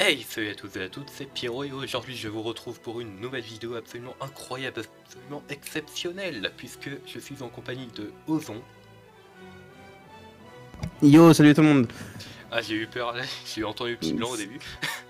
Hey, salut à tous et à toutes, c'est Pierrot et aujourd'hui je vous retrouve pour une nouvelle vidéo absolument incroyable, absolument exceptionnelle, puisque je suis en compagnie de Ozon. Yo, salut tout le monde. Ah, j'ai eu peur là, j'ai entendu le petit blanc au début.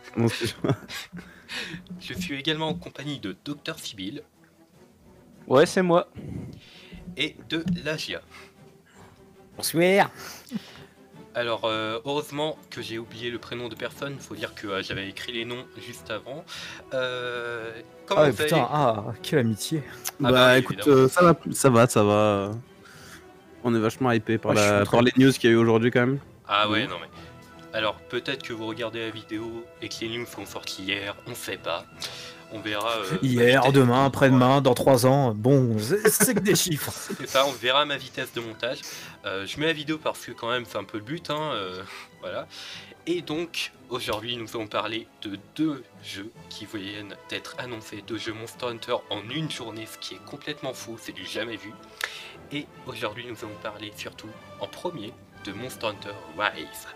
Je suis également en compagnie de Dr Sibyl. Ouais, c'est moi. Et de Lagia. Bonsoir. Alors, heureusement que j'ai oublié le prénom de personne, il faut dire que j'avais écrit les noms juste avant. Comment Ah vous allez? putain, quelle amitié. Ah bah oui, écoute, évidemment. ça va. On est vachement hypé par, Ouais, par les news qu'il y a eu aujourd'hui quand même. Ah ouais, non mais... Alors, peut-être que vous regardez la vidéo et que les news sont sorties hier, on sait pas. On verra... Hier, vitesse- demain, après-demain, dans 3 ans, bon, c'est que des chiffres. C'est ça, on verra ma vitesse de montage. Je mets la vidéo parce que quand même c'est un peu le but, hein, voilà. Et donc, aujourd'hui, nous allons parler de 2 jeux qui viennent d'être annoncés, 2 jeux Monster Hunter en une journée, ce qui est complètement fou, c'est du jamais vu. Et aujourd'hui, nous allons parler surtout, en premier, de Monster Hunter Rise.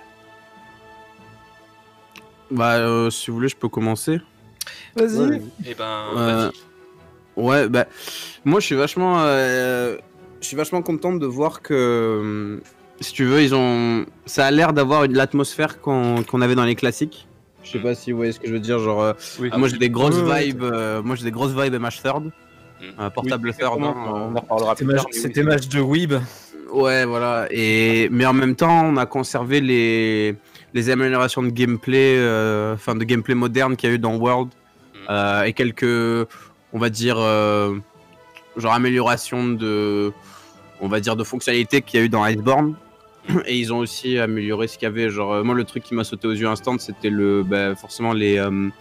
Bah si vous voulez, je peux commencer. Vas-y. Et ben, Euh, vas-y. Ouais, bah moi je suis vachement content de voir que, si tu veux, ça a l'air d'avoir l'atmosphère qu'on avait dans les classiques. Je sais pas si vous voyez ce que je veux dire, genre Oui. moi j'ai des grosses Ouais. vibes, MH3, portable third. On en reparlera plus tard. C'était match de Weeb. Ouais, voilà. Mais en même temps, on a conservé les améliorations de gameplay, de gameplay moderne qu'il y a eu dans World, et quelques, on va dire, genre améliorations de fonctionnalités qu'il y a eu dans Iceborne. Et ils ont aussi amélioré ce qu'il y avait. Genre, moi, le truc qui m'a sauté aux yeux instant, c'était forcément les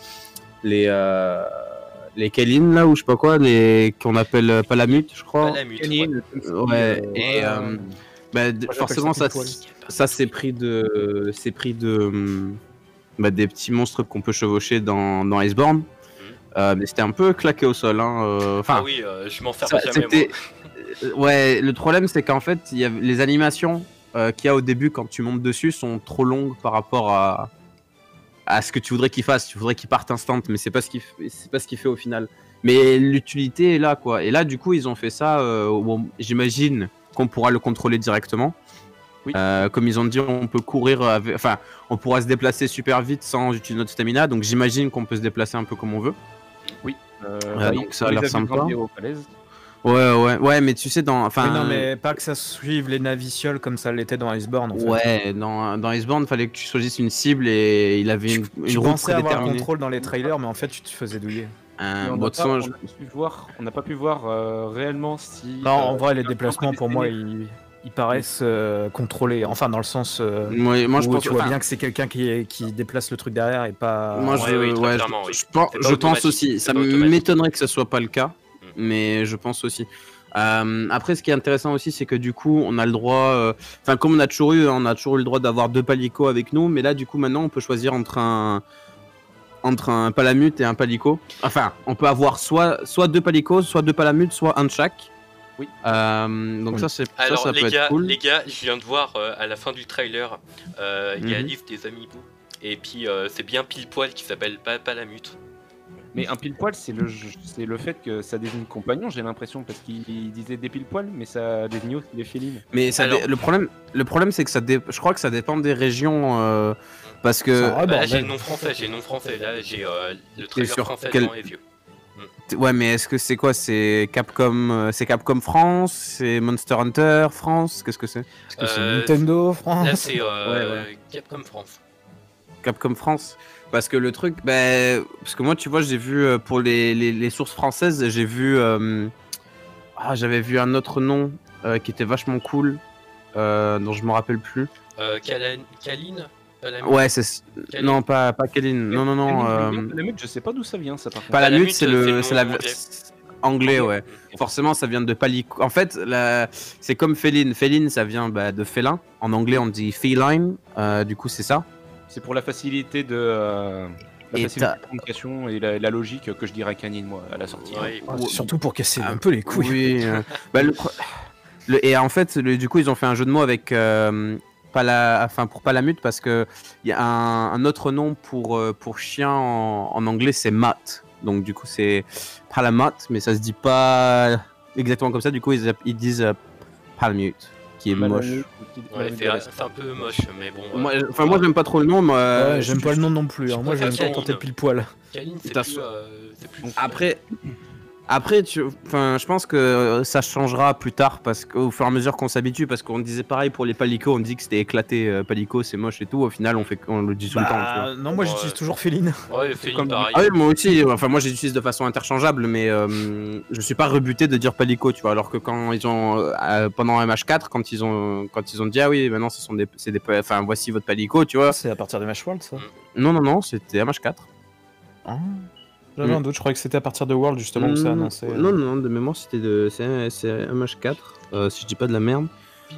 Kaelin là, ou je sais pas quoi, qu'on appelle Palamute, je crois. Palamute, ouais. Ouais, et forcément ça c'est pris de des petits monstres qu'on peut chevaucher dans Iceborne. Mais c'était un peu claqué au sol, hein. Ah oui, je m'en ferme jamais moi. Ouais, le problème c'est qu'en fait il y a les animations qu'il y a au début quand tu montes dessus sont trop longues par rapport à ce que tu voudrais qu'il fasse. Tu voudrais qu'il parte instant, mais c'est pas ce qu'il fait au final. Mais l'utilité est là, quoi. Et là, du coup, ils ont fait ça. J'imagine qu'on pourra le contrôler directement. Oui. Comme ils ont dit, on peut courir, on pourra se déplacer super vite sans utiliser notre stamina. Donc, j'imagine qu'on peut se déplacer un peu comme on veut. Oui. Donc, ça a l'air sympa. Au Falaise. Ouais, mais tu sais, Oui, non, mais pas que ça suive les navicioles comme ça l'était dans Iceborne. En fait. Ouais, dans Iceborne, il fallait que tu choisisses une cible et il avait une Je route pensais avoir le prédéterminée. contrôle dans les trailers, mais en fait, tu te faisais douiller. On n'a pas pu voir réellement si. Non, en vrai, les déplacements, pour moi, ils paraissent contrôlés. Enfin, dans le sens moi, je où pense tu vois bien que c'est quelqu'un qui déplace le truc derrière et pas... Moi, clairement, oui. je pense aussi. Ça m'étonnerait que ce soit pas le cas, mais je pense aussi. Après, ce qui est intéressant aussi, c'est que du coup, on a le droit. Comme on a toujours eu le droit d'avoir 2 palicots avec nous, mais là, du coup, maintenant, on peut choisir entre un palamute et un palico. Enfin, on peut avoir soit 2 palicots, soit 2 palamutes, soit un de chaque. Oui. Donc ça, Alors ça les peut gars, être cool. les gars, je viens de voir à la fin du trailer, il y a la liste des amiibo. Et puis c'est bien pile poil qui s'appelle Palamute. Mais un pile poil, c'est le fait que ça désigne compagnon, j'ai l'impression, parce qu'il disait des pile poils, mais ça désigne aussi des félines. Mais le problème, c'est que je crois que ça dépend des régions, parce que. Là, j'ai le nom français, là j'ai le trailer français devant les yeux. Ouais, mais est-ce que c'est quoi? C'est Capcom France? C'est Monster Hunter France? Qu'est-ce que c'est? Est-ce que c'est Nintendo France? Là c'est Ouais. Capcom France. Capcom France. Parce que le truc, parce que moi, tu vois, j'ai vu pour les sources françaises, j'ai vu, j'avais vu un autre nom qui était vachement cool, dont je me rappelle plus. Kaline. Ouais, c'est non, pas Kaelin. Non. Palamute, je sais pas d'où ça vient, ça par contre. Palamute, c'est la anglais. anglais, ouais. Forcément, ça vient de palico. En fait, c'est comme féline. Féline, ça vient de félin. En anglais, on dit feline. Du coup, c'est ça. C'est pour la facilité de communication et la logique que je dirais canine, moi, à la sortie. Ouais, Surtout pour casser un peu les couilles. Oui. Et en fait, du coup, ils ont fait un jeu de mots avec pour Palamute parce que il y a un autre nom pour chien en anglais, c'est Mutt. Donc du coup c'est Palamute, mais ça se dit pas exactement comme ça. Du coup ils disent Palamute, qui est moche. Ouais, c'est un peu moche, mais bon. Moi j'aime pas trop le nom. Ouais, j'aime pas le nom non plus. Moi j'aime pas tenter pile poil. Kaline, c'est plus. Après, je pense que ça changera plus tard parce qu'au fur et à mesure qu'on s'habitue, parce qu'on disait pareil pour les palicots, on dit que c'était éclaté, palico c'est moche et tout. Au final, on le dit tout le temps. Tu vois. Non, moi j'utilise toujours Féline. Ouais, Féline pareil. Ah oui, moi aussi. Enfin, moi j'utilise de façon interchangeable, mais je suis pas rebuté de dire palico, tu vois. Alors que quand ils ont pendant MH4, quand ils ont dit ah oui, maintenant enfin voici votre palico, tu vois. C'est à partir de MH World ça. Non, c'était MH4. Ah. J'avais un doute, je croyais que c'était à partir de World justement où ça annonçait. Non, de mémoire c'était c'est MH4, si je dis pas de la merde.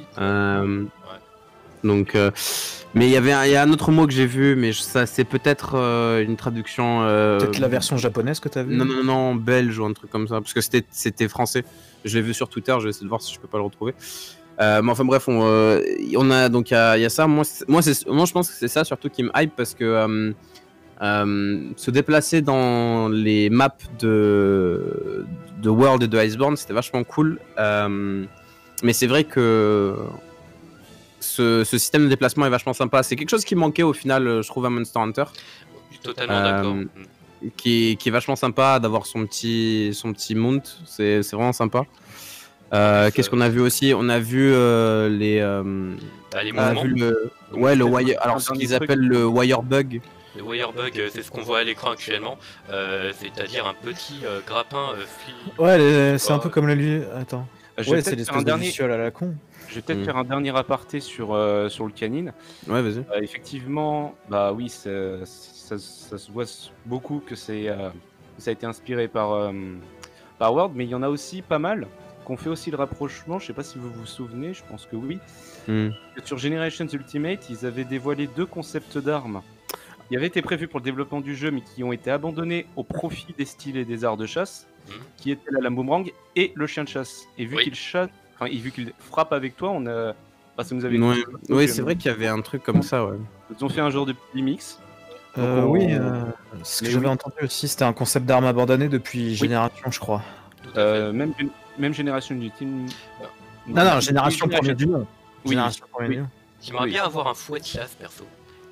Donc, mais il y a un autre mot que j'ai vu, mais ça c'est peut-être une traduction. Peut-être la version japonaise que t'as vu. Non, belge ou un truc comme ça, parce que c'était français. Je l'ai vu sur Twitter, je vais essayer de voir si je peux pas le retrouver. Mais enfin bref, on a donc il y a ça. Moi je pense que c'est ça surtout qui me hype parce que se déplacer dans les maps de World et de Iceborne, c'était vachement cool. Mais c'est vrai que ce système de déplacement est vachement sympa. C'est quelque chose qui manquait au final, je trouve, à Monster Hunter. Je suis totalement d'accord. Qui est vachement sympa d'avoir son petit mount. C'est vraiment sympa. Qu'est-ce qu'on a vu aussi? On a vu les mouvements. Le wire. Alors ce qu'ils appellent le wire bug. Le wirebug, c'est ce qu'on voit à l'écran actuellement, c'est-à-dire un petit grappin Ouais, c'est un peu comme le... Attends. Ouais, c'est l'espèce de visual à la con. Je vais peut-être faire un dernier aparté sur le canine. Ouais, vas-y. Effectivement, bah oui, ça se voit beaucoup que ça a été inspiré par World, mais il y en a aussi pas mal qu'on fait aussi le rapprochement. Je sais pas si vous vous souvenez, je pense que oui. Sur Generations Ultimate, ils avaient dévoilé 2 concepts d'armes qui avaient été prévus pour le développement du jeu, mais qui ont été abandonnés au profit des styles et des arts de chasse, qui étaient la lame boomerang et le chien de chasse. Et vu qu'il chasse, vu qu'il frappe avec toi, ça nous avait. Oui, c'est vrai qu'il y avait un truc comme ça, ouais. Ils ont fait un genre de petit mix. Oui, ce que j'avais entendu aussi, c'était un concept d'arme abandonné depuis Génération, je crois. Même Génération du team. Non, Génération premier du nom. Génération premier du nom. J'aimerais bien avoir un fouet de chasse, perso.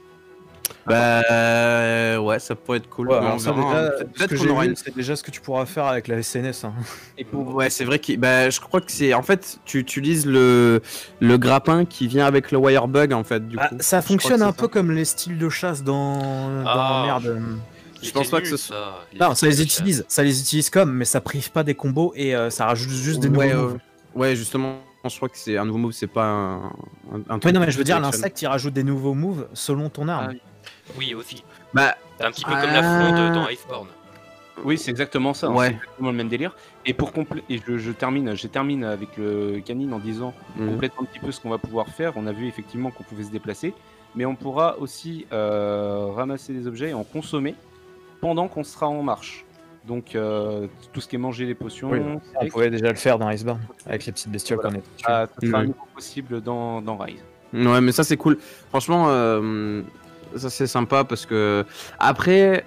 Ouais, ça pourrait être cool. Ouais, peut-être qu'on aura c'est déjà ce que tu pourras faire avec la SNS. Hein. Ouais, c'est vrai que je crois que c'est en fait tu utilises le grappin qui vient avec le wire bug en fait. Du coup, ça fonctionne un peu comme les styles de chasse dans merde. Je pense pas que ce soit. Non, ça les utilise comme, mais ça prive pas des combos et ça rajoute juste des nouveaux moves. Ouais, justement. Je crois que c'est un nouveau move, c'est pas un truc. Ouais, non, mais je veux dire, l'insecte il rajoute des nouveaux moves selon ton arme. Oui, aussi. C'est un petit peu comme la fronde dans Iceborne. Oui, c'est exactement ça. Ouais. C'est exactement le même délire. Et pour je termine avec le canine en disant complètement un petit peu ce qu'on va pouvoir faire. On a vu effectivement qu'on pouvait se déplacer, mais on pourra aussi ramasser des objets et en consommer pendant qu'on sera en marche. Donc tout ce qui est manger les potions. Oui, on pouvait déjà le faire dans Iceborne avec les petites bestioles qu'on est. Ça sera un niveau possible dans Rise. Ouais, mais ça c'est cool. Franchement, ça c'est sympa parce que après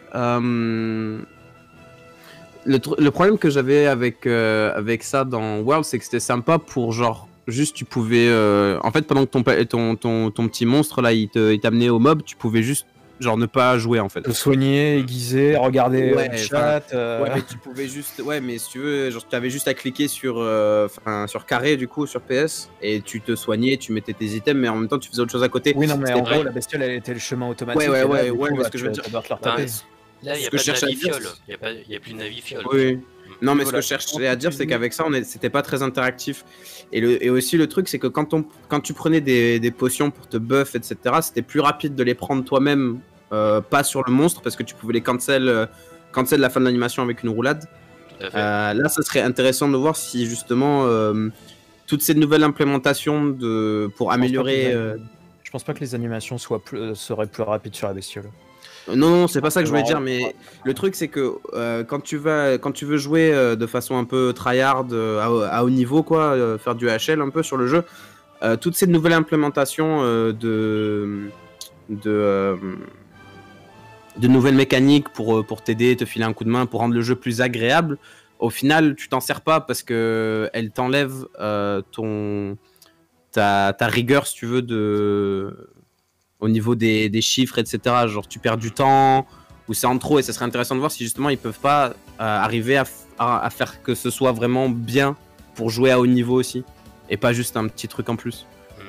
le problème que j'avais avec ça dans World, c'est que c'était sympa pour genre juste tu pouvais en fait pendant que ton petit monstre là il t'amenait au mob, tu pouvais juste genre ne pas jouer en fait. Te soigner, aiguiser, regarder le chat. Ouais, mais tu pouvais juste. Ouais, mais si tu veux, genre tu avais juste à cliquer sur carré du coup sur PS et tu te soignais, tu mettais tes items, mais en même temps tu faisais autre chose à côté. Oui, non, mais en gros la bestiole elle était le chemin automatique. Ouais, mais ce que je veux dire. Là, il n'y a pas de navifiole. Il n'y a plus de navifiole. Oui. Non, mais ce que je cherchais à dire, c'est qu'avec ça, c'était pas très interactif. Et aussi, le truc, c'est que quand tu prenais des potions pour te buff, etc., c'était plus rapide de les prendre toi-même, pas sur le monstre, parce que tu pouvais les cancel la fin de l'animation avec une roulade. Là, ça serait intéressant de voir si, justement, toutes ces nouvelles implémentations pour améliorer... Je pense pas que les animations seraient plus rapides sur la bestiole. Non, c'est pas ça que je voulais dire, mais le truc c'est que quand tu veux jouer de façon un peu tryhard à haut niveau, quoi, faire du HL un peu sur le jeu, toutes ces nouvelles implémentations de nouvelles mécaniques pour t'aider, te filer un coup de main, pour rendre le jeu plus agréable, au final, tu t'en sers pas parce que elle t'enlève ta rigueur, si tu veux, au niveau des chiffres, etc. Genre, tu perds du temps ou c'est en trop, et ça serait intéressant de voir si justement ils peuvent pas arriver à faire que ce soit vraiment bien pour jouer à haut niveau aussi, et pas juste un petit truc en plus.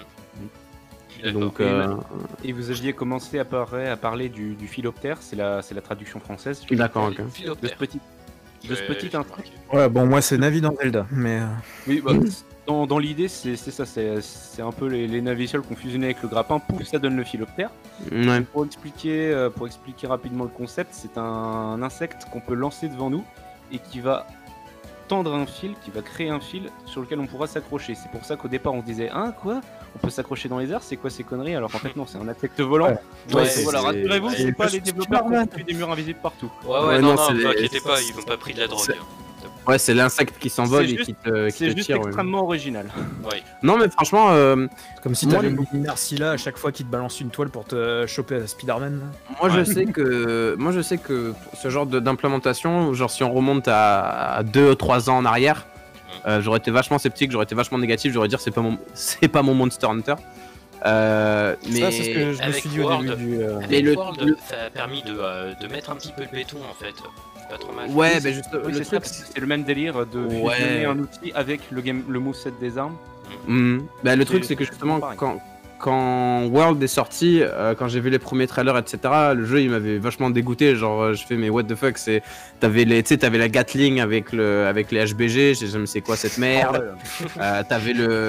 Donc, et vous aviez commencé à parler du philoptère, c'est la traduction française. D'accord, ok. De ce petit intrigue. Ouais, bon, moi c'est Navi dans Zelda, mais. Oui, bah, dans l'idée, c'est ça, c'est un peu les navicioles qu'on fusionné avec le grappin, pouf, ça donne le philoptère. Ouais. Pour expliquer rapidement le concept, c'est un insecte qu'on peut lancer devant nous et qui va tendre un fil, qui va créer un fil sur lequel on pourra s'accrocher. C'est pour ça qu'au départ on se disait, hein, quoi, on peut s'accrocher dans les airs, c'est quoi ces conneries? Alors qu'en fait non, c'est un insecte volant. Ouais, voilà, rassurez-vous, c'est pas les développeurs qui ont fait des murs invisibles partout. Ouais, non, vous inquiétez pas, ils ont pas pris de la drogue. Ouais, c'est l'insecte qui s'envole et qui te C'est juste tire. extrêmement original. Ouais. Non, mais franchement, Comme si t'avais une Merci là à chaque fois qu'il te balance une toile pour te choper à Spider-Man. moi je sais que ce genre d'implémentation, genre si on remonte à 2-3 ans en arrière, j'aurais été vachement sceptique, j'aurais été vachement négatif, j'aurais dit c'est pas mon Monster Hunter. Mais Ça, c'est ce que je me avec suis dit au World, début du. avec World, ça a permis de mettre un petit peu le béton en fait. C'est pas trop mal. ouais, ben juste Oui, le c'est ça, truc. parce que c'est le même délire de Ouais. fusionner un outil avec le moveset des armes. Bah, le truc c'est que justement pareil. quand World est sorti, quand j'ai vu les premiers trailers, etc., le jeu il m'avait vachement dégoûté. Genre, je fais mais what the fuck, t'avais la Gatling avec les HBG, je sais jamais c'est quoi cette merde. T'avais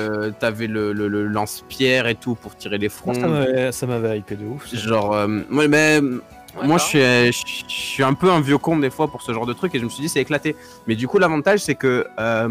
le lance-pierre et tout pour tirer les fronts. Ça m'avait hypé de ouf. Genre, moi je suis un peu un vieux con des fois pour ce genre de truc, et je me suis dit c'est éclaté. Mais du coup l'avantage c'est que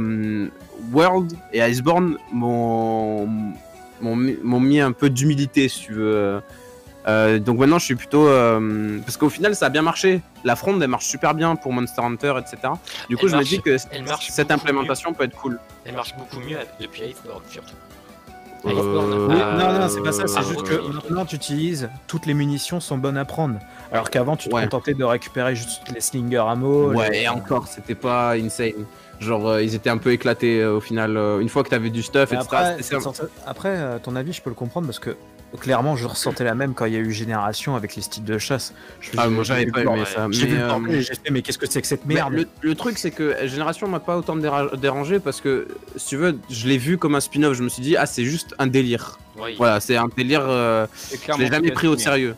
World et Iceborne m'ont mis un peu d'humilité, si tu veux. Donc maintenant je suis plutôt parce qu'au final ça a bien marché. La fronde elle marche super bien pour Monster Hunter, etc. Du coup Elle je me dis que elle marche cette beaucoup implémentation peut être cool. Elle marche beaucoup mieux depuis Iceborne surtout. Oui, non, c'est pas ça, c'est juste que maintenant tu utilises toutes les munitions sont bonnes à prendre. Alors qu'avant tu te contentais de récupérer juste les slingers ammo. Ouais, et encore, c'était pas insane. Genre, ils étaient un peu éclatés au final. Une fois que t'avais du stuff, etc. Après, ton avis, je peux le comprendre parce que clairement, je ressentais la même quand il y a eu Génération avec les styles de chasse. Moi, j'avais pas aimé ça. J'ai vu le gameplay et j'ai fait, mais qu'est-ce que c'est que cette merde? Le truc, c'est que Génération m'a pas autant dérangé parce que, si tu veux, je l'ai vu comme un spin-off. Je me suis dit, ah, c'est juste un délire. Oui. Voilà, c'est un délire. Je l'ai jamais pris au sérieux.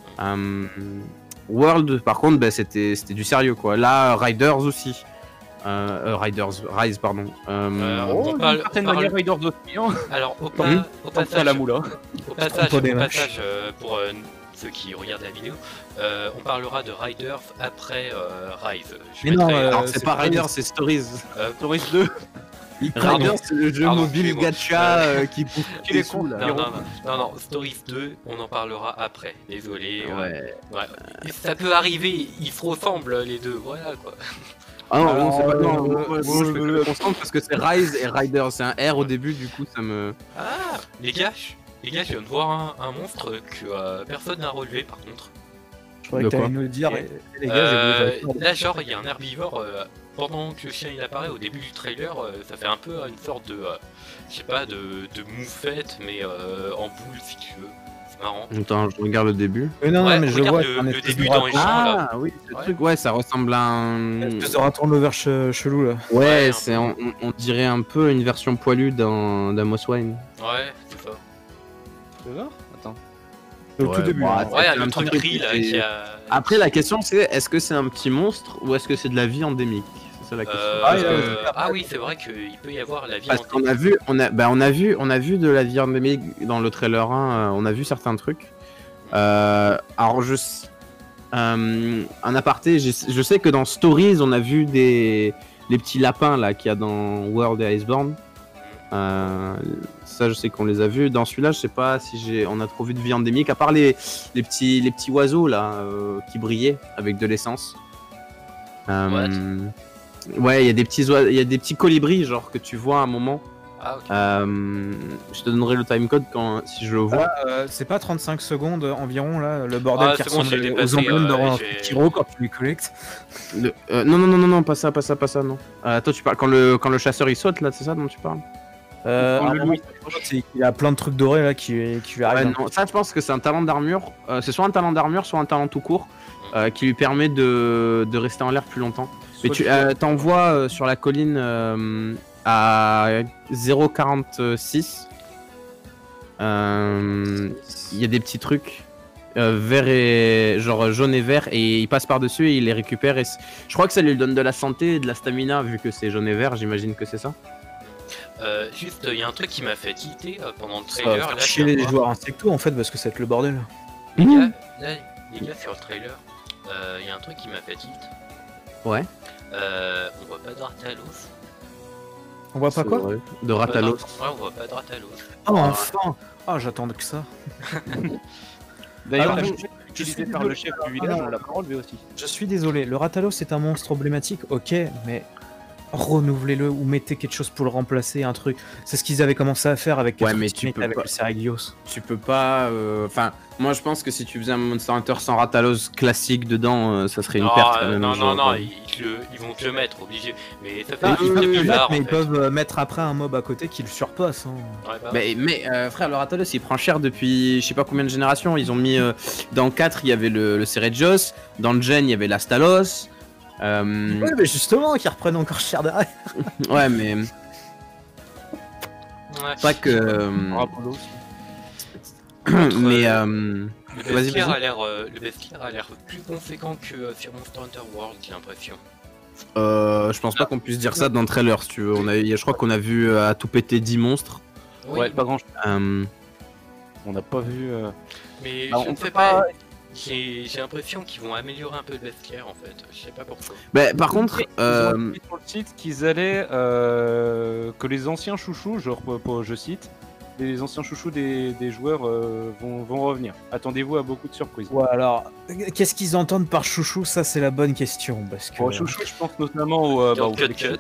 World, par contre, bah, c'était du sérieux, quoi. Là, Riders aussi. Rise, pardon. On parle Riders aussi, hein. Alors, au passage, à la moula. Au passage, pour ceux qui regardent la vidéo, on parlera de Riders après Rise. Mais non, c'est pas Riders, c'est Stories. Stories 2. Riders, c'est le jeu mobile gacha qui bouffe les sous, là. Non, Stories 2, on en parlera après. Désolé. Ouais. Ça peut arriver, ils se ressemblent les deux, voilà quoi. Ah non, c'est pas. Non, moi je veux le concentre parce que c'est Rise et Rider, c'est un R au début, du coup ça me. Ah, les gars, je viens de voir un monstre que personne n'a relevé par contre. Je croyais que t'allais nous le dire, les gars, là, genre, il y a un herbivore, pendant que le chien il apparaît au début du trailer, ça fait un peu une sorte de. Je sais pas, de moufette, mais en boule si tu veux. Marrant. Attends, je regarde le début. Non, mais je vois le début dans les champs là. Ah oui, ce truc, ouais, ça ressemble à un. Une espèce de ratourneau chelou là. Ouais, c'est on dirait un peu une version poilue d'un Moswine. Ouais, c'est ça. Tu veux voir? Attends. Au tout début. Ouais, le truc gris là qui a. Après, la question c'est est-ce que c'est un petit monstre ou est-ce que c'est de la vie endémique? C'est ça la question. Ah oui, c'est vrai qu'il peut y avoir la vie Parce endémique. qu'on a vu de la vie endémique dans le trailer 1, on a vu certains trucs. Alors un aparté, je sais que dans Stories on a vu les petits lapins là qu'il y a dans World et Iceborne. Ça je sais qu'on les a vus. Dans celui-là je sais pas si on a trop vu de vie endémique à part les petits oiseaux là qui brillaient avec de l'essence. Ouais, il y a des petits colibris genre que tu vois à un moment Ah, ok. Je te donnerai le timecode si je le vois. C'est pas 35 secondes environ là, le bordel Ah, qui c'est bon, ressemble j'ai aux dépassé, emblèmes de j'ai- Kiro quand tu les collectes. Non, pas ça, non. Toi, tu parles quand le chasseur il saute là, c'est ça dont tu parles? À un moment, il a plein de trucs dorés là qui lui Ouais, arrivent. non, ça je pense que c'est un talent d'armure. C'est soit un talent d'armure, soit un talent tout court qui lui permet de rester en l'air plus longtemps. Mais tu t'envoies sur la colline à 0,46. Il y a des petits trucs vert et genre jaune et vert et il passe par dessus et il les récupère et je crois que ça lui donne de la santé et de la stamina vu que c'est jaune et vert, j'imagine que c'est ça. Juste, il y a un truc qui m'a fait tilter pendant le Ça va trailer. faire Là, chier je viens de les voir. joueurs insectos en fait parce que ça va être le bordel. Les gars, là, les gars, sur le trailer, il y a un truc qui m'a fait tilt. Ouais. On voit pas de Ratalos. On voit pas quoi? Ouais. De Ratalos. Ouais, on voit pas de Ratalos. Oh enfin! Ah j'attendais que ça. D'ailleurs, Alors, le je- chef je utilisé suis par le désolé. chef du village, on l'a pas enlevé aussi. Je suis désolé, le Ratalos c'est un monstre problématique, ok, mais renouvelez-le ou mettez quelque chose pour le remplacer, un truc. C'est ce qu'ils avaient commencé à faire avec Ouais, mais tu peux avec pas- le Seraglios. Tu peux pas. Enfin, moi je pense que si tu faisais un Monster Hunter sans Ratalos classique dedans, ça serait une perte quand même. non, genre, ils vont te le mettre, obligé. Mais ça fait Ah, un ils peu peuvent le bizarre, mettre, mais en ils fait. peuvent mettre après un mob à côté qui le surpasse. Hein. Ouais, bah, Mais frère, le Ratalos il prend cher depuis je sais pas combien de générations. Ils ont mis. Dans le 4, il y avait le Ceregios. Dans le Gen, il y avait l'Astalos. Ouais, mais justement, qu'ils reprennent encore cher derrière. Ouais, mais. ouais. Pas que. Rapolo. Mais. Le Vas-y, bestiaire vas-y. a l'air, le bestiaire a l'air plus conséquent que sur Monster Hunter World, j'ai l'impression. Je pense pas qu'on puisse dire ça dans le trailer si tu veux. Je crois qu'on a vu à tout péter 10 monstres. Oui, Ouais, pas grand chose. Euh, On n'a pas vu. mais Bah, je on ne sais peut pas. J'ai l'impression qu'ils vont améliorer un peu le bestiaire en fait. Je sais pas pourquoi. Bah, par contre, Ils ont dit sur le site qu'ils allaient. Que les anciens chouchous, je cite, les anciens chouchous des joueurs vont revenir. Attendez-vous à beaucoup de surprises. Ouais, alors, qu'est-ce qu'ils entendent par chouchou? Ça, c'est la bonne question. Parce que. Bon, chouchou, je pense notamment au. Dans au Cut Cut.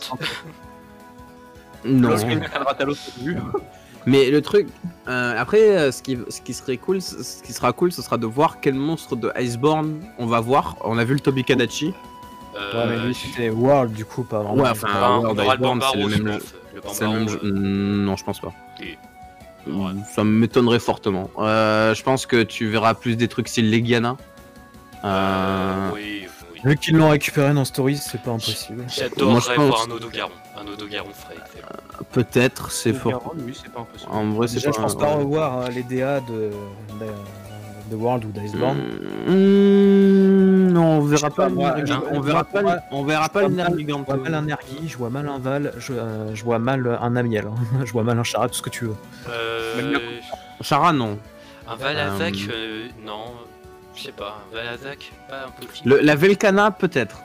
non. Lorsqu'il y a un Ratalos au début. Mais le truc, après, ce qui serait cool, ce qui sera cool, ce sera de voir quel monstre de Iceborne on va voir. On a vu le Tobikadachi. Ouais, mais lui, c'était World, du coup, pas vraiment. Ouais, enfin, on World aura le Iceborne, c'est Bambaro, le je même jeu. pense. Le C'est le même jeu. Bambaro, Non, je pense pas. et- Ça m'étonnerait fortement. Je pense que tu verras plus des trucs style Legiana. Oui, oui. Vu qu'ils l'ont récupéré dans Stories, c'est pas impossible. Moi, J'adorerais je pense- voir un Odogaron. Un Odogaron serait excellent. Peut-être, c'est fort. Oui, c'est pas impossible. En vrai, c'est Déjà, pas. je pense pas revoir les DA de World ou d'Iceborne. Non, on verra Je sais pas, pas. moi, On verra pas. On verra pas le Je Nergigante. vois mal un Ergi, je vois mal un Val, je vois mal un Amiel, hein. Je vois mal un Chara, tout ce que tu veux. Chara, non. Un Valazak, non. Je sais pas, un Valazak, pas impossible. La Velkana, peut-être.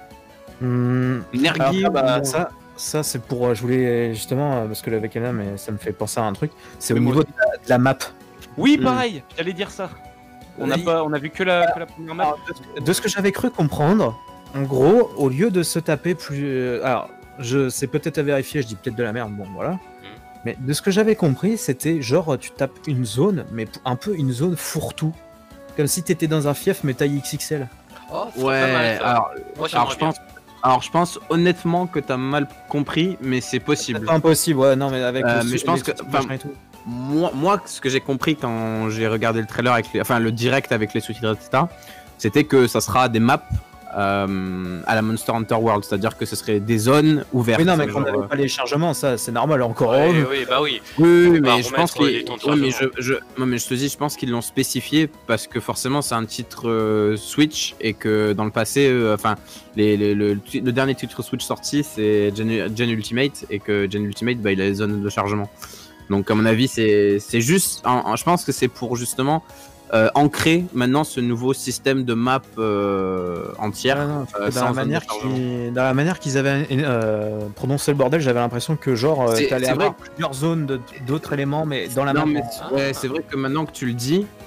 Nergi, Alors, bah, bon. ça c'est pour. Je voulais justement, parce que le Vekana, mais ça me fait penser à un truc. C'est au Oui, moi niveau de la map. Oui, Mm. pareil, j'allais dire ça. On Oui. a vu que la première map. Alors, de ce que j'avais cru comprendre, en gros, au lieu de se taper plus. Alors, c'est peut-être à vérifier, je dis peut-être de la merde, bon voilà. Mais de ce que j'avais compris, c'était genre tu tapes une zone, mais un peu une zone fourre-tout. Comme si t'étais dans un fief, mais taille XXL. Oh, c'est pas mal, Ouais, ça. alors, Moi, j'aimerais je pense honnêtement que t'as mal compris, mais c'est C'est possible. pas impossible, ouais, non, mais avec. Mais je pense que- machin et tout. Moi, ce que j'ai compris quand j'ai regardé le trailer enfin le direct avec les sous-titres, etc., c'était que ça sera des maps à la Monster Hunter World, c'est-à-dire que ce serait des zones ouvertes. Oui, non, mais genre, quand on n'avait pas les chargements, ça c'est normal, encore Ouais, heureux. oui, bah oui. Oui, va mais je pense remettre les temps de qu'ils. Ouais, mais chargement. non, mais je te dis, je pense qu'ils l'ont spécifié parce que forcément c'est un titre Switch et que dans le passé, enfin, le dernier titre Switch sorti c'est Gen Ultimate et que Gen Ultimate, bah, il a les zones de chargement. Donc à mon avis, c'est juste, je pense que c'est pour justement ancrer maintenant ce nouveau système de map entière. Ouais, non, sans dans, zone la de manière chargement. dans la manière qu'ils avaient prononcé le bordel, j'avais l'impression que genre C'est- t'allais c'est avoir vrai. plusieurs zones d'autres éléments, mais dans la Non, même. mais ouais, c'est vrai que maintenant que tu le dis,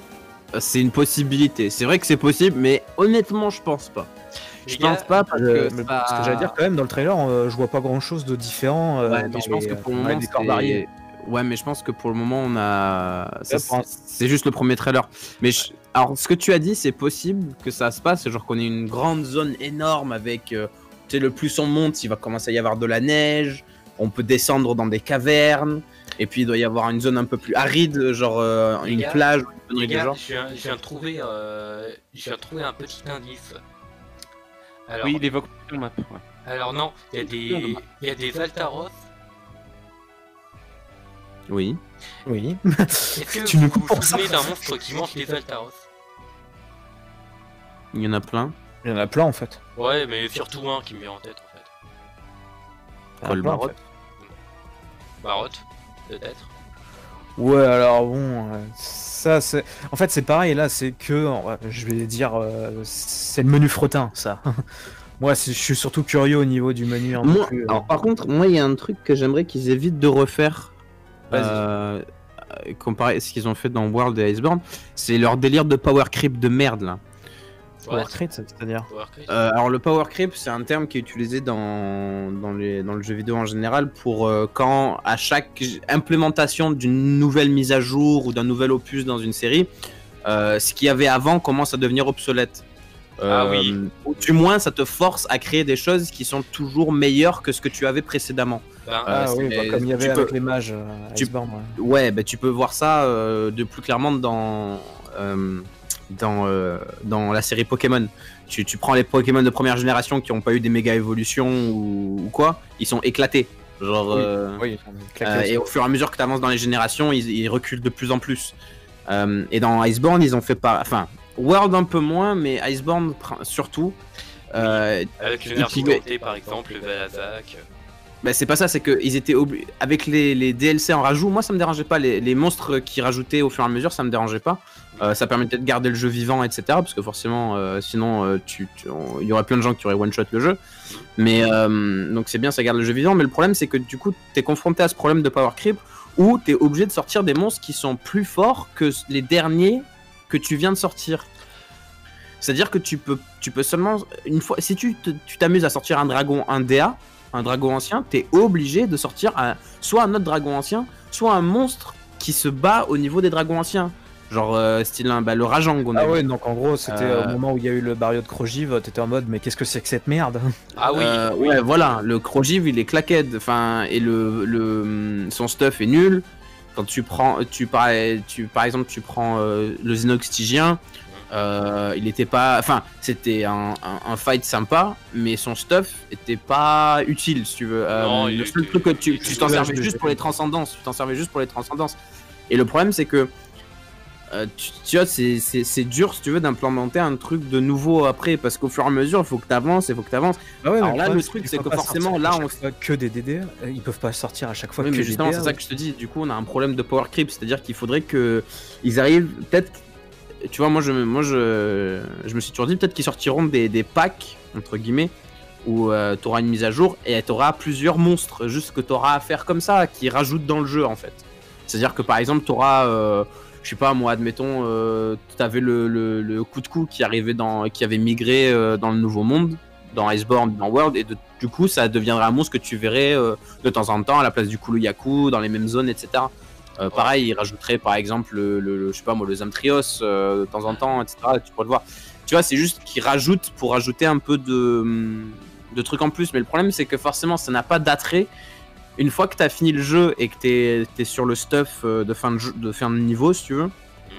c'est une possibilité. C'est vrai que c'est possible, mais honnêtement, je pense pas. Je pense pas parce que ce que j'allais dire quand même dans le trailer, je vois pas grand chose de différent. Ouais, mais je pense que pour le moment, ouais, mais je pense que pour le moment, on a. C'est juste le premier trailer. Mais alors, ce que tu as dit, c'est possible que ça se passe. Genre qu'on ait une grande zone énorme avec. Tu sais, le plus on monte, il va commencer à y avoir de la neige. On peut descendre dans des cavernes. Et puis, il doit y avoir une zone un peu plus aride, genre une plage. Les gars, je viens de trouver un petit indice. Alors, oui, il évoque le map. Ouais. Alors non, il y a des Valtaros. Oui. Oui. Est-ce que Tu nous coupes vous pour ça. souvenez d'un monstre qui mange les Valtaros? Il y en a plein. Il y en a plein en fait. Ouais, mais surtout un qui me vient en tête en fait. Il y en a le plein, en Barotte. fait. Barotte, peut-être. Ouais, alors bon, ça c'est. En fait, c'est pareil là, c'est que. Je vais dire. C'est le menu fretin, ça. Moi, je suis surtout curieux au niveau du menu. Un peu plus, Alors, par contre, moi, il y a un truc que j'aimerais qu'ils évitent de refaire. Comparé à ce qu'ils ont fait dans World et Iceborne, c'est leur délire de power creep de merde là. Power creep, c'est-à-dire. Alors le power creep, c'est un terme qui est utilisé dans le jeu vidéo en général pour quand à chaque implémentation d'une nouvelle mise à jour ou d'un nouvel opus dans une série, ce qu'il y avait avant commence à devenir obsolète. Oui. Ou du moins, ça te force à créer des choses qui sont toujours meilleures que ce que tu avais précédemment. Oui, comme il y avait avec les mages Iceborne. Ouais, bah, tu peux voir ça de plus clairement dans la série Pokémon. Tu prends les Pokémon de première génération qui n'ont pas eu des méga évolutions ou quoi, ils sont éclatés. Genre, et au fur et à mesure que tu avances dans les générations, ils reculent de plus en plus. Et dans Iceborne, ils ont fait pas. Enfin, World un peu moins, mais Iceborne surtout. Avec l'énergie par exemple, le Valazak. Bah, c'est pas ça, c'est qu'ils étaient avec les DLC en rajout. Moi, ça me dérangeait pas. Les monstres qui rajoutaient au fur et à mesure, ça me dérangeait pas. Ça permettait de garder le jeu vivant, etc. Parce que forcément, sinon, il y aurait plein de gens qui auraient one-shot le jeu. Mais donc, c'est bien, ça garde le jeu vivant. Mais le problème, c'est que du coup, t'es confronté à ce problème de power creep où t'es obligé de sortir des monstres qui sont plus forts que les derniers que tu viens de sortir. C'est-à-dire que tu peux seulement une fois, si tu t'amuses à sortir un dragon, un DA, un dragon ancien, t'es obligé de sortir soit un autre dragon ancien, soit un monstre qui se bat au niveau des dragons anciens. Genre style le Rajang. Ouais, donc en gros c'était au moment où il y a eu le Barrio de Krojiv, t'étais en mode mais qu'est-ce que c'est que cette merde? Ah oui, ouais, voilà, le Krojiv il est claquette, enfin, et son stuff est nul. Quand tu prends, par exemple tu prends le Xenoxtigien, il était pas, enfin c'était un fight sympa, mais son stuff était pas utile si tu veux. Non, le seul truc que tu t'en servais juste pour les transcendances, Et le problème c'est que tu vois, c'est dur si tu veux d'implémenter un truc de nouveau après, parce qu'au fur et à mesure il faut que t'avances. Ah ouais, alors là le truc c'est que forcément là on que des DDR, ils peuvent pas sortir à chaque fois oui, que mais justement c'est ça que je te dis, du coup on a un problème de power creep, c'est-à-dire qu'il faudrait que ils arrivent peut-être, tu vois, moi je me suis toujours dit peut-être qu'ils sortiront des packs entre guillemets où t'auras une mise à jour et t'auras plusieurs monstres juste que t'auras à faire comme ça, qui rajoutent dans le jeu en fait. C'est-à-dire que par exemple t'auras je sais pas moi, admettons, t'avais le coup de cou qui avait migré dans le Nouveau Monde, dans Iceborne, dans World, et du coup ça deviendrait un monstre que tu verrais de temps en temps à la place du Kulu-Yaku, dans les mêmes zones, etc. Pareil, il rajouterait par exemple je sais pas moi, le Zamtrios de temps en temps, etc. Tu pourrais le voir. Tu vois, c'est juste qu'ils rajoutent pour rajouter un peu de trucs en plus, mais le problème c'est que forcément ça n'a pas d'attrait. Une fois que tu as fini le jeu et que t'es sur le stuff de fin de niveau, si tu veux,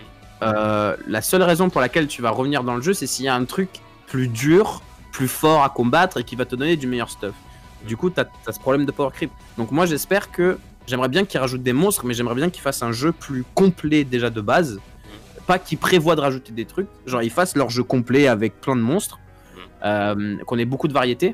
la seule raison pour laquelle tu vas revenir dans le jeu, c'est s'il y a un truc plus dur, plus fort à combattre et qui va te donner du meilleur stuff. Du coup, t'as ce problème de power creep. Donc moi, j'aimerais bien qu'ils rajoutent des monstres, mais j'aimerais bien qu'ils fassent un jeu plus complet déjà de base. Pas qu'ils prévoient de rajouter des trucs, genre ils fassent leur jeu complet avec plein de monstres, qu'on ait beaucoup de variété.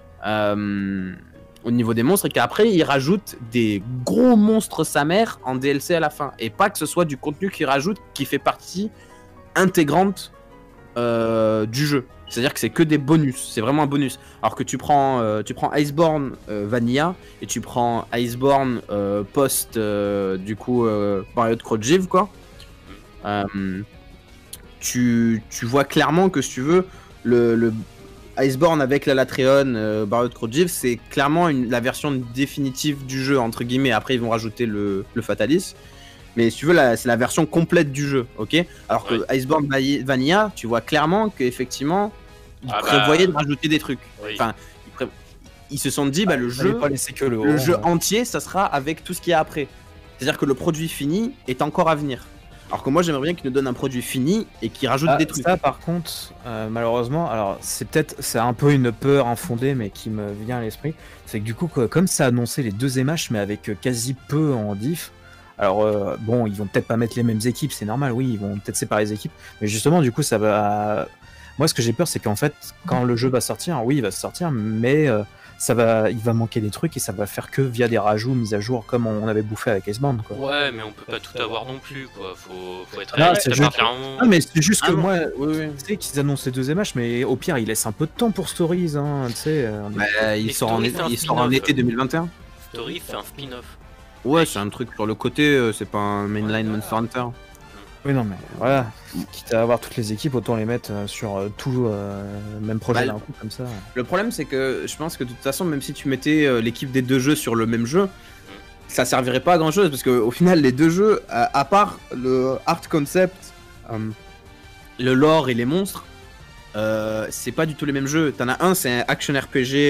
Au niveau des monstres, et qu'après ils rajoutent des gros monstres sa mère en DLC à la fin, et pas que ce soit du contenu qu'ils rajoutent qui fait partie intégrante du jeu. C'est-à-dire que c'est que des bonus, c'est vraiment un bonus. Alors que tu prends Iceborne Vanilla et tu prends Iceborne post du coup Barrio de Krojiv quoi. tu vois clairement que si tu veux, le Iceborne avec la Latreon, Barrier de Crojiv, c'est clairement la version définitive du jeu, entre guillemets. Après, ils vont rajouter le Fatalis. Mais si tu veux, c'est la version complète du jeu, ok? Alors que Iceborne Vanilla, tu vois clairement qu'effectivement, ils prévoyaient de rajouter des trucs. Oui. Enfin, ils se sont dit, le jeu entier, ça sera avec tout ce qu'il y a après. C'est-à-dire que le produit fini est encore à venir. Alors que moi, j'aimerais bien qu'ils nous donnent un produit fini et qu'ils rajoutent des trucs. Ça, par contre, malheureusement, alors c'est un peu une peur infondée, mais qui me vient à l'esprit. C'est que du coup, comme ça a annoncé les 2 MH, mais avec quasi peu en diff. Alors bon, ils vont peut-être pas mettre les mêmes équipes, c'est normal, oui, ils vont peut-être séparer les équipes. Mais justement, du coup, ça va. Moi, ce que j'ai peur, c'est qu'en fait, quand le jeu va sortir, oui, il va sortir, mais il va manquer des trucs et ça va faire que via des rajouts, mises à jour, comme on avait bouffé avec Icebound, quoi. Ouais, mais on peut pas tout avoir non plus, quoi. Faut être Non, réaliste. c'est juste... mais c'est juste que non. moi, tu sais qu'ils annoncent les 2 MH, mais au pire, ils laissent un peu de temps pour Stories, hein, tu sais. Il sort en été 2021. Stories, c'est un spin-off. Ouais, c'est un truc sur le côté, c'est pas un mainline Monster Hunter. Oui, non, mais voilà, quitte à avoir toutes les équipes, autant les mettre sur tout même projet d'un coup, comme ça. Le problème, c'est que je pense que de toute façon, même si tu mettais l'équipe des 2 jeux sur le même jeu, ça servirait pas à grand chose, parce qu'au final, les 2 jeux, à part le art concept, le lore et les monstres, c'est pas du tout les mêmes jeux. T'en as un, c'est un action RPG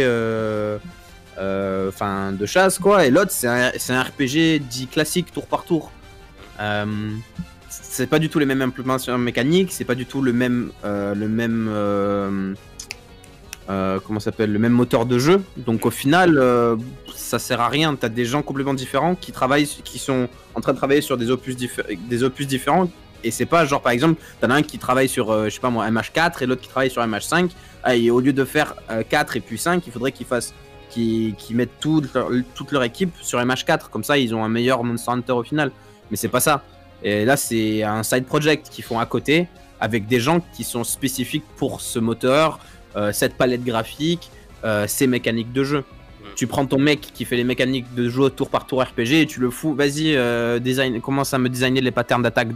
de chasse, quoi, et l'autre, c'est un RPG dit classique, tour par tour. C'est pas du tout les mêmes implémentations mécaniques, c'est pas du tout le même le même moteur de jeu. Donc au final, ça sert à rien. T'as des gens complètement différents qui sont en train de travailler sur des opus différents. Et c'est pas genre, par exemple, t'en as un qui travaille sur je sais pas moi MH4 et l'autre qui travaille sur MH5. Et au lieu de faire 4 et puis 5, il faudrait qu'ils mettent toute leur équipe sur MH4. Comme ça, ils ont un meilleur Monster Hunter au final. Mais c'est pas ça. Et là, c'est un side project qu'ils font à côté avec des gens qui sont spécifiques pour ce moteur, cette palette graphique, ces mécaniques de jeu. Tu prends ton mec qui fait les mécaniques de jeu tour par tour RPG et tu le fous, vas-y, commence à me designer les patterns d'attaque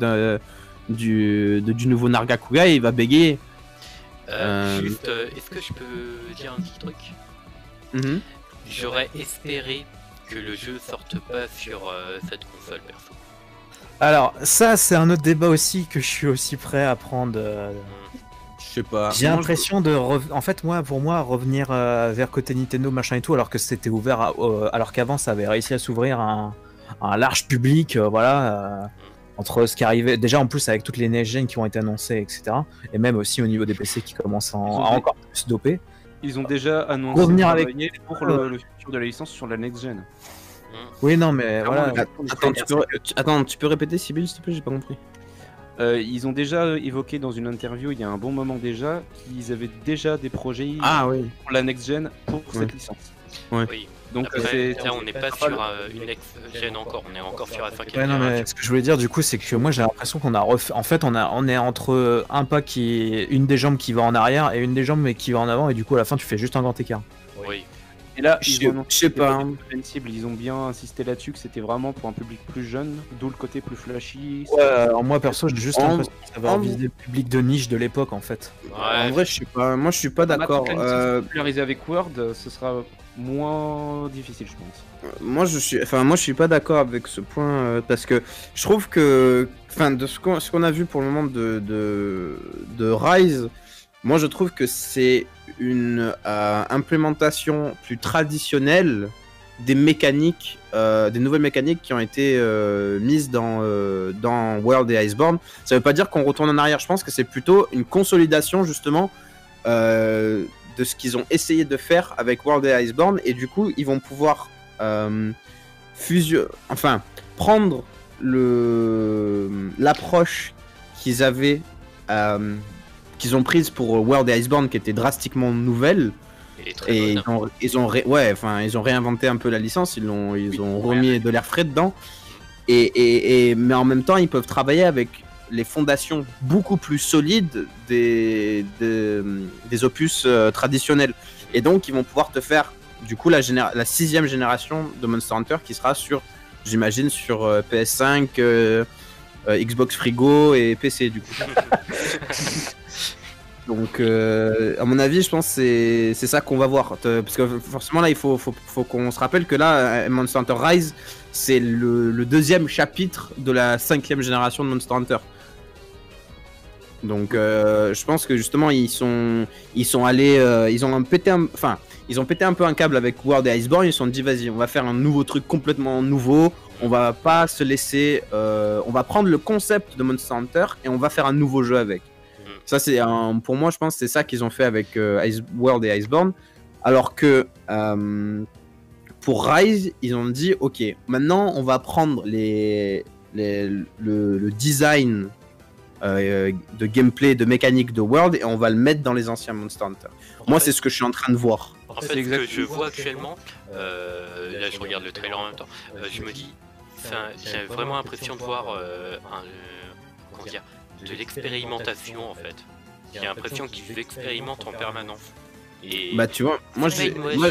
du nouveau Nargacuga et il va bégayer. Juste, est-ce que je peux dire un petit truc? J'aurais espéré que le jeu sorte pas sur cette console, perso. Alors, ça, c'est un autre débat aussi que je suis aussi prêt à prendre. Je sais pas. J'ai l'impression de. En fait, pour moi, revenir vers côté Nintendo, machin et tout, alors que c'était ouvert, alors qu'avant, ça avait réussi à s'ouvrir à un large public, entre ce qui arrivait. Déjà, en plus, avec toutes les next-gen qui ont été annoncées, etc. Et même aussi au niveau des PC qui commencent à encore plus doper. Ils ont déjà annoncé revenir avec pour le futur de la licence sur la next-gen. Oui, non, mais voilà. Attends, tu peux répéter, Sibyl, s'il te plaît, j'ai pas compris. Ils ont déjà évoqué dans une interview il y a un bon moment déjà qu'ils avaient déjà des projets pour la next-gen pour cette licence. Ouais. Oui. Donc après, là, on n'est pas sur une next-gen encore, on est encore sur la 5ème. Ouais, non, mais ce que je voulais dire du coup, c'est que moi j'ai l'impression qu'on a en fait, on est entre un pas qui est une des jambes qui va en arrière et une des jambes mais qui va en avant, et du coup à la fin tu fais juste un grand écart. Oui. Et là, je sais pas. Ils ont bien insisté là-dessus que c'était vraiment pour un public plus jeune, d'où le côté plus flashy. Ouais, alors moi perso, j'ai juste l'impression que ça va viser le public de niche de l'époque en fait. Ouais. En vrai, je sais pas. Moi, je suis pas d'accord. Popularisé avec Word, ce sera moins difficile, je pense. Moi, je suis pas d'accord avec ce point parce que je trouve que, de ce qu'on a vu pour le moment de Rise. Moi, je trouve que c'est une implémentation plus traditionnelle des mécaniques, des nouvelles mécaniques qui ont été mises dans World et Iceborne. Ça veut pas dire qu'on retourne en arrière. Je pense que c'est plutôt une consolidation justement de ce qu'ils ont essayé de faire avec World et Iceborne, et du coup, ils vont pouvoir prendre l'approche qu'ils avaient. Qu'ils ont prise pour World et Iceborne, qui était drastiquement nouvelle, et ils ont réinventé un peu la licence, ils ont remis de l'air frais dedans, mais en même temps ils peuvent travailler avec les fondations beaucoup plus solides des opus traditionnels, et donc ils vont pouvoir te faire du coup la 6ème génération de Monster Hunter qui sera j'imagine sur PS5, Xbox Frigo et PC du coup. Donc, à mon avis, je pense que c'est ça qu'on va voir. Parce que forcément, là, il faut qu'on se rappelle que là, Monster Hunter Rise, c'est le deuxième chapitre de la 5e génération de Monster Hunter. Donc, je pense que justement, ils sont allés, ils ont pété un peu un câble avec World et Iceborne. Ils se sont dit, vas-y, on va faire un nouveau truc complètement nouveau. On va pas se laisser, on va prendre le concept de Monster Hunter et on va faire un nouveau jeu avec. Ça, pour moi, je pense que c'est ça qu'ils ont fait avec World et Iceborne. Alors que pour Rise, ils ont dit, ok, maintenant on va prendre le design de gameplay, de mécanique de World et on va le mettre dans les anciens Monster Hunter. Moi, c'est ce que je suis en train de voir. En fait, ce que je vois actuellement, là je regarde le trailer en même temps, je me dis, j'ai vraiment l'impression de voir comment dire, de l'expérimentation en fait. J'ai l'impression qu'ils expérimentent en permanence. Et bah tu vois, moi j'ai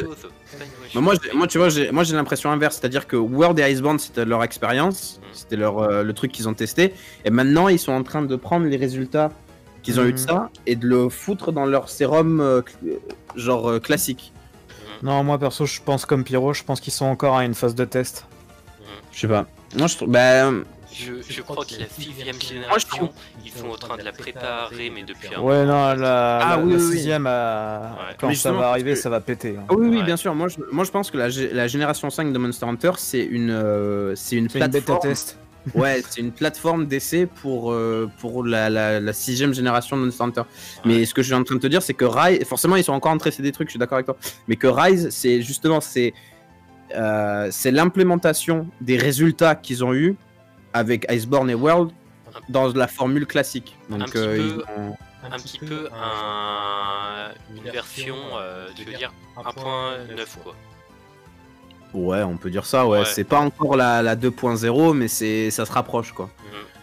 l'impression inverse, c'est-à-dire que World et Iceborne c'était leur expérience, c'était le truc qu'ils ont testé, et maintenant ils sont en train de prendre les résultats qu'ils ont eu de ça et de le foutre dans leur sérum classique. Non, moi perso, je pense comme Pyro, je pense qu'ils sont encore à une phase de test. Je sais pas. Moi je trouve, je crois que la 6e génération, ils sont en train de la préparer, mais depuis un ouais, non, la oui. 6e, quand ça va arriver, ça va péter. Hein. Oui, bien sûr. Moi, je pense que la génération 5 de Monster Hunter, c'est une plateforme. Bêta test. Ouais, c'est une plateforme d'essai pour la 6e génération de Monster Hunter. Mais ce que je suis en train de te dire, c'est que Rise, forcément, ils sont encore en train de tester des trucs, je suis d'accord avec toi. Mais que Rise, c'est justement, c'est l'implémentation des résultats qu'ils ont eu avec Iceborne et World dans la formule classique. Donc, un petit peu une version, je veux dire, 1.9 quoi. Ouais, on peut dire ça, ouais. C'est pas encore la 2.0, mais ça se rapproche, quoi.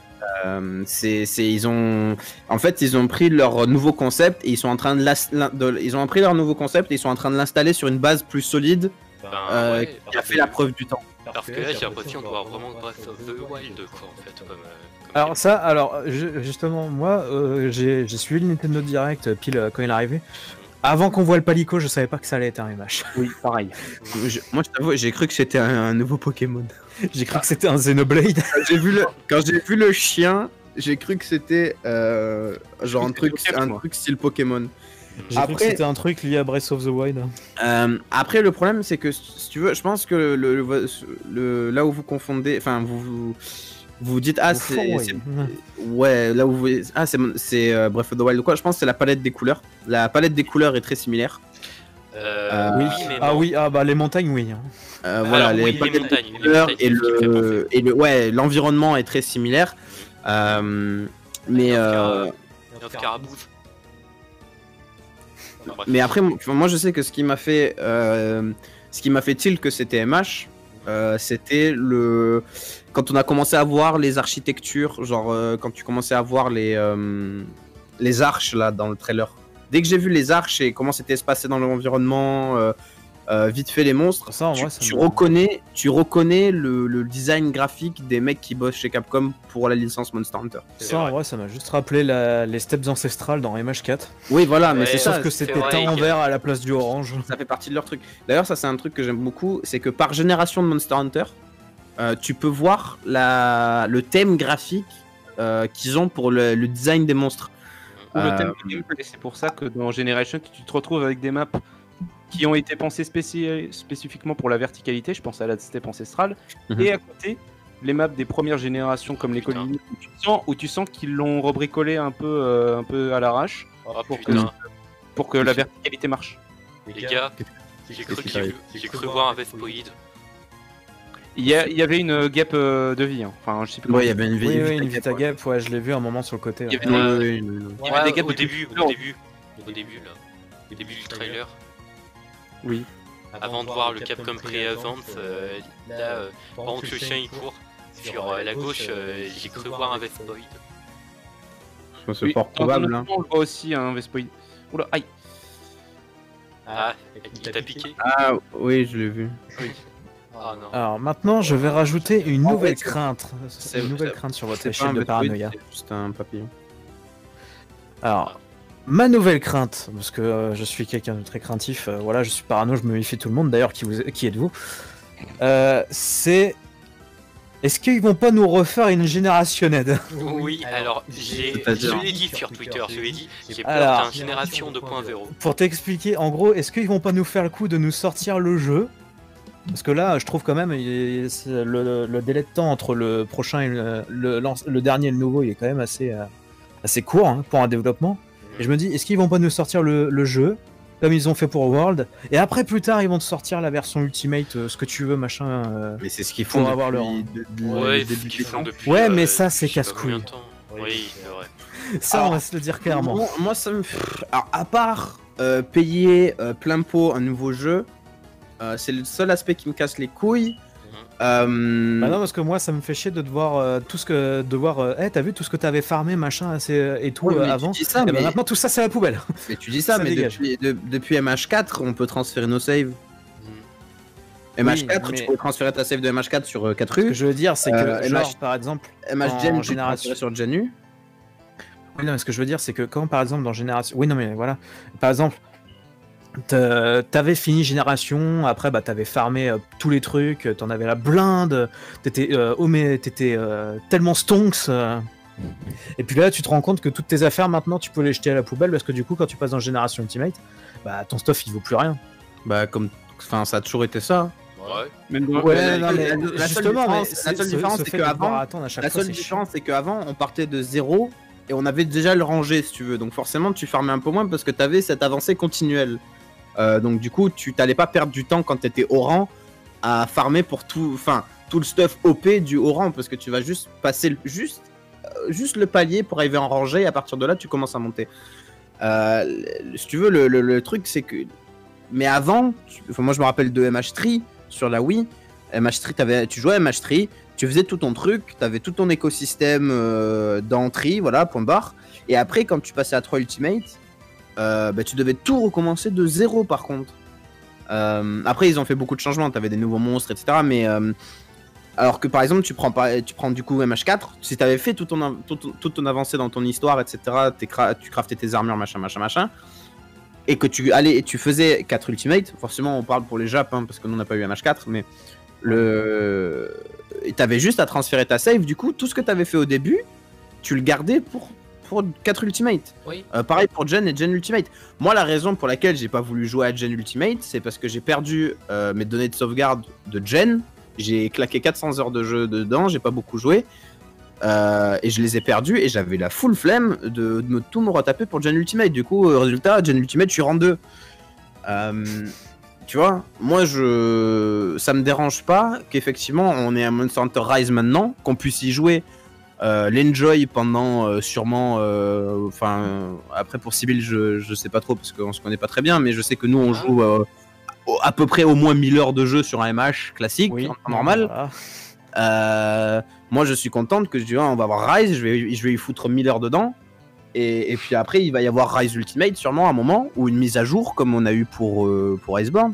Ils ont pris leur nouveau concept et ils sont en train de l'installer sur une base plus solide qui a fait la preuve du temps. Parce que là, j'ai l'impression de voir vraiment Breath of the Wild, quoi, en fait. Alors justement, moi, j'ai suivi le Nintendo Direct pile quand il est arrivé. Avant qu'on voit le palico, je savais pas que ça allait être un MH. Oui, pareil. Moi, je t'avoue, j'ai cru que c'était un nouveau Pokémon. J'ai cru que c'était un Xenoblade. Quand j'ai vu le chien, j'ai cru que c'était genre un truc style Pokémon. J'ai cru que c'était un truc lié à Breath of the Wild. Après, le problème, c'est que si tu veux, je pense que là où vous confondez, enfin vous dites ouais, là où vous c'est Breath of the Wild ou quoi, je pense que c'est la palette des couleurs. La palette des couleurs est très similaire. Oui, les montagnes, oui. Voilà, les montagnes et l'environnement est très similaire. Mais après, moi je sais que ce qui m'a fait tilt que c'était MH, c'était quand on a commencé à voir les architectures, genre quand tu commençais à voir les arches là dans le trailer. Dès que j'ai vu les arches et comment c'était espacé dans l'environnement, vite fait les monstres, ça, en vrai, tu reconnais le design graphique des mecs qui bossent chez Capcom pour la licence Monster Hunter. Ça, en vrai, ça m'a juste rappelé les steppes ancestrales dans MH4. Oui, voilà, mais c'est sauf que c'était teint en vert à la place du orange. Ça fait partie de leur truc. D'ailleurs, ça, c'est un truc que j'aime beaucoup, c'est que par génération de Monster Hunter, tu peux voir le thème graphique qu'ils ont pour le design des monstres. Ou le thème de gameplay. C'est pour ça que dans Generation, tu te retrouves avec des maps qui ont été pensées spécifiquement pour la verticalité, je pense à la steppe ancestrale, et à côté, les maps des premières générations comme les collines, où tu sens qu'ils l'ont rebricolé un peu à l'arrache pour que la verticalité marche. Les gars, j'ai cru voir un Vespoid. Il y avait une gap de vie, hein. Enfin je sais plus. Ouais, il y avait une vie. Oui, une Vita gap, ouais, je l'ai vu un moment sur le côté. Il y avait des gaps au début du trailer. Oui. Avant de voir le Capcom Pre-Advance, là, pendant que le chien il court sur la gauche, j'ai cru voir un Vespoid. C'est fort probable. Hein. On le voit aussi un Vespoid. Oula, aïe. Ah, il t'a piqué? Ah oui, je l'ai vu. Oui. Ah non. Alors maintenant, je vais rajouter une En nouvelle fait, crainte. c'est- Une nouvelle c'est- crainte sur votre C'est pas échelle un de Metroid, paranoïa. c'est juste un papillon. Alors, ma nouvelle crainte, parce que je suis quelqu'un de très craintif, voilà, je suis parano, je me méfie de tout le monde, d'ailleurs, qui êtes-vous c'est... Est-ce qu'ils vont pas nous refaire une générationnette? Oui, alors je C'est-à-dire l'ai dit sur Twitter, je l'ai dit, j'ai peur Alors, d'un génération 2.0. Pour t'expliquer, en gros, est-ce qu'ils vont pas nous faire le coup de nous sortir le jeu? Parce que là, je trouve quand même, le délai de temps entre le prochain et le dernier et le nouveau, il est quand même assez court hein, pour un développement. Et je me dis, est-ce qu'ils vont pas nous sortir le jeu, comme ils ont fait pour World, et après, plus tard, ils vont te sortir la version Ultimate, ce que tu veux, machin. Mais c'est ce qu'ils font Pour avoir leur- Ouais, depuis c'est ce qu'ils font depuis. Ouais, mais ça, c'est je sais pas casse-couille. combien de temps. Oui, c'est vrai. Ça, Alors, on va se le dire clairement. Moi, ça me. Alors, à part payer plein pot un nouveau jeu, c'est le seul aspect qui me casse les couilles. Bah non, parce que moi, ça me fait chier de devoir t'as vu tout ce que t'avais farmé, machin, et tout Ouais, mais avant. tu dis ça, Et bah mais... maintenant, tout ça, c'est la poubelle. mais tu dis ça, ça mais dégage. depuis MH4, on peut transférer nos saves. MH4, mais- tu peux transférer ta save de MH4 sur 4 Ce que rues. je veux dire, c'est que, MH genre, par exemple, MH en Gen, tu peux génération- transférer sur Genu. oui, non, mais ce que je veux dire, c'est que quand, par exemple, dans Génération... Oui, non, mais voilà. Par exemple, t'avais fini Génération, après, bah, t'avais farmé tous les trucs, t'en avais la blinde, t'étais tellement stonks. Et puis là, tu te rends compte que toutes tes affaires, maintenant, tu peux les jeter à la poubelle, parce que du coup, quand tu passes dans Génération Ultimate, bah, ton stuff, il vaut plus rien. Bah, comme. Enfin, ça a toujours été ça. Ouais. Même dans- Ouais, non, mais la seule justement, différence, mais la seule ce différence, fait c'est de devoir qu'avant, attendre à chaque la fois, seule c'est différence, c'est qu'avant, on partait de 0 et on avait déjà le rangé, si tu veux. Donc forcément, tu farmais un peu moins parce que tu avais cette avancée continuelle. Donc du coup, tu t'allais pas perdre du temps quand tu étais au rang à farmer pour tout le stuff OP du haut rang parce que tu vas juste passer juste le palier pour arriver en rangée et à partir de là, tu commences à monter. Si tu veux, le truc, c'est que... Mais avant, moi je me rappelle de MH3 sur la Wii. MH3, tu jouais à MH3, tu faisais tout ton truc, tu avais tout ton écosystème d'entrée, voilà, point barre. Et après, quand tu passais à 3 Ultimate, bah, tu devais tout recommencer de 0 par contre. Après, ils ont fait beaucoup de changements, tu avais des nouveaux monstres, etc. Mais alors que par exemple, tu prends du coup MH4, si tu avais fait toute ton avancée dans ton histoire, etc., tu craftais tes armures, machin. Et que tu faisais 4 Ultimate, forcément on parle pour les Japs, hein, parce que nous on n'a pas eu MH4, mais t'avais juste à transférer ta save, du coup tout ce que t'avais fait au début, tu le gardais pour 4 Ultimate. Oui. Pareil pour Gen et Gen Ultimate. Moi la raison pour laquelle j'ai pas voulu jouer à Gen Ultimate, c'est parce que j'ai perdu mes données de sauvegarde de Gen, j'ai claqué 400 heures de jeu dedans, j'ai pas beaucoup joué. Et je les ai perdus et j'avais la full flemme de tout me retaper pour Gen Ultimate. Du coup, résultat, Gen Ultimate, je suis rang 2. Tu vois, moi, ça me dérange pas qu'effectivement, on ait un Monster Hunter Rise maintenant, qu'on puisse y jouer, l'enjoy pendant sûrement. Après, pour Sibyl, je sais pas trop parce qu'on se connaît pas très bien, mais je sais que nous, on joue à peu près au moins 1000 heures de jeu sur un MH classique, Oui, en temps normal. Voilà. Moi je suis contente que je dis on va avoir Rise, je vais y foutre 1000 heures dedans et puis après il va y avoir Rise Ultimate sûrement à un moment ou une mise à jour comme on a eu pour Iceborne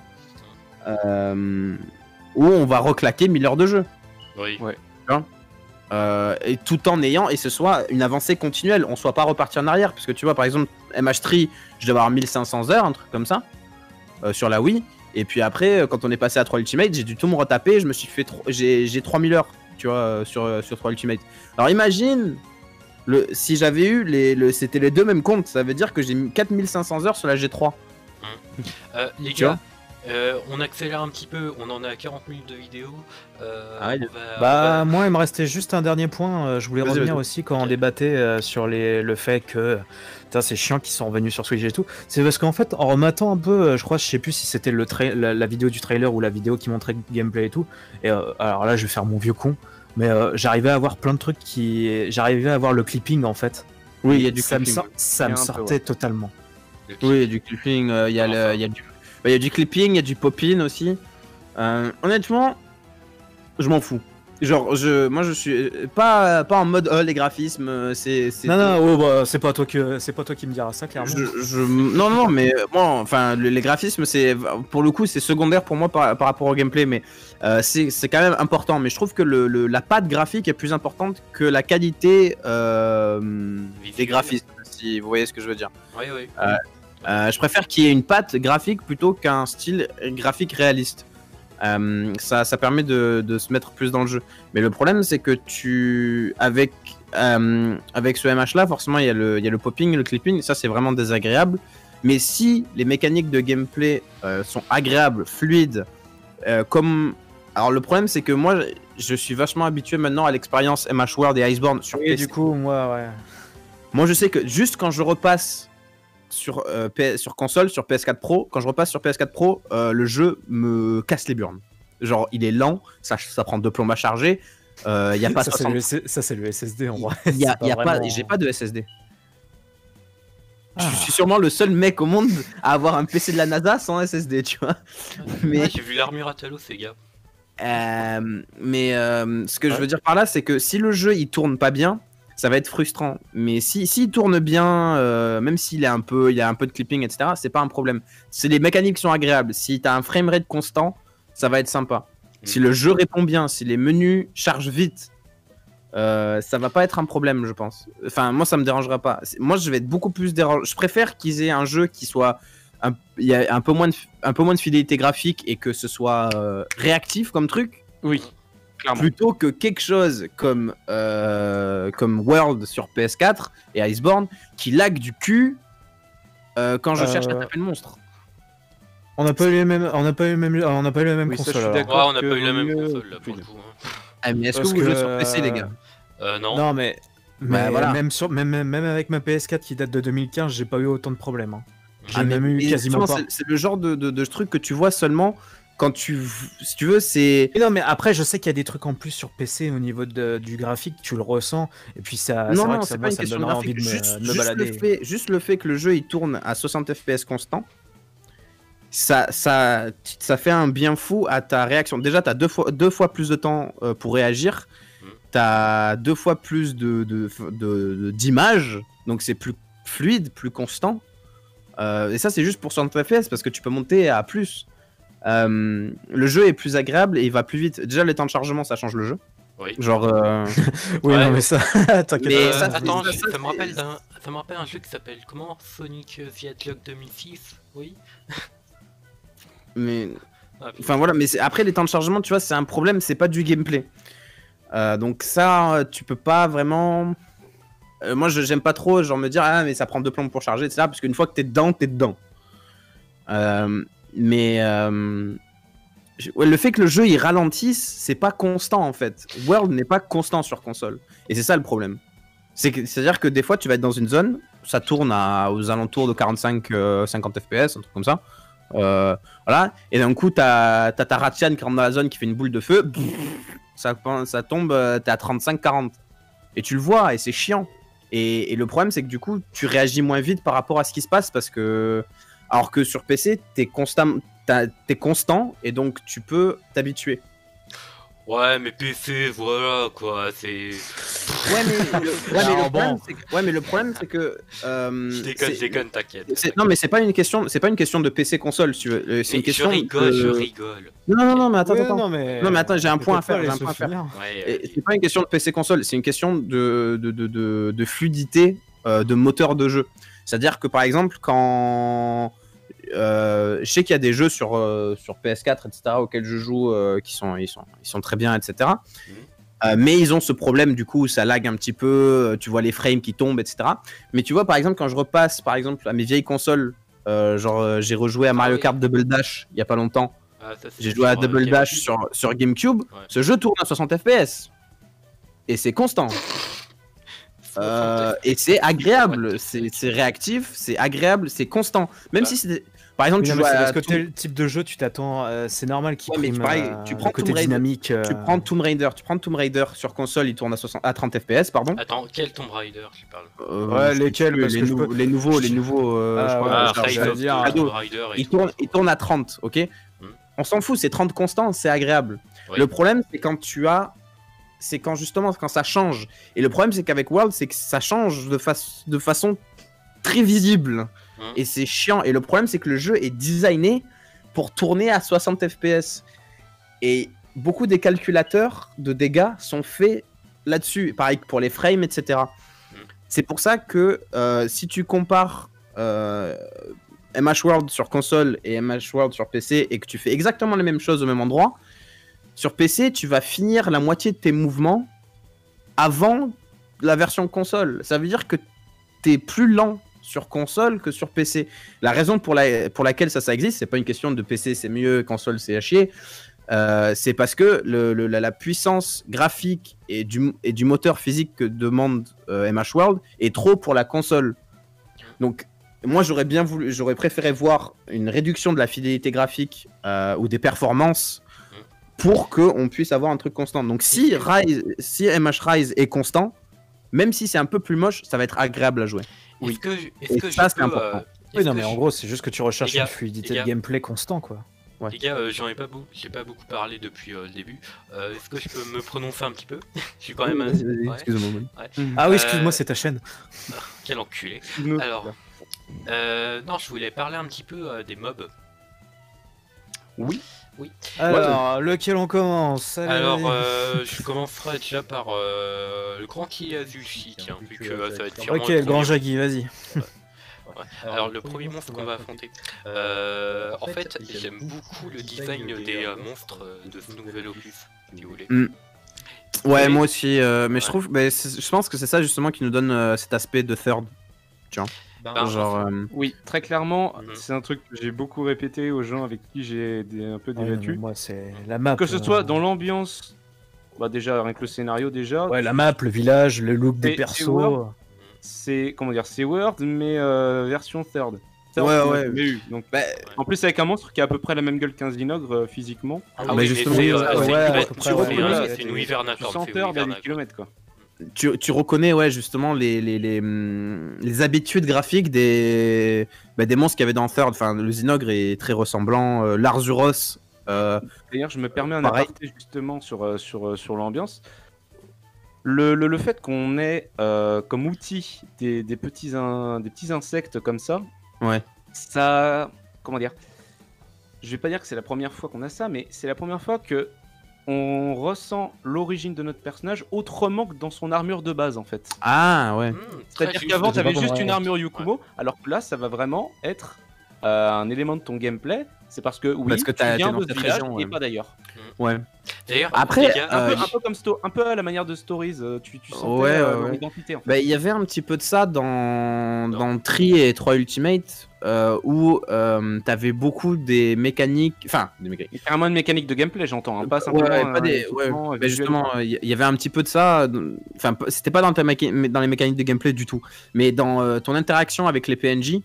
où on va reclaquer 1000 heures de jeu. Oui. Ouais. Et tout en ayant et ce soit une avancée continuelle, on soit pas reparti en arrière parce que tu vois par exemple MH3 je dois avoir 1500 heures, un truc comme ça sur la Wii et puis après quand on est passé à 3 Ultimate j'ai dû tout me retaper, je me suis fait j'ai 3000 heures tu vois, sur 3 Ultimate. Alors imagine, si j'avais eu c'était les deux mêmes comptes, ça veut dire que j'ai mis 4500 heures sur la G3. Les Tu gars, on accélère un petit peu, on en est à 40 minutes de vidéo. Moi, il me restait juste un dernier point. Je voulais Vas-y, revenir vas-y. aussi quand on débattait sur le fait que putain, c'est chiant qu'ils sont revenus sur Switch et tout. C'est parce qu'en fait, en rematant un peu, je sais plus si c'était la vidéo du trailer ou la vidéo qui montrait le gameplay et tout. Et alors là, je vais faire mon vieux con, mais j'arrivais à avoir plein de trucs j'arrivais à avoir le clipping en fait. Oui, il y a du ça me, clipping. ça me un peu, sortait ouais. totalement. Oui, il y a du clipping, il y a du clipping, il y a du pop-in aussi. Honnêtement, je m'en fous. Genre, moi je suis pas en mode les graphismes, c'est. Non, bah, c'est pas toi qui me diras ça, clairement. Non, mais moi, enfin, les graphismes, c'est pour le coup, c'est secondaire pour moi par rapport au gameplay, mais c'est quand même important. Mais je trouve que la patte graphique est plus importante que la qualité des graphismes, si vous voyez ce que je veux dire. Oui, oui. Je préfère qu'il y ait une patte graphique plutôt qu'un style graphique réaliste. Ça permet de se mettre plus dans le jeu. Mais le problème, c'est que avec ce MH là, forcément, il y a le popping, le clipping, ça c'est vraiment désagréable. Mais si les mécaniques de gameplay sont agréables, fluides, alors le problème, c'est que moi, je suis vachement habitué maintenant à l'expérience MH World et Iceborne sur PC. Et du coup, moi, je sais que juste quand je repasse sur console, sur PS4 Pro, quand je repasse sur PS4 Pro, le jeu me casse les burnes. Genre, il est lent, ça prend 2 plombes à charger. Y a pas ça, c'est le SSD en vrai. J'ai pas de SSD. Je suis sûrement le seul mec au monde à avoir un PC de la NASA sans SSD, tu vois. Mais j'ai vu l'armure à Talos, ces gars. Ce que je veux dire par là, c'est que si le jeu il tourne pas bien, ça va être frustrant. Mais s'il tourne bien, même s'il il y a un peu de clipping, etc., c'est pas un problème. C'est les mécaniques qui sont agréables. Si t'as un framerate constant, ça va être sympa. Si le jeu répond bien, si les menus chargent vite, ça va pas être un problème, je pense. Enfin, moi, ça me dérangera pas. Moi, je vais être beaucoup plus dérangé. Je préfère qu'ils aient un jeu qui soit il y a un peu moins de fidélité graphique et que ce soit réactif comme truc. Oui. Clairement. Plutôt que quelque chose comme World sur PS4 et Iceborne qui lag du cul quand je cherche à taper le monstre. On n'a pas eu les mêmes consoles. On n'a pas eu la même console là pour le coup. Mais est-ce que vous jouez sur PC, les gars? Non. Non, mais voilà. même avec ma PS4 qui date de 2015, j'ai pas eu autant de problèmes. J'ai même eu quasiment pas. C'est le genre de truc que tu vois seulement quand si tu veux, c'est. Non, mais après, je sais qu'il y a des trucs en plus sur PC au niveau du graphique, tu le ressens, et puis ça. Non, c'est pas une question de graphique. Juste le fait que le jeu il tourne à 60 FPS constant, ça fait un bien fou à ta réaction. Déjà, t'as deux fois plus de temps pour réagir. T'as 2 fois plus d'images, donc c'est plus fluide, plus constant. Et ça, c'est juste pour 60 FPS parce que tu peux monter à plus. Le jeu est plus agréable et il va plus vite. Déjà, les temps de chargement, ça change le jeu. Oui. Genre. Oui, ouais. Non, mais ça. T'inquiète. Mais attends, ça me rappelle un jeu qui s'appelle comment? Sonic the Hedgehog 2006. Oui. Mais. Enfin voilà, mais après, les temps de chargement, tu vois, c'est un problème, c'est pas du gameplay. Donc ça, tu peux pas vraiment. Moi, j'aime pas trop, genre me dire mais ça prend 2 plombes pour charger, etc. Parce qu'une fois que t'es dedans, t'es dedans. Le fait que le jeu il ralentisse, c'est pas constant en fait. World n'est pas constant sur console, et c'est ça le problème. C'est-à-dire que des fois, tu vas être dans une zone, ça tourne aux alentours de 45-50 FPS, un truc comme ça. Voilà, et d'un coup, t'as ta Ratian qui rentre dans la zone qui fait une boule de feu. Ça tombe, t'es à 35-40. Et tu le vois, et c'est chiant. Et le problème, c'est que du coup, tu réagis moins vite par rapport à ce qui se passe, parce que. Alors que sur PC, t'es constant, et donc tu peux t'habituer. Ouais, mais PC, voilà quoi, c'est. Mais le problème, c'est que. Je déconne, t'inquiète. Non, mais c'est pas une question de PC console, si tu veux. C'est une question. Je rigole. Non, mais attends. Non, mais attends, j'ai un point à faire. Ouais, c'est pas une question de PC console, c'est une question de fluidité de moteur de jeu. C'est-à-dire que par exemple, quand. Je sais qu'il y a des jeux sur PS4, etc., auxquels je joue qui sont très bien, etc. Mais ils ont ce problème, du coup, ça lag un petit peu, tu vois les frames qui tombent, etc. Mais tu vois, par exemple, quand je repasse par exemple à mes vieilles consoles, j'ai rejoué à Mario Kart Double Dash il y a pas longtemps. J'ai joué à Double Dash sur GameCube. Ouais. Ce jeu tourne à 60 FPS. Et c'est constant. Et c'est agréable, c'est réactif, c'est agréable, c'est constant. Même si c'est. Par exemple, parce que tel type de jeu, tu t'attends, c'est normal qu'il prime tu prends côté dynamique. Tu prends Tomb Raider sur console, il tourne à 30 FPS, pardon. Attends, quel Tomb Raider tu parles? Ouais, lesquels? Les nouveaux. Il tourne à 30, ok. On s'en fout, c'est 30 constant, c'est agréable. Oui. Le problème, c'est quand tu as c'est quand justement quand ça change. Et le problème c'est qu'avec World, c'est que ça change de façon très visible. Et c'est chiant. Et le problème c'est que le jeu est designé pour tourner à 60 FPS. Et beaucoup des calculateurs de dégâts sont faits là-dessus. Pareil pour les frames, etc. C'est pour ça que si tu compares MH World sur console et MH World sur PC et que tu fais exactement les mêmes choses au même endroit, sur PC, tu vas finir la moitié de tes mouvements avant la version console. Ça veut dire que t'es plus lent sur console que sur PC. La raison pour laquelle ça existe, c'est pas une question de PC c'est mieux, console c'est à chier. C'est parce que la puissance graphique et du moteur physique que demande MH World est trop pour la console. Donc moi j'aurais préféré voir une réduction de la fidélité graphique ou des performances pour qu'on puisse avoir un truc constant. Donc si MH Rise est constant, même si c'est un peu plus moche, ça va être agréable à jouer. Oui. C'est important. Oui, non, mais en gros, c'est juste que tu recherches une fluidité de gameplay constant, quoi. Ouais. Les gars, j'ai pas beaucoup parlé depuis le début. Est-ce que je peux me prononcer un petit peu? Je suis quand même. Vas-y, excuse-moi. Ouais. Ah oui, excuse-moi, c'est ta chaîne. Quel enculé. Alors, non, je voulais parler un petit peu des mobs. Oui. Alors, lequel on commence? Allez. Alors, je commencerai déjà par le grand Kiazushi, tiens, vu que ça va être sûrement Ok, le le grand premier. Jaggi, vas-y. Ouais. Alors, le premier monstre qu'on va affronter. En fait, j'aime beaucoup le design des monstres de ce nouvel opus, si vous voulez. Ouais, Oui. moi aussi. Mais je pense que c'est ça justement qui nous donne cet aspect de third. Ben, Genre, Oui, très clairement, Mhm. c'est un truc que j'ai beaucoup répété aux gens avec qui j'ai un peu Ouais, non, mais débattu. moi, c'est la map. Que ce soit dans l'ambiance, bah déjà, rien que le scénario déjà, Ouais, la map, le village, le look des C'est persos. World. c'est, comment dire, c'est World, mais version third. Third, Ouais, on ouais. l'a jamais eu, donc, bah, en plus, avec un monstre qui a à peu près la même gueule qu'un Zinogre physiquement. Ah bah, oui, justement, mais ouais, c'est à une peu près, tu ouais. reconnais, Ouais, c'est une tu Wyvernator, sens c'est une third à 8 Wyvernator. km quoi. tu reconnais ouais justement les habitudes graphiques des monstres qu'il y avait dans Third. Enfin, le Zinogre est très ressemblant. L'Arzuros. D'ailleurs, je me permets un Pareil. aparté justement sur l'ambiance. Le fait qu'on ait comme outil des petits insectes comme ça, Ouais. ça, comment dire, je vais pas dire que c'est la première fois qu'on a ça, mais c'est la première fois que on ressent l'origine de notre personnage autrement que dans son armure de base en fait. Ah ouais. C'est-à-dire Très qu'avant juste. t'avais pas juste comment- une armure Yukumo, alors que là ça va vraiment être un élément de ton gameplay. C'est parce que oui, Parce que t'es tu viens dans de ce cette village région, et ouais. pas d'ailleurs. Ouais. D'ailleurs, Après, les gars, Un peu comme un peu à la manière de Stories, tu sentais Ouais, leur ouais. identité en fait. Bah, il y avait un petit peu de ça dans Tri et 3 Ultimate où t'avais beaucoup des mécaniques. Enfin, des mécaniques. Carrément une mécanique de gameplay, j'entends, hein, pas simplement. Ouais, un pas des. équipement Ouais, mais visuel. justement, il y avait un petit peu de ça. Enfin, c'était pas dans les mécaniques de gameplay du tout. Mais dans ton interaction avec les PNJ,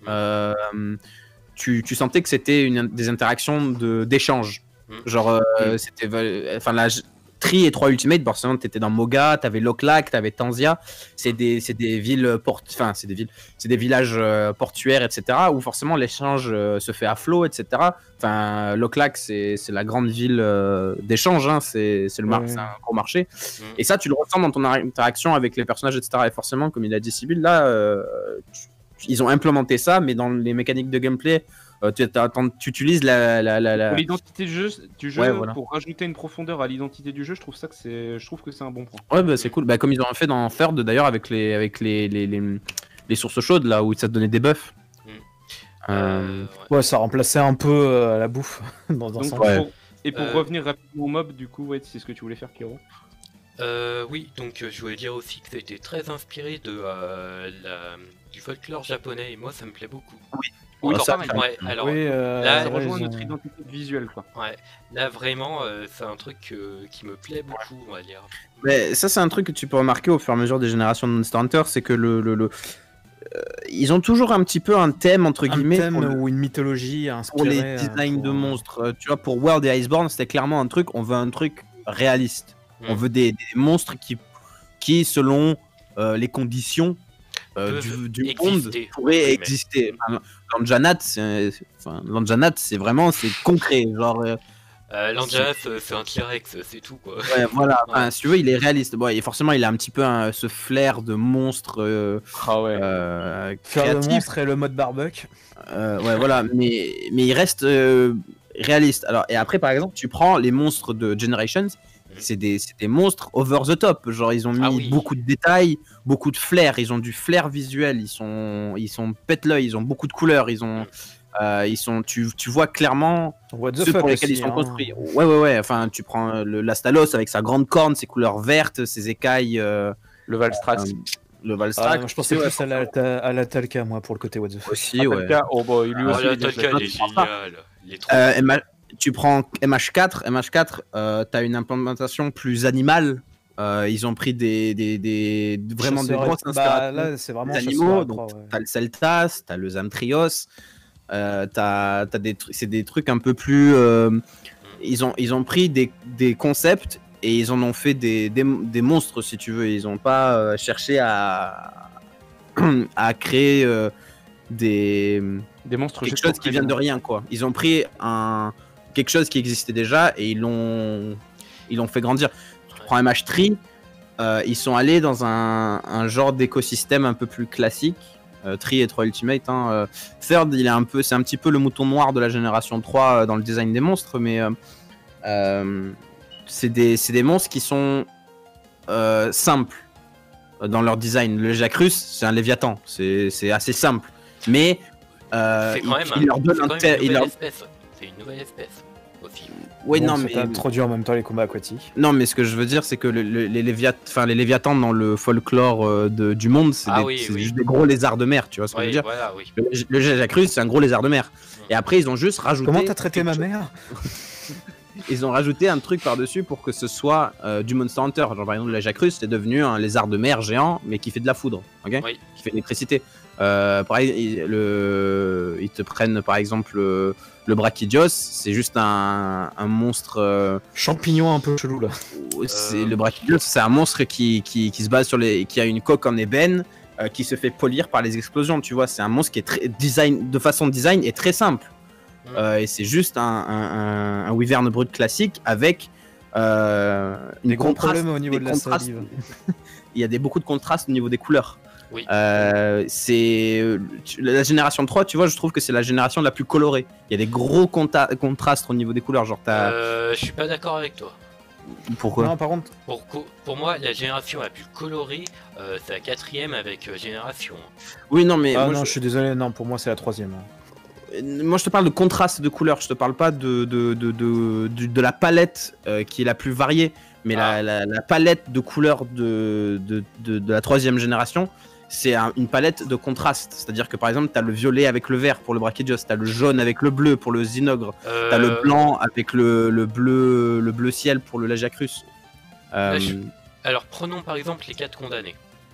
tu sentais que c'était des interactions d'échange. Genre, c'était. Enfin, Tri et 3 Ultimate, forcément, t'étais dans Moga, t'avais Loklak, t'avais Tanzia. C'est des villes enfin, c'est des villages portuaires, etc. Où forcément l'échange se fait à flot, etc. Enfin, Loklak, c'est la grande ville d'échange, hein. C'est c'est un gros marché. Et ça, tu le ressens dans ton interaction avec les personnages, etc. Et forcément, comme il a dit Sibyl, là, ils ont implémenté ça, mais dans les mécaniques de gameplay, tu utilises Pour l'identité du jeu, Ouais, voilà. pour rajouter une profondeur à l'identité du jeu, je trouve que c'est un bon point. Ouais, bah, c'est cool. Bah, comme ils ont fait dans Third d'ailleurs avec les sources chaudes là où ça te donnait des buffs. Ouais, ça remplaçait un peu la bouffe dans un Donc, sens. Ouais. pour revenir rapidement au mob, du coup, ouais, c'est ce que tu voulais faire, Kiro. oui, donc je voulais dire aussi que ça a été très inspiré du folklore japonais et moi ça me plaît beaucoup. Oui, ça, pareil. Ouais, alors Oui, là, Ça ouais, rejoint ils notre ont- identité visuelle, quoi. ouais, là vraiment c'est un truc qui me plaît beaucoup, on va dire. Mais ça, c'est un truc que tu peux remarquer au fur et à mesure des générations de Monster Hunter, c'est que ils ont toujours un petit peu un thème entre un guillemets thème pour, ou une mythologie pour les inspirée. designs de monstres. Tu vois, pour World et Iceborne, c'était clairement un truc. On veut un truc réaliste. On veut des monstres qui selon les conditions du monde exister, pourraient entre exister. Enfin, L'Anjanat, c'est vraiment c'est concret. Genre, L'Anjas, c'est un T-Rex, c'est tout quoi. Ouais, voilà. Ouais. Enfin, si tu veux, il est réaliste. Bon, et forcément, il a un petit peu ce flair de monstre Ah ouais. Faire le créatif. monstre et le mode barbuck. Ouais, voilà. Mais il reste réaliste. Alors, et après, par exemple, tu prends les monstres de Generations. C'est des monstres over the top. Genre, ils ont mis Ah oui. beaucoup de détails, beaucoup de flair. Ils ont du flair visuel. Ils sont pète l'œil. Ils ont beaucoup de couleurs. Tu vois clairement What the ceux fuck pour lesquels aussi, ils sont hein. construits. Ouais. Enfin, tu prends l'Astalos avec sa grande corne, ses couleurs vertes, ses écailles, Le Valstrax. le Ah, Valstrax. moi, je pensais plus à la Talca, moi, pour le côté what the fuck. aussi, ouais. Atalka, oh bah lui Oh aussi. la il est Talca, elle est je pense pas. géniale. Il est trop. Tu prends MH4, t'as une implémentation plus animale. Ils ont pris vraiment des grosses inspirations. Là, c'est vraiment Des chasseur animaux, à proie, donc ouais. t'as le Celtas, t'as le Zamtrios, c'est des trucs un peu plus. Ils ont pris des concepts et ils en ont fait des monstres, si tu veux. Ils n'ont pas cherché à créer Des monstres quelque juste chose pour qui vient de rien, quoi. Ils ont pris quelque chose qui existait déjà et ils l'ont fait grandir. Tu prends MH3, ils sont allés dans un genre d'écosystème un peu plus classique. Tree et 3 Ultimate. Third, c'est un petit peu le mouton noir de la génération 3 dans le design des monstres, mais c'est des monstres qui sont simples dans leur design. Le Jacrus, c'est un Léviathan, c'est assez simple, mais C'est quand même il leur donne c'est quand même une nouvelle espèce. C'est une nouvelle espèce aussi. Ouais, Bon, non, c'est mais quand même trop dur en même temps les combats aquatiques. non, mais ce que je veux dire, c'est que les Léviathans dans le folklore du monde, c'est Ah oui, oui. juste des gros lézards de mer, tu vois ce que je veux Oui, dire. voilà, oui. Le Jacrus, c'est un gros lézard de mer. Et après, ils ont juste rajouté. Comment t'as traité ma mère? Ils ont rajouté un truc par-dessus pour que ce soit du Monster Hunter. Genre, par exemple, le Jacrus, c'est devenu un lézard de mer géant, mais qui fait de la foudre, ok, Oui. qui fait de l'électricité. Pareil, ils te prennent par exemple le Brachydios, c'est juste un monstre. Champignon un peu chelou là. Le Brachydios, c'est un monstre qui se base sur qui a une coque en ébène, qui se fait polir par les explosions. Tu vois, c'est un monstre qui est de façon design est très simple. Et c'est juste un wyvern brut classique avec Des gros problèmes au niveau de la salive. Il y a beaucoup de contrastes au niveau des couleurs. Oui. La génération 3, tu vois, je trouve que c'est la génération la plus colorée. Il y a des gros contrastes au niveau des couleurs. Genre, Je suis pas d'accord avec toi. Pourquoi? Non, par contre, Pour moi, la génération la plus colorée, c'est la 4ème avec Génération. Oui, non, mais moi, non, je suis désolé, non, pour moi c'est la 3ème. moi, je te parle de contraste de couleurs. Je te parle pas de la palette qui est la plus variée, mais la palette de couleurs de la 3ème génération. C'est une palette de contraste, c'est-à-dire que par exemple t'as le violet avec le vert pour le Brachydios, t'as le jaune avec le bleu pour le Zinogre, t'as le blanc avec le bleu ciel pour le Lajacrus. Alors prenons par exemple les 4 condamnés.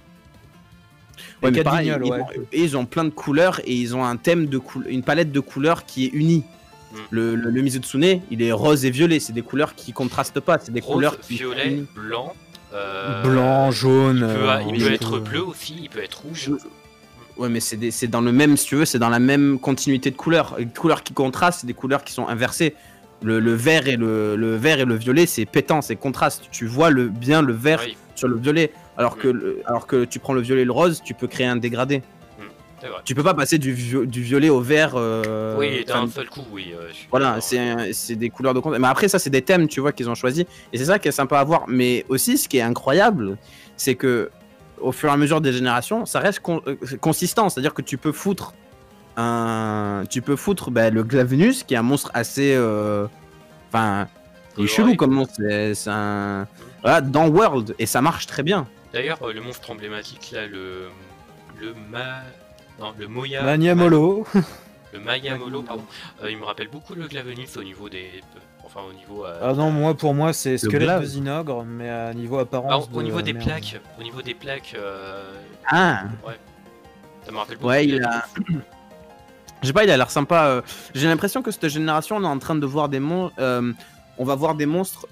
Ouais, mais quatre pareil, vignoles, ouais. ils ont plein de couleurs et ils ont un thème une palette de couleurs qui est unie. Le Mizutsune, il est rose et violet, c'est des couleurs qui contrastent pas, c'est des Rose, couleurs qui violet, blanc. Blanc, jaune. Il peut être bleu aussi, il peut être rouge. Ouais, mais c'est dans le même, si tu veux, c'est dans la même continuité de couleurs. Les couleurs qui contrastent, c'est des couleurs qui sont inversées. Le vert et le violet, c'est pétant, c'est contraste. Tu vois bien le vert sur le violet, alors que tu prends le violet et le rose, tu peux créer un dégradé. C'est vrai. Tu peux pas passer du violet au vert. Oui, d'un seul coup, oui. Voilà, c'est des couleurs de contraste. Mais après, ça, c'est des thèmes, tu vois, qu'ils ont choisi. Et c'est ça qui est sympa à voir. Mais aussi, ce qui est incroyable, c'est que au fur et à mesure des générations, ça reste consistant. C'est-à-dire que tu peux foutre le Glavenus, qui est un monstre assez. Enfin, il est chelou comme monstre. C'est un. Voilà, dans World. Et ça marche très bien. D'ailleurs, le monstre emblématique, là, le Moya. Maniamolo. Le Mayamolo, pardon. Il me rappelle beaucoup le Glavenus au niveau des. Enfin, au niveau. Ah non, pour moi c'est squelette glaive. de Zinogre, mais à niveau apparence. Au niveau des merde. plaques. Au niveau des plaques. Ah. Ouais. Ça me rappelle beaucoup. Ouais, le il a. Glavenus. Je sais pas, il a l'air sympa. J'ai l'impression que cette génération, on est en train de voir des monstres. On va voir des monstres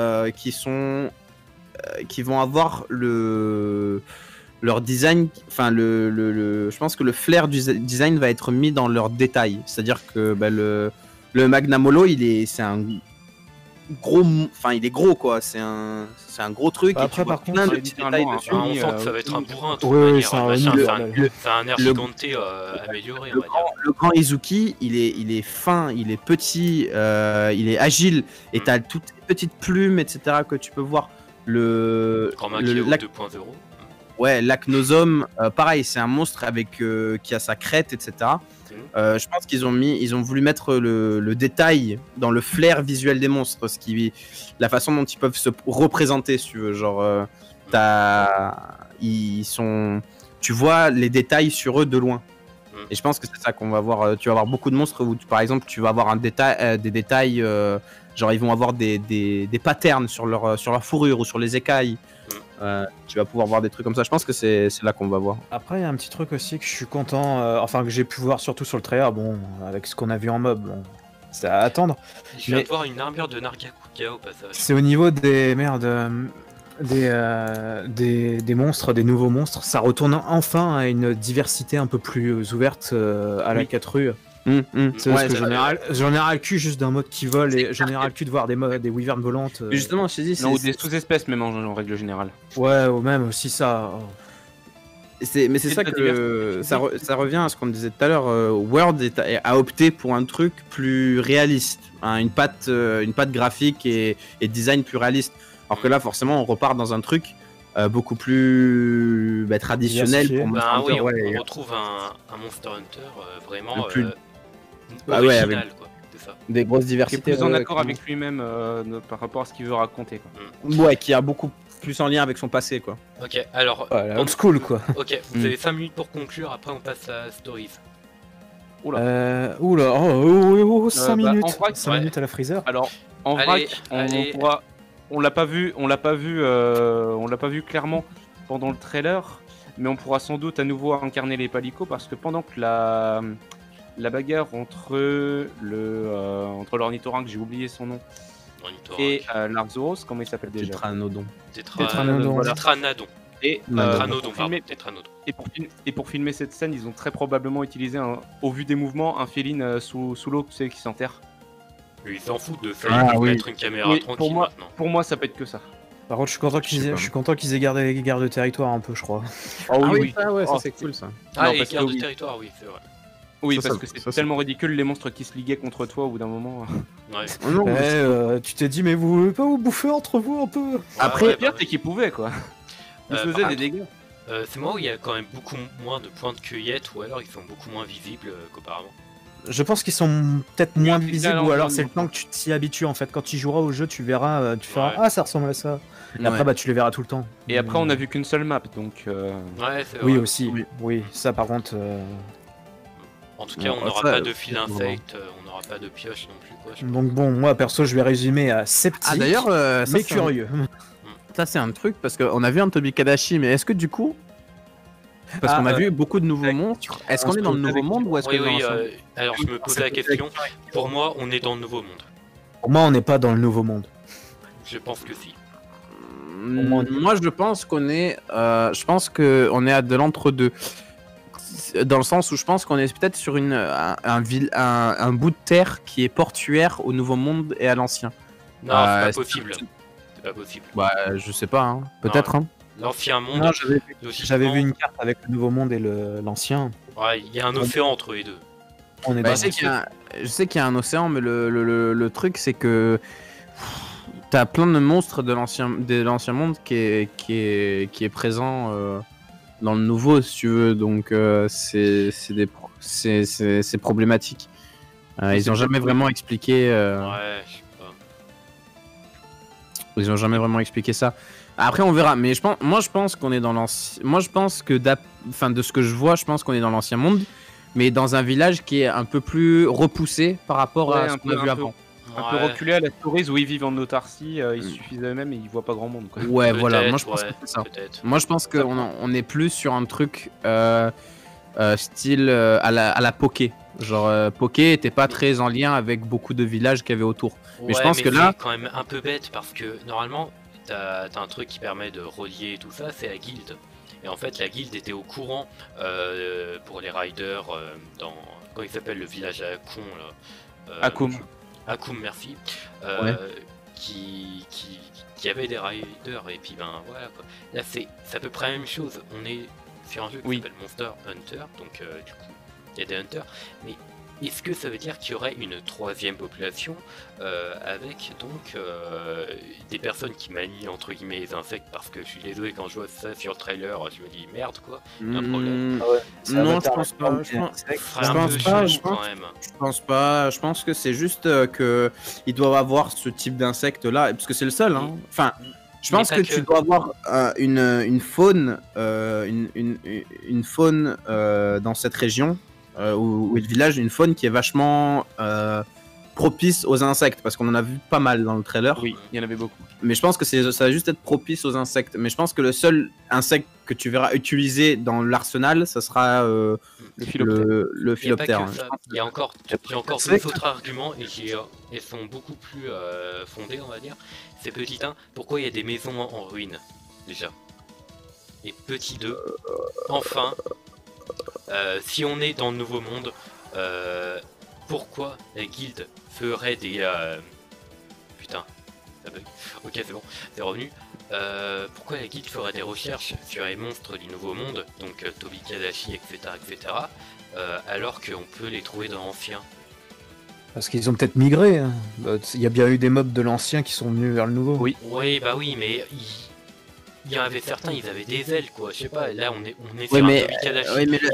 qui vont avoir leur design. Enfin, je pense que le flair du design va être mis dans leurs détails. C'est-à-dire que le Magnamolo, gros, enfin il est gros quoi, c'est un gros truc. Bah, et tu après, vois par contre, plein de c'est petits littéralement détails un dessus. Ah, on Oni, sent que ça va être un bourrin de toute Oui, oui, manière. c'est un Machin, Oni, c'est bordel. un air le- giganté amélioré, on va dire. Le grand Izuki, il est fin, il est petit, il est agile, et t'as toutes les petites plumes, etc. que tu peux voir. Grand Le Makio lac, 2.0. ouais, Lacnosome, pareil, c'est un monstre avec qui a sa crête, etc. Je pense qu'ils ont voulu mettre le détail dans le flair visuel des monstres, la façon dont ils peuvent se représenter, si tu veux. Genre, tu vois les détails sur eux de loin. Et je pense que c'est ça qu'on va voir. Tu vas avoir beaucoup de monstres où, par exemple, tu vas avoir des détails, genre ils vont avoir des patterns sur leur fourrure ou sur les écailles. Tu vas pouvoir voir des trucs comme ça. Je pense que c'est là qu'on va voir. Après, il y a un petit truc aussi que je suis content, enfin que j'ai pu voir surtout sur le trailer, bon, avec ce qu'on a vu en mob, bon, c'est à attendre. Je viens Mais- de voir une armure de Nargacuga au passage. C'est au niveau des des monstres, des nouveaux monstres, ça retourne enfin à une diversité un peu plus ouverte à la 4 rues. C'est parce Ouais, que c'est j'en ai ras le cul juste d'un mode qui vole et j'en ai ras le cul de voir des wyverns volantes. Mais justement, je te dis, Non, ou des sous-espèces même en règle générale. Ouais, ou même aussi ça. Oh. mais c'est ça de la que ça revient à ce qu'on disait tout à l'heure. World a opté pour un truc plus réaliste, hein, une patte graphique et design plus réaliste. Alors que là, forcément, on repart dans un truc beaucoup plus traditionnel Diversifié. pour Monster Ben Hunter. oui, Ouais, on retrouve un Monster Hunter vraiment Le plus- original, quoi. C'est ça. des grosses Qui est diversités. plus en ouais, accord avec lui-même par rapport à ce qu'il veut raconter. Quoi. Ouais, qui a beaucoup plus en lien avec son passé, quoi. Ok, alors. Ouais, la old school quoi. Ok, vous avez 5 minutes pour conclure, après on passe à Stories. Oula, 5 bah, minutes. en vrac, 5 ouais. minutes à la freezer. Alors, en Allez, vrac, allez. on l'a pas vu clairement pendant le trailer, mais on pourra sans doute à nouveau incarner les palicots parce que pendant que la bagarre entre l'ornithorynque, j'ai oublié son nom, et l'Arxoros, comment il s'appelle déjà Tétranodon. Tétranodon. Tétranodon. Et Tétranodon, pour pardon. filmer- Tétranodon. et pour filmer cette scène, ils ont très probablement utilisé, au vu des mouvements, un féline sous l'eau, tu sais, qui s'enterre. Lui, il s'en fout de ça, Ah, il peut oui. mettre une caméra Oui, tranquille pour moi- maintenant. Pour moi, ça peut être que ça. Par contre, je suis content qu'ils aient gardé les gardes de territoire un peu, je crois. Ah oui. ça, ouais, Oh, c'est cool ça. Ah, Non, et parce que garde de oui. territoire, oui, c'est vrai. Oui, Ça, parce ça- que c'est ça, tellement ridicule les monstres qui se liguaient contre toi au bout d'un moment. Ouais. Oh non, mais Tu t'es dit, mais vous voulez pas vous bouffer entre vous un peu? Après, Le ouais, pire, bah c'est qu'ils pouvaient quoi. Ils Euh, se par faisaient des contre, dégâts. C'est moi où il y a quand même beaucoup moins de points de cueillette, ou alors ils sont beaucoup moins visibles qu'auparavant. Je pense qu'ils sont peut-être moins c'est visibles ça, ou alors l'environnement. c'est le temps que tu t'y habitues en fait. Quand tu joueras au jeu, tu verras, tu feras Ouais. ah ça ressemble à ça. Et Ouais. après bah tu les verras tout le temps. Et après, on a vu qu'une seule map, donc. Ouais, c'est Oui vrai. aussi. Oui. Oui, ça par contre. En tout cas, Bon, on n'aura ça, pas de fil c'est insect, on n'aura pas de pioche non plus, quoi. je Donc bon, moi perso, je vais résumer à sceptique. Ah d'ailleurs, ça, mais c'est curieux. ça c'est un truc parce qu'on a vu un Tobi Kadashi, mais est-ce que du coup, parce Ah, qu'on a vu beaucoup de nouveaux monstres, est-ce qu'on est dans le nouveau monde ou est-ce Oui, qu'on est oui, dans l'ancien alors je me posais la question. Pour moi, on est dans le nouveau monde. Pour moi, on n'est pas dans le nouveau monde. Je pense que si. Moi, je pense qu'on est, je pense que on est à de l'entre-deux, dans le sens où je pense qu'on est peut-être sur un bout de terre qui est portuaire au Nouveau Monde et à l'ancien. Non, c'est pas est-ce possible. C'est pas possible. Bah, je sais pas, hein. Peut-être. Hein. L'ancien monde, Non, j'avais logiquement, vu une carte avec le nouveau monde et l'ancien. ouais, il y a un océan entre les deux. On est Bah, dans je sais qu'il y a un océan, mais le truc c'est que t'as plein de monstres de l'ancien monde qui est présent dans le nouveau, si tu veux. Donc c'est problématique. Ils ont jamais vraiment expliqué. Ouais, je sais pas. Ils ont jamais vraiment expliqué ça. Après, on verra. Mais moi, je pense qu'on est dans l'ancien. Moi, je pense que, de ce que je vois, je pense qu'on est dans l'ancien monde, mais dans un village qui est un peu plus repoussé par rapport Ouais, à ce qu'on a vu avant. Un peu reculé à la Stories où ils vivent en autarcie, ils suffisent à eux-mêmes et ils voient pas grand monde. Quoi. Ouais, voilà. Peut-être, Moi, je pense ouais, que c'est ça. peut-être. Moi, je pense qu'on est plus sur un truc style à la Poké. Genre, Poké était pas très en lien avec beaucoup de villages qu'il y avait autour. Mais je pense que là- c'est quand même un peu bête parce que normalement, t'as un truc qui permet de relier tout ça, c'est la guilde. Et en fait, la guilde était au courant pour les riders dans. Comment il s'appelle le village à Akon là Akum. Akum, merci. Ouais. qui avait des riders, et puis ben voilà quoi. Là c'est à peu près la même chose, on est sur un jeu qui s'appelle Monster Hunter, donc du coup il y a des hunters, mais est-ce que ça veut dire qu'il y aurait une troisième population avec donc des personnes qui manient entre guillemets les insectes, parce que je suis désolé, quand je vois ça sur le trailer je me dis merde quoi, il y a un problème. Non, je pense pas. Je pense que c'est juste que ils doivent avoir ce type d'insecte là, parce que c'est le seul. Hein. Enfin, je pense que tu dois avoir une faune, une faune dans cette région ou le village, une faune qui est vachement propice aux insectes, parce qu'on en a vu pas mal dans le trailer. Oui, il y en avait beaucoup. Mais je pense que ça va juste être propice aux insectes. Mais je pense que le seul insecte que tu verras utilisé dans l'arsenal, ça sera le philoptère. Il y a encore d'autres arguments et qui sont beaucoup plus fondés, on va dire. C'est petit 1, pourquoi il y a des maisons en ruine déjà? Et petit 2, enfin, si on est dans le nouveau monde, pourquoi la guilde ferait des... Putain, ça bug. Ok, c'est bon, c'est revenu. Pourquoi la guilde ferait des recherches sur les monstres du nouveau monde, donc Tobi Kadashi, etc., alors qu'on peut les trouver dans l'ancien? Parce qu'ils ont peut-être migré. Hein. Il y a bien eu des mobs de l'ancien qui sont venus vers le nouveau. Oui. Oui, bah oui, mais il y en avait certains, ils avaient des ailes, quoi. Je sais pas, là on est sur un Tobi Kadashi. Oui, mais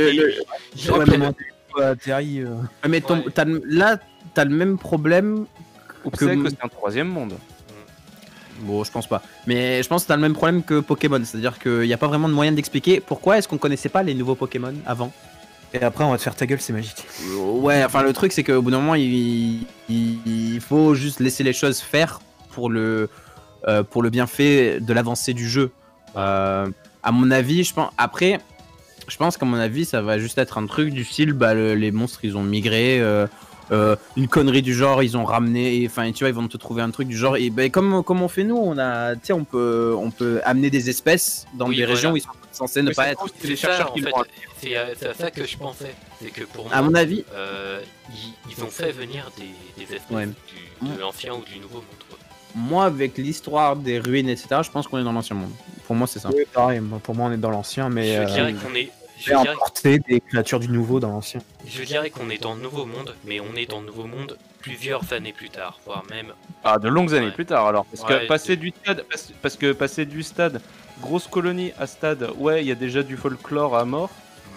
mais là, t'as le même problème. C'est que c'est un troisième monde. Bon, je pense pas. Mais je pense que t'as le même problème que Pokémon. C'est-à-dire qu'il n'y a pas vraiment de moyen d'expliquer pourquoi est-ce qu'on connaissait pas les nouveaux Pokémon avant. Et après, on va te faire ta gueule, c'est magique. Ouais, enfin, le truc, c'est qu'au bout d'un moment, il faut juste laisser les choses faire pour le bienfait de l'avancée du jeu. À mon avis, je pense qu'à mon avis, ça va juste être un truc du style, bah, les monstres, ils ont migré, une connerie du genre, ils ont ramené, enfin, tu vois, ils vont te trouver un truc du genre, et bah, comme on fait nous, on peut amener des espèces dans des régions où ils sont censés ne pas être. C'est ça, en fait, c'est à ça que je pensais, c'est que pour moi, à mon avis, ils ont fait venir des espèces de l'ancien ou du nouveau monde. Moi, avec l'histoire des ruines, etc., je pense qu'on est dans l'ancien monde. Pour moi, c'est ça. Oui, pareil, pour moi, on est dans l'ancien, mais... Je dirais qu'on est... importer des créatures du nouveau dans l'ancien. Je dirais qu'on est dans le nouveau monde, mais on est dans le nouveau monde plusieurs années plus tard, voire même... Ah, de longues années plus tard, alors. Parce que passer du stade grosse colonie à stade, ouais, il y a déjà du folklore à mort.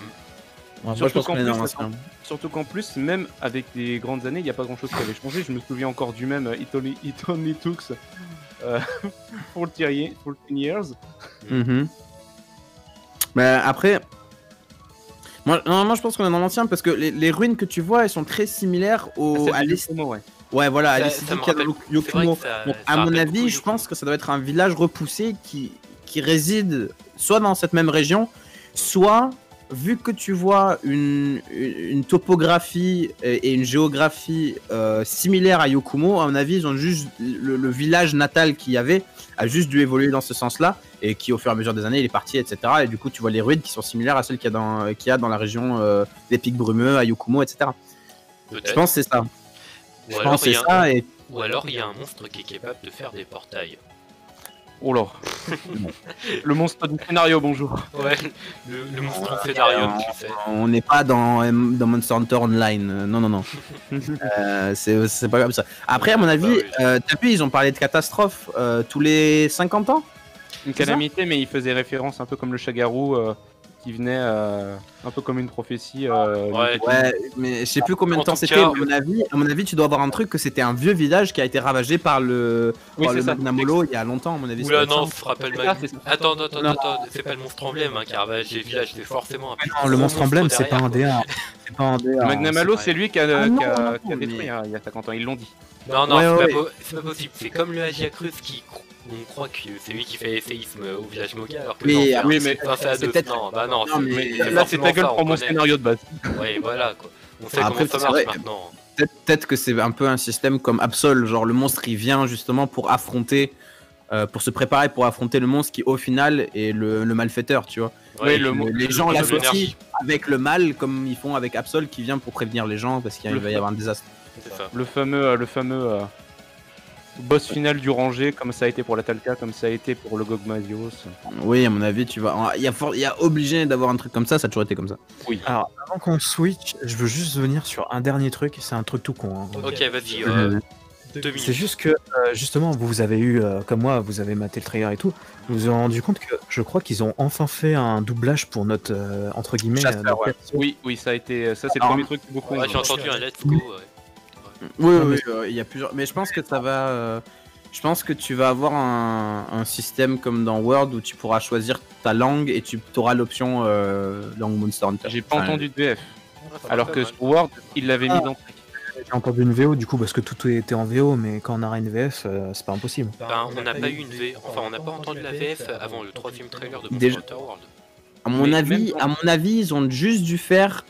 Surtout qu'en plus, même avec des grandes années, il n'y a pas grand chose qui avait changé. Je me souviens encore du même It Only Took 14 years. Mais après, moi je pense qu'on est dans l'ancien parce que les ruines que tu vois, elles sont très similaires à l'esthétique. Ouais, voilà, à l'esthétique qu'il y a dans Yokumo. Donc, à mon avis, je pense que ça doit être un village repoussé qui réside soit dans cette même région, soit, vu que tu vois une topographie et une géographie similaires à Yokumo, à mon avis, ils ont juste le village natal qu'il y avait a juste dû évoluer dans ce sens-là, et qui au fur et à mesure des années il est parti, etc. Et du coup tu vois les ruines qui sont similaires à celles qu'il y a dans la région des Pics Brumeux, à Yokumo, etc. Je pense que c'est ça. Ou alors il y a un monstre qui est capable de faire des portails. Oh là. Le monstre du scénario, bonjour. Ouais, le monstre du scénario, tu sais. On n'est pas dans Monster Hunter Online, non. C'est pas comme ça. Après, à mon avis, t'as vu, ils ont parlé de catastrophe tous les 50 ans. Une calamité, mais il faisait référence un peu comme le Shagaru qui venait un peu comme une prophétie. Ouais, mais je sais plus combien de temps c'était. À mon avis, tu dois avoir un truc que c'était un vieux village qui a été ravagé par le Magnamolo il y a longtemps, à mon avis. Oula, non, se rappelle Attends, c'est pas le monstre emblème qui a ravagé le village, c'est forcément un le monstre emblème, c'est pas un DA. Le Magnamolo, c'est lui qui a détruit il y a 50 ans, ils l'ont dit. Non, c'est pas possible. C'est comme le Agiacrus qui... On croit que c'est lui qui fait les séismes au village Moga, alors que là c'est ta gueule pour mon scénario de base. Ouais, voilà quoi. On sait comment ça marche maintenant. Peut-être que c'est un peu un système comme Absol, genre le monstre il vient justement pour affronter, pour se préparer pour affronter le monstre qui au final est le malfaiteur, tu vois. Ouais, les gens l'associent avec le mal comme ils font avec Absol qui vient pour prévenir les gens parce qu'il va y avoir un désastre. Le fameux boss final du rangé, comme ça a été pour la Talca, comme ça a été pour le Gogmadios. Oui, à mon avis, tu vas. Il y a obligé d'avoir un truc comme ça a toujours été comme ça. Oui. Alors, avant qu'on switch, je veux juste venir sur un dernier truc, c'est un truc tout con. Hein. Ok, vas-y, 2 minutes. C'est juste que, justement, vous avez eu, comme moi, vous avez maté le trailer et tout, vous vous êtes rendu compte que je crois qu'ils ont enfin fait un doublage pour notre, entre guillemets, Chasseur, notre ouais. perso. Oui, ça a été. Ça, c'est le Alors, premier truc que beaucoup. Ouais, j'ai entendu un let's go. Oui, Non, oui, il y a plusieurs. Mais je pense que ça va. Je pense que tu vas avoir un système comme dans Word où tu pourras choisir ta langue et tu auras l'option langue Monster Hunter. J'ai pas Enfin, entendu de VF. Ouais, Alors pas que mal. sur Word, il l'avait mis dans. J'ai entendu une VO du coup parce que tout était en VO, mais quand on aura une VF, c'est pas impossible. Ben, on n'a pas eu une VF, enfin on n'a pas entendu la VF avant le 3ème trailer de Monster Déjà- Hunter World. À mon avis, ils ont juste dû faire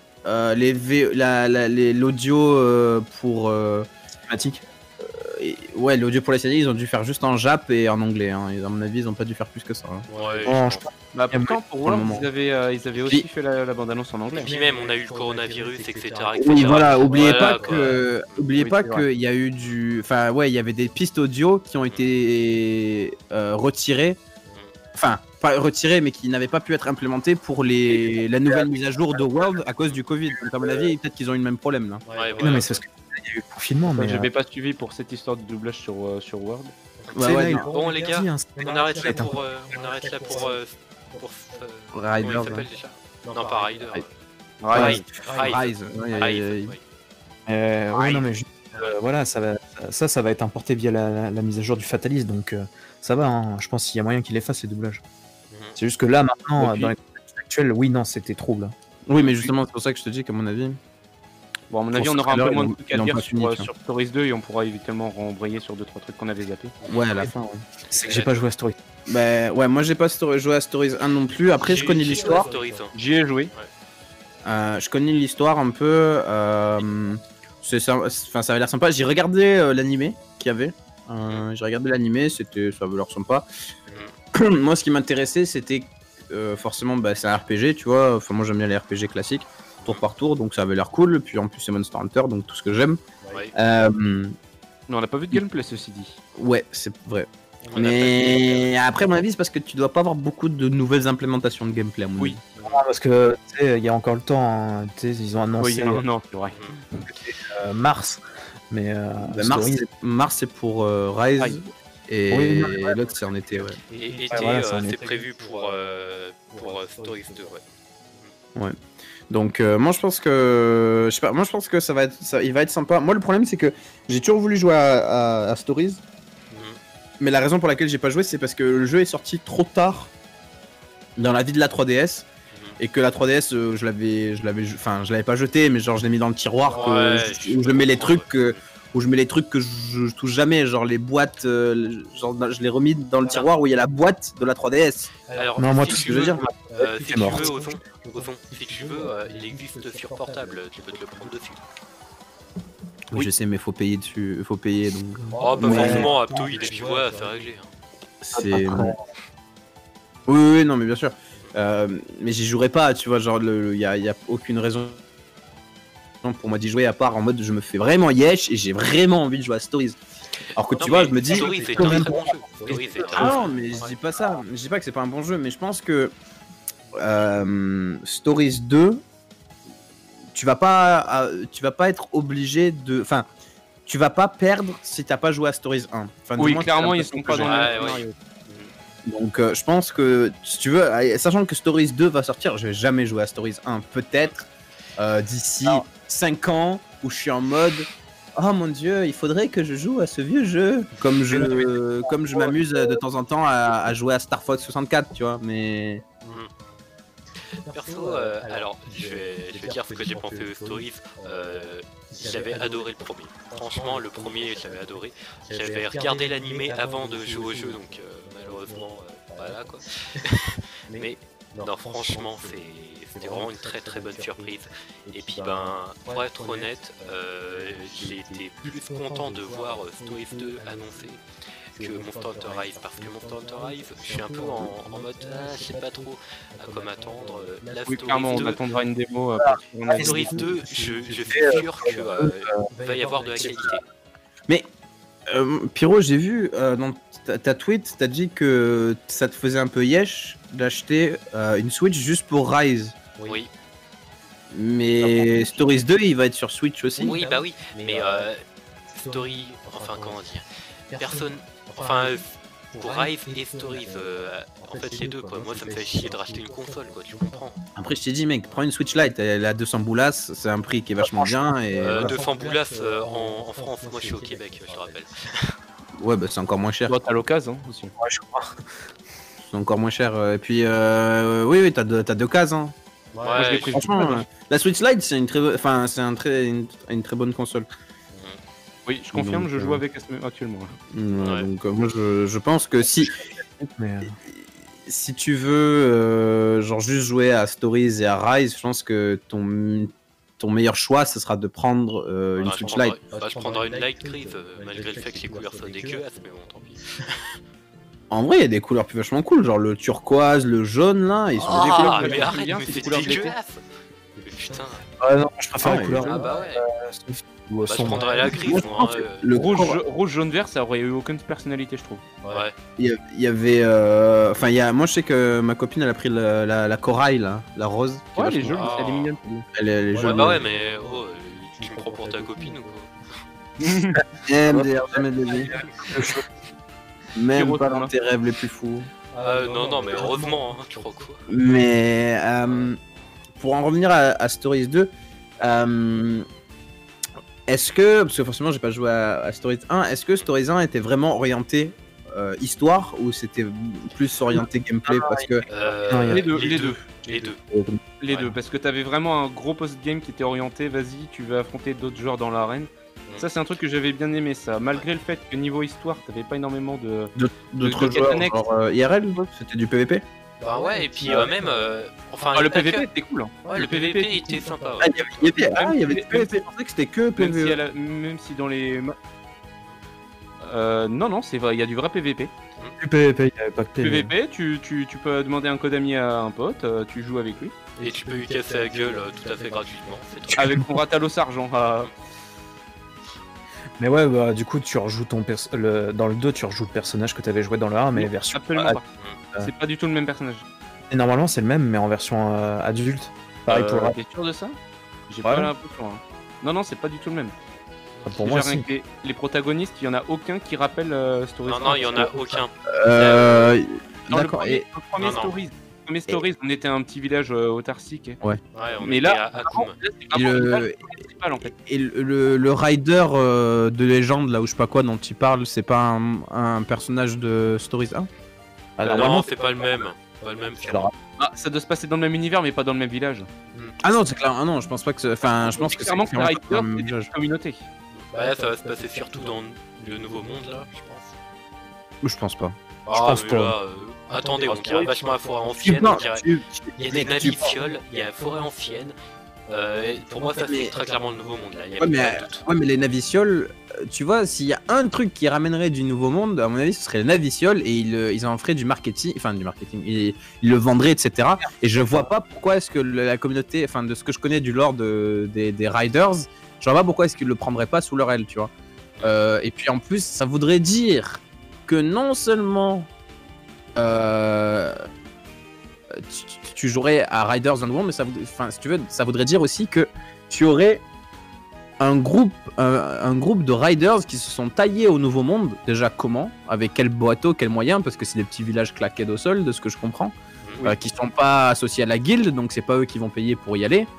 l'audio pour. Cinématique. Ouais, l'audio pour les séries, ils ont dû faire juste en Jap et en anglais. Hein. Et à mon avis, ils ont pas dû faire plus que ça. Hein. Ouais, Bon, je je pense. Bah, pourtant, pour Pour le Word, moment. ils avaient aussi fait la bande-annonce en anglais. Puis même, on a eu le coronavirus, etc. Oui, voilà, oubliez Voilà, pas quoi. que, oubliez Oui, pas c'est vrai. qu'il y a eu du, enfin ouais, il y avait des pistes audio qui ont été retirées, enfin pas retirées, mais qui n'avaient pas pu être implémentées pour la nouvelle mise à jour de World à cause du Covid. Donc à mon avis, peut-être qu'ils ont eu le même problème là. Ouais, Non, voilà. mais c'est parce qu'il y a eu le confinement, mais. Je n'avais pas suivi pour cette histoire de doublage sur Word. Ouais, c'est ouais, là, non. ils Bon, les gars, dit, hein, on arrête là Attends. pour, comment Riders, il s'appelle déjà? Non, pas Rider. Rise. Rise. Rise. Ouais, Rise, ouais. oui. Ouais, non, mais voilà, ça va être importé via la mise à jour du Fatalis, donc ça va. Hein, je pense qu'il y a moyen qu'il efface les doublages. Mhm. C'est juste que là, maintenant, Et puis- dans les contextes actuels, oui, non, c'était trouble. Hein. Oui, mais justement, c'est pour ça que je te dis qu'à mon avis. Bon, à mon avis, Pour on ce aura un peu trailer, moins ils de ont- trucs à ils ont dire pas fini, tu sur Stories 2 et on pourra évidemment rembrayer sur 2-3 trucs qu'on avait zappés. Ouais, à la fin. Ouais. C'est que j'ai pas joué à Story. Bah ouais, moi j'ai pas joué à Stories 1 non plus. Après, je connais J'ai l'histoire. Stories, hein. J'y ai joué. Je connais l'histoire un peu. Enfin, ça avait l'air sympa. J'ai regardé l'animé qu'il y avait. J'ai regardé l'animé, ça avait l'air sympa. Moi, ce qui m'intéressait, c'était forcément, bah, c'est un RPG, tu vois. Enfin, moi, j'aime bien les RPG classiques, tour par tour, donc ça avait l'air cool. Puis en plus, c'est Monster Hunter, donc tout ce que j'aime. Ouais. Non, on n'a pas vu de gameplay, ceci dit. Ouais, c'est vrai. On a Mais après, à mon avis, c'est parce que tu dois pas avoir beaucoup de nouvelles implémentations de gameplay. À mon Oui. avis. Parce que, tu sais, il y a encore le temps, hein, tu sais, ils ont annoncé non, c'est vrai. mars, mais Bah, Mars, c'est pour Rise. Rise. Et, Oui, non, et l'autre, c'est en été, ouais. Et été, voilà, ça en c'est était. prévu pour Stories 2, ouais. Donc moi je pense que je sais pas, moi je pense que il va être sympa. Moi le problème c'est que j'ai toujours voulu jouer à Stories, mais la raison pour laquelle j'ai pas joué c'est parce que le jeu est sorti trop tard dans la vie de la 3DS et que la 3DS je l'avais pas jeté, mais genre je l'ai mis dans le tiroir Ouais, où je mets les trucs que je touche jamais, genre les boîtes, genre je l'ai remis dans le tiroir où il y a la boîte de la 3DS. Alors, Non, moi, si tout Ce tu que je veux dire. si c'est tu mort. veux, Ozon, si tu veux, il existe sur portable, tu peux te le prendre dessus. Oui, je sais, mais faut payer dessus, faut payer donc. Oh, pas Mais- forcément, Apto, il est vois à faire régler. Hein. C'est. Oui, non, mais bien sûr. Mais j'y jouerai pas, tu vois, genre, il y a aucune raison pour moi d'y jouer à part en mode je me fais vraiment yesh et j'ai vraiment envie de jouer à Stories. Alors que Non, tu vois, mais je me dis. Stories est quand un même très bon jeu. Stories est Ah un non, mais je dis pas ça. Je dis pas que c'est pas un bon jeu, mais je pense que Stories 2, tu vas pas être obligé de. Enfin, tu vas pas perdre si t'as pas joué à Stories 1. Enfin, du Oui, moins, c'est clairement, ils l'impression sont que pas j'ai. dans Ouais, le ouais. scénario. Donc je pense que si tu veux, sachant que Stories 2 va sortir, je vais jamais jouer à Stories 1. Peut-être d'ici 5 ans où je suis en mode oh mon dieu, il faudrait que je joue à ce vieux jeu. Comme je m'amuse de temps en temps à jouer à Star Fox 64, tu vois. Mais Perso, alors je vais dire ce que j'ai pensé de Stories. J'avais adoré le premier. Franchement, le premier, j'avais adoré. J'avais regardé l'animé avant de jouer au jeu, donc malheureusement, voilà quoi. Mais non, franchement, c'était vraiment une très très bonne surprise. Et puis, ben, pour être honnête, j'ai été plus content de voir Stories 2 annoncé que Monster Hunter Rise, parce que Monster Hunter Rise, je suis un peu en mode je sais pas trop à quoi m'attendre. La Oui, clairement, Stories on 2, attendra une démo. Stories 2, je suis sûr que va y avoir de la qualité. Pyro, j'ai vu dans ta tweet, t'as dit que ça te faisait un peu yesh d'acheter une Switch juste pour Rise. Oui. Mais Stories 2, il va être sur Switch aussi. Oui, bah oui. Mais Story, enfin comment dire, personne, enfin pour Rise et Stories, en fait les deux quoi. Moi ça me fait chier de racheter une console quoi, tu comprends. Après, je t'ai dit, mec, prends une Switch Lite, elle a 200 boulasses, c'est un prix qui est vachement bien. Et voilà. 200 boulasses en France, moi je suis au Québec, je te rappelle. Ouais, bah c'est encore moins cher. Toi, t'as l'occasion aussi. Ouais, je crois. C'est encore moins cher. Et puis, oui, t'as deux cases. Hein. Moi, je l'ai pris. Franchement, la Switch Lite, c'est une très bonne console. Oui, je confirme, Donc, je joue avec actuellement. Ouais. Donc, moi, je pense que Mais, si tu veux genre juste jouer à Stories et à Rise, je pense que ton meilleur choix, ce sera de prendre une Bah, Switch je Lite. je prendrais une Light Grise, malgré le fait que les couleurs soient dégueulasses, mais bon, tant pis. En vrai, il y a des couleurs plus vachement cool, genre le turquoise, le jaune là, ils sont des couleurs. Ah, mais j'aime arrête, bien, mais c'est c'est des couleurs d'été. dégueulasse. Mais putain, non, je préfère Ah, les couleurs. ah bah ouais. Ou Bah, je sombre. prendrais la grise, Moi, je moi. pense que le Rouge, jaune, vert, ça aurait eu aucune personnalité, je trouve. Ouais. il y avait, moi je sais que ma copine elle a pris la corail là, la rose. qui est Ouais, elle est vachement- jolie, Ah. elle est mignonne. Elle est Ouais, jolie. bah ouais, mais oh, tu me prends pour ta copine ou quoi? MDR, jamais de la vie. Même Pyro, pas toi, dans tes rêves les plus fous. Non, mais heureusement, hein, tu crois quoi? Mais pour en revenir à Stories 2, est-ce que, parce que forcément j'ai pas joué à Stories 1, est-ce que Stories 1 était vraiment orienté histoire ou c'était plus orienté gameplay? Parce que Non, il y a- Les deux. Ouais. Les deux, parce que t'avais vraiment un gros post-game qui était orienté, vas-y, tu veux affronter d'autres joueurs dans l'arène. Ça, c'est un truc que j'avais bien aimé, ça. Malgré le fait que niveau histoire, t'avais pas énormément de. d'autres de joueurs, Catanex. genre IRL, c'était du PVP? Bah ouais, et puis même, enfin, Ah, le pas PVP que- était cool. Hein. Ouais, le PVP était sympa. Ah, Ouais. il y avait du PVP, je pensais que c'était que Même si, PVE. même si dans les. Non, c'est vrai, il y a du vrai PVP. Du PVP, il n'y avait pas que PVP. PVP, tu peux demander un code ami à un pote, tu joues avec lui. Et tu peux lui casser la gueule tout à fait gratuitement. C'est tout. Avec ton Ratalos argent. Mais ouais, bah, du coup, tu rejoues dans le 2, tu rejoues le personnage que tu avais joué dans le 1, mais version. Absolument pas. C'est pas du tout le même personnage. Et normalement, c'est le même, mais en version adulte. Pareil pour le rap. T'es sûr de ça? J'ai Ouais. pas l'impression. Hein. Non, c'est pas du tout le même. Pour moi, Déjà, rien si. que les protagonistes, il y en a aucun qui rappelle Stories. Non, il y en a aucun. Dans le D'accord. premier, Et dans le premier Non, non. Stories. Le premier Stories, on était un petit village autarcique. Ouais, on Mais était là, à Akoum. c'est vraiment le- le principal en fait. Et le rider de légende, là où je sais pas quoi dont il parle, c'est pas un personnage de Stories 1? Ah, Non, normalement, c'est pas le même. Pas le même. c'est le rap. Ah, ça doit se passer dans le même univers, mais pas dans le même village. Ah non, c'est clair. Ah non, je pense pas que. Enfin, je pense que c'est clairement que les clairement Riders, pas un c'est des village. communautés. Bah là, ça va se passer surtout dans le nouveau monde là, je pense. Je pense pas. pense mais pas. là, attendez, on dirait vachement la forêt ancienne. On dirait... Il y a des navifioles, il y a la forêt ancienne. Pour moi, ça Mais- c'est très clairement le nouveau monde là. Il y a Ouais, pas mais, de doute. ouais, mais les navicioles, tu vois, s'il y a un truc qui ramènerait du nouveau monde, à mon avis, ce serait les navicioles et ils en feraient du marketing, ils le vendraient, etc. Et je vois pas pourquoi est-ce que la communauté, enfin, de ce que je connais du lore des Riders, je vois pas pourquoi est-ce qu'ils le prendraient pas sous leur aile, tu vois. Et puis en plus, ça voudrait dire que non seulement tu jouerais à Riders dans le monde, mais si tu veux, ça voudrait dire aussi que tu aurais un groupe de riders qui se sont taillés au Nouveau Monde. Déjà comment? Avec quel bateau, quels moyens? Parce que c'est des petits villages claqués au sol, de ce que je comprends. Qui sont pas associés à la guilde, donc c'est pas eux qui vont payer pour y aller.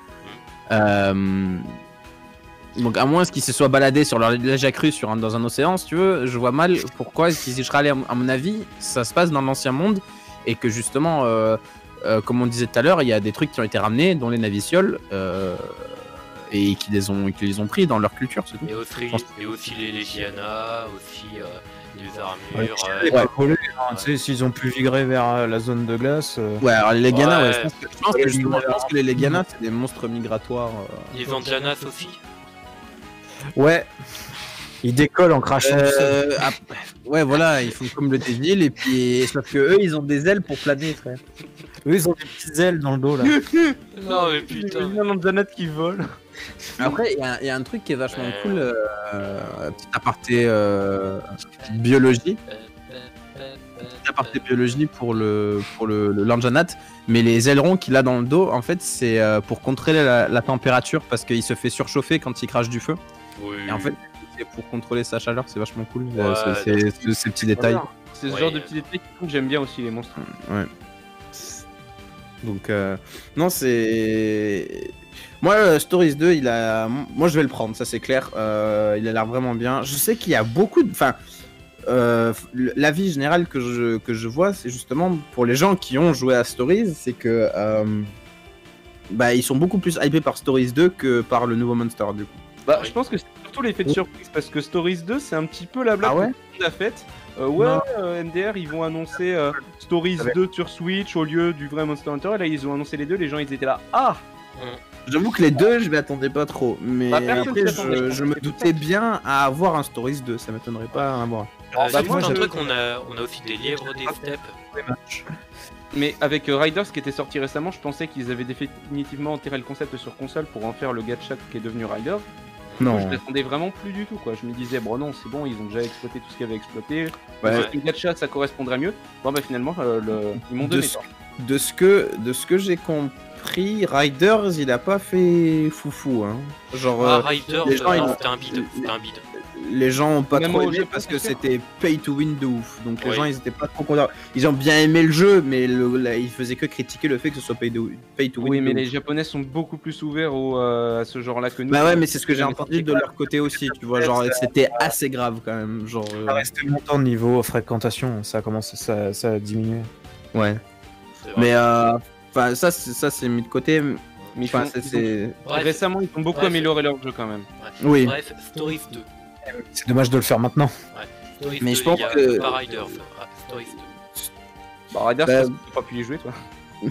Donc à moins qu'ils se soient baladés sur leur village accru dans un océan, si tu veux, je vois mal pourquoi s'ils y seraient allés, à mon avis, ça se passe dans l'ancien monde et que justement, comme on disait tout à l'heure, il y a des trucs qui ont été ramenés, dont les navicioles, et qui les ont pris dans leur culture, c'est tout. Et aussi les Légiana, aussi les armures. C'est pas collé, hein, tu sais, s'ils ont pu migrer vers la zone de glace. Ouais, alors les Legana, Ouais. je pense que les Legana, c'est des monstres migratoires. Les Andianas aussi. Ouais. Il décolle en crachant du sol. Ouais, voilà, ils font comme le Devil, et puis sauf que eux, ils ont des ailes pour planer, frère. Eux, ils ont des petites ailes dans le dos, là. Non, mais putain. Il y a un Zanat qui vole. Après, il y a un truc qui est vachement cool, petit aparté biologie. Petit aparté biologie pour le Lanjanat, mais les ailerons qu'il a dans le dos, en fait, c'est pour contrôler la température parce qu'il se fait surchauffer quand il crache du feu. Oui. Et en fait, c'est pour contrôler sa chaleur, c'est vachement cool. Ouais, Ces petits détails. C'est ce Ouais. genre de petits détails qui font que j'aime bien aussi les monstres. Ouais. Donc, non, c'est. Moi, Stories 2, moi je vais le prendre, ça c'est clair. Il a l'air vraiment bien. Je sais qu'il y a beaucoup de. Enfin, l'avis général que je vois, c'est justement pour les gens qui ont joué à Stories, c'est que. Bah, ils sont beaucoup plus hypés par Stories 2 que par le nouveau Monster, du coup. Bah, Oui. je pense que c'est surtout l'effet de surprise parce que Stories 2, c'est un petit peu la blague Ah ouais que tout le monde a faite. MDR, ils vont annoncer Stories 2 sur Switch au lieu du vrai Monster Hunter. Et là, ils ont annoncé les deux. Les gens, ils étaient là. Ah, J'avoue que les deux, je m'y attendais pas trop. Mais Bah, personne après, s'y attendait. je me doutais bien à avoir un Stories 2, ça m'étonnerait pas à avoir. bah, C'est moi, tout un je- truc, on a aussi des lièvres des steppes. mais avec Riders qui était sorti récemment, je pensais qu'ils avaient définitivement enterré le concept sur console pour en faire le gacha qui est devenu Riders. Moi, je l'attendais vraiment plus du tout, quoi. Je me disais, bon, non, c'est bon, ils ont déjà exploité tout ce qu'ils avaient exploité. Ouais. Le gacha, ça correspondrait mieux. Bon, bah, finalement, ils m'ont donné. De ce que j'ai compris, Riders, il a pas fait foufou, hein. Genre, Ah, Rider, les gens, ils- c'était un bide. C'était un bide. les gens ont pas Même trop au aimé Japon, parce que c'est sûr. c'était pay to win de ouf. Donc les Oui. gens, ils étaient pas trop contents. Ils ont bien aimé le jeu, mais ils faisaient que critiquer le fait que ce soit pay to win. Oui, de mais ouf. les Japonais sont beaucoup plus ouverts à ce genre-là que nous. Bah ouais, mais c'est ce que j'ai entendu de leur côté aussi, tu vois, genre c'était assez grave quand même, genre Ça reste longtemps de niveau fréquentation, ça commence ça a diminué. ouais. C'est vrai. Mais enfin ça c'est mis de côté. Mais Enfin c'est Bref. récemment, ils ont beaucoup Bref. amélioré leur jeu quand même. oui. Bref, Stories 2. C'est dommage de le faire maintenant. Stories Mais 2, je pense il y a que- pas Riders. Ah, Stories 2. Bah, Riders, Bah, tu peux pas pu y jouer, toi.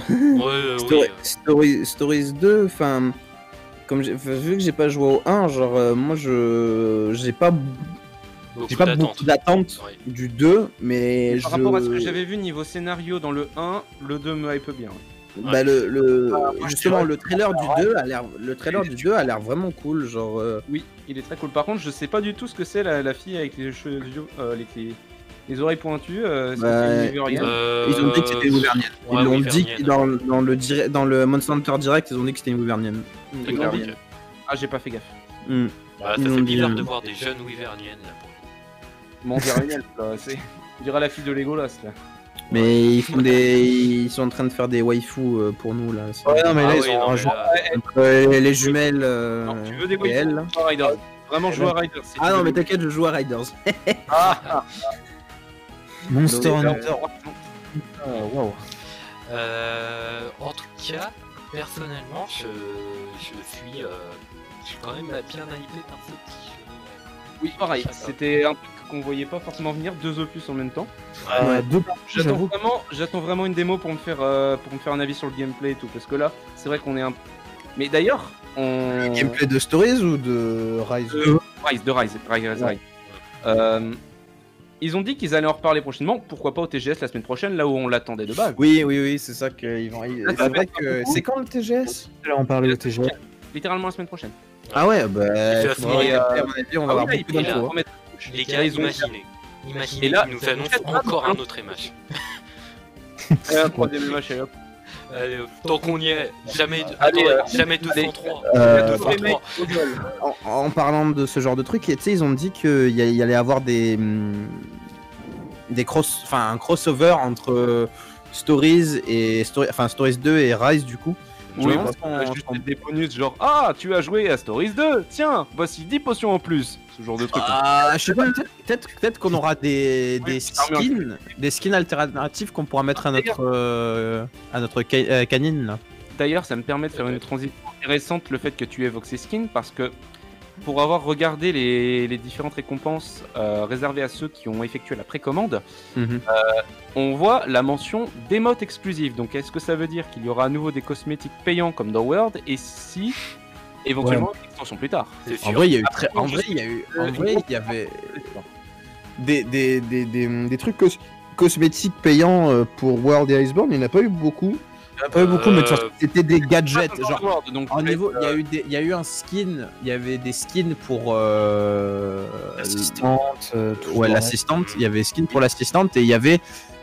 Oui. Stories 2, enfin comme vu que j'ai pas joué au 1, genre moi j'ai pas beaucoup d'attentes Ouais. du 2, mais Par rapport à ce que j'avais vu niveau scénario dans le 1, le 2 me hype bien. bah justement le trailer du 2 a l'air vraiment cool, genre Oui, il est très cool. Par contre, je sais pas du tout ce que c'est la fille avec les cheveux, les oreilles pointues. Est-ce que Bah, c'est une Wyverian ils ont dit que c'était une Wyvernienne. Ils ouais, l'ont dit Wyvernienne. que dans le Monster Hunter Direct, ils ont dit que c'était une Wyvernienne. D'accord, ok. Wyvernienne. Ah, j'ai pas fait gaffe. Hmm. Bah, Ils ça ont fait dit, bizarre de voir des jeunes Wyverniennes là pour le coup. Mon Wyverian, là, c'est. On dirait la fille de Legolas là. Mais ils sont en train de faire des waifus pour nous là. Ouais, non, mais là, Ah ils oui, ont non, mais rajouté. là- Les jumelles Non, tu veux des et elle, là. Joue à Riders. Vraiment jouer à Riders. si Ah tu non veux mais des- t'inquiète, je joue à Riders. Monster Donc, Hunter. Waouh. En tout cas, personnellement, je suis quand même bien hypé par ce petit jeu. Oui, pareil. Chacun. C'était un truc qu'on voyait pas forcément venir, 2 opus en même temps. Ouais. J'attends vraiment une démo pour me faire un avis sur le gameplay et tout, parce que là, c'est vrai qu'on est un. Mais d'ailleurs, on. Gameplay de Stories ou de Rise Rise. Ils ont dit qu'ils allaient en reparler prochainement. Pourquoi pas au TGS la semaine prochaine, là où on l'attendait de base. Oui, c'est ça qu'ils vont. ça C'est vrai fait que beaucoup. c'est quand le TGS? Là, on parlait de TGS. Littéralement la semaine prochaine. Ah ouais, bah Et faudra puis, regarder, à mon avis, on va Ah avoir oui, là, beaucoup ils d'infos. promettent. Les gars, Ils ont- imaginez, Et là, ils nous annoncent encore un autre MH. Un troisième match, allez hop. Allez, tant qu'on y est, jamais, Allez, jamais 203. Euh, 203. En parlant de ce genre de truc, tu sais, ils ont dit qu'il y allait avoir un crossover entre Stories et Stories 2 et Rise du coup. Je Oui, me demande parce si qu'on a on- juste des bonus genre Ah, tu as joué à Stories 2, tiens, voici 10 potions en plus. Ce genre de truc. Ah, je sais pas, peut-être qu'on aura des skins alternatifs qu'on pourra mettre à notre canine là. D'ailleurs, ça me permet de faire une transition intéressante le fait que tu évoques ces skins parce que pour avoir regardé les différentes récompenses réservées à ceux qui ont effectué la précommande, on voit la mention d'émotes exclusives. Donc est-ce que ça veut dire qu'il y aura à nouveau des cosmétiques payants comme dans World? Et si Éventuellement, une extension plus tard. C'est En sûr. vrai, il y a eu très. En vrai, il y avait des trucs cosmétiques payants pour World et Iceborne. Il n'y en a pas eu beaucoup. Il n'y en a pas eu beaucoup, mais de toute façon, C'était des gadgets. Genre, World, donc en niveau, il y a eu un skin. Il y avait des skins pour. l'assistante, tout Ouais, ça. l'assistante. Il y avait skin pour l'assistante et il y avait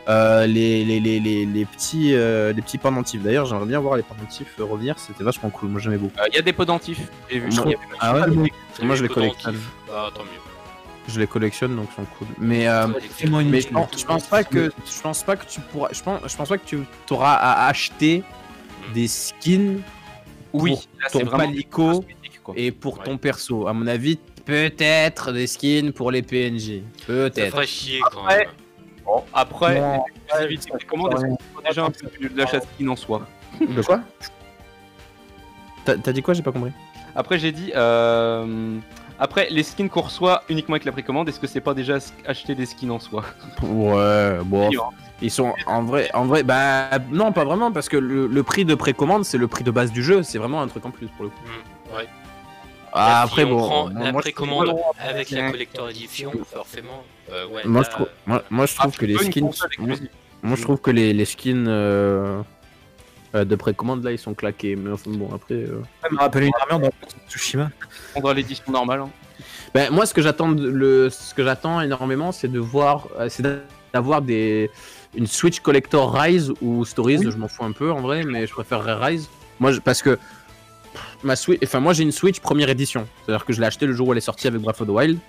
les petits pendentifs. D'ailleurs, j'aimerais bien voir les pendentifs revenir. C'était vachement cool. Moi, j'aimais beaucoup. il y a des pendentifs. J'ai vu. Moi- Il y a- Ah ouais. C'est Moi, je les des collectionne. pendentifs. Ah, tant mieux. Je les collectionne, donc ils sont cool. Mais Effectivement, mais inutile. je pense pas que tu pourras. Je pense pas que tu auras à acheter des skins Oui, pour là, c'est ton vraiment palico cosmétique, quoi. et pour Ouais. ton perso. À mon avis, peut-être des skins pour les PNJ. Ça Peut-être. ferait chier quand Après, même. Bon, après, Non, l'exclusivité de commande, est-ce qu'on fait déjà un peu de l'achat skin en soi. De quoi? T'as dit quoi? J'ai pas compris. Après, j'ai dit, après, les skins qu'on reçoit uniquement avec la précommande, est-ce que c'est pas déjà acheter des skins en soi? Ouais, bon. Dur, hein. Ils sont en vrai, bah non, pas vraiment, parce que le prix de précommande, c'est le prix de base du jeu. C'est vraiment un truc en plus pour le coup. Ouais. Ah, Là, après, si on bon. prend moi, la je précommande trouve- avec la collector edition, forcément. Ouais, Moi, là, je trouve que les Pas une skins. console exclusive. Moi, je trouve que les skins de précommande là, ils sont claqués. Mais enfin, bon, après. Ça me rappelle une armure dans Tsushima. On prendra l'édition normale. Hein. Ben, moi, ce que j'attends énormément, c'est de voir, c'est d'avoir une Switch Collector Rise ou Stories. Je m'en fous un peu en vrai, mais je préférerais Rise. Parce que moi, j'ai une Switch première édition. C'est-à-dire que je l'ai acheté le jour où elle est sortie avec Breath of the Wild.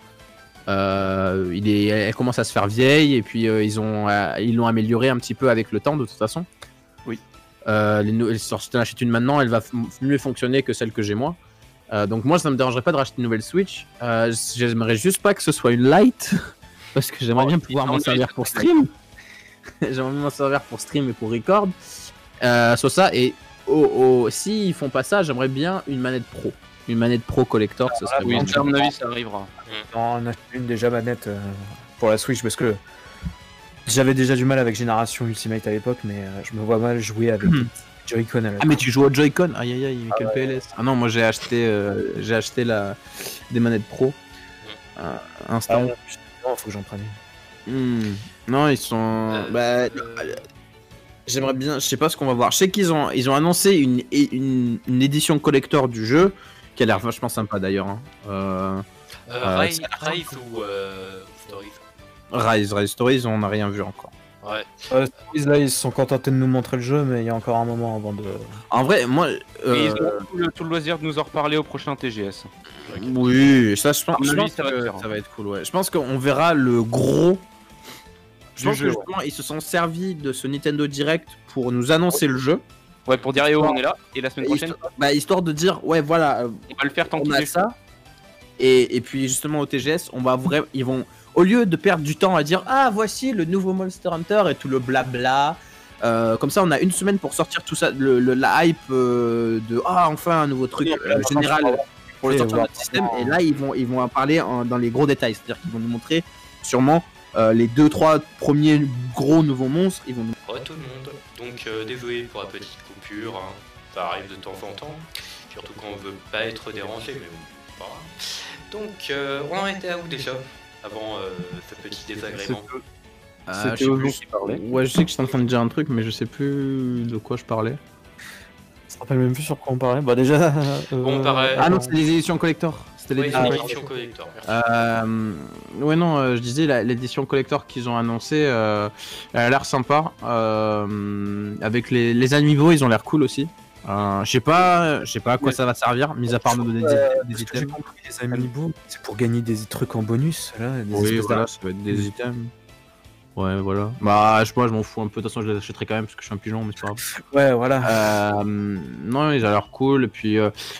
Elle commence à se faire vieille et puis ils l'ont améliorée un petit peu avec le temps de toute façon. Oui. Si tu en achètes une maintenant, elle va mieux fonctionner que celle que j'ai moi. Donc moi, ça me dérangerait pas de racheter une nouvelle Switch. J'aimerais juste pas que ce soit une Lite parce que j'aimerais bien pouvoir m'en servir pour stream. J'aimerais bien m'en servir pour stream et pour record. Soit ça et si ils font pas ça, j'aimerais bien une manette pro. Une manette pro collector, ce serait Oui, bien. à mon avis, ça arrivera. On en a une déjà manette pour la Switch parce que j'avais déjà du mal avec Génération Ultimate à l'époque, mais je me vois mal jouer avec des Joy-Con à la Ah mais tu joues au Joy-Con? Aïe aïe aïe, quel PLS. Ah non, moi j'ai acheté des manettes pro. Instant. Non, faut que j'en prenne une. Non, ils sont. J'aimerais bien, je sais pas ce qu'on va voir. Je sais qu'ils ont annoncé une édition collector du jeu qui a l'air vachement sympa d'ailleurs. Hein. Rise ou Stories? Rise Stories, on n'a rien vu encore. Ouais. Là, ils se sont contentés de nous montrer le jeu, mais il y a encore un moment avant de. En vrai, moi. Et ils ont tout le loisir de nous en reparler au prochain TGS. Oui, ça, je pense, À mon avis, que ça va se faire. ça va être cool. Ouais. Je pense qu'on verra le gros. Je pense jeu, que justement, ils se sont servis de ce Nintendo Direct pour nous annoncer le jeu. Ouais, pour dire, on est là, et la semaine prochaine, Histoire de dire, ouais, voilà, on va le faire tant on qu'il a est ça. Et puis justement au TGS, ils vont, au lieu de perdre du temps à dire, ah, voici le nouveau Monster Hunter et tout le blabla. Comme ça, on a une semaine pour sortir tout ça, la hype de, enfin un nouveau truc général pour le sortir de notre système. Et là, ils vont en parler dans les gros détails. C'est-à-dire qu'ils vont nous montrer sûrement les 2-3 premiers gros nouveaux monstres. Ils vont nous... Ouais, tout le monde. Donc désolé pour la petite coupure, hein. Ça arrive de temps en temps. Surtout quand on veut pas être dérangé, mais bon, pas grave. Donc on en était à où déjà avant ce petit désagrément? je sais Théo plus- qui parlait. Ouais, je sais que j'étais en train de dire un truc, mais je sais plus de quoi je parlais. Je me rappelle même plus sur quoi on parlait. Bah, déjà. Bon, pareil. Ah non, c'était les éditions collector. C'était Ouais, l'édition une collector. édition collector, merci. Ouais, non, je disais, l'édition collector qu'ils ont annoncé, elle a l'air sympa. Avec les amiibo, ils ont l'air cool aussi. Je sais pas à quoi ça va servir, mis à part nous donner des Ce que j'ai items. compris, les amiibo, c'est pour gagner des trucs en bonus. Là, des Oui, espèces voilà, ça va être des items. Ouais, voilà. Bah, je m'en fous un peu. De toute façon, je les achèterai quand même parce que je suis un pigeon, mais c'est pas grave. Ouais, voilà. Non, ils ont l'air cool. Et puis,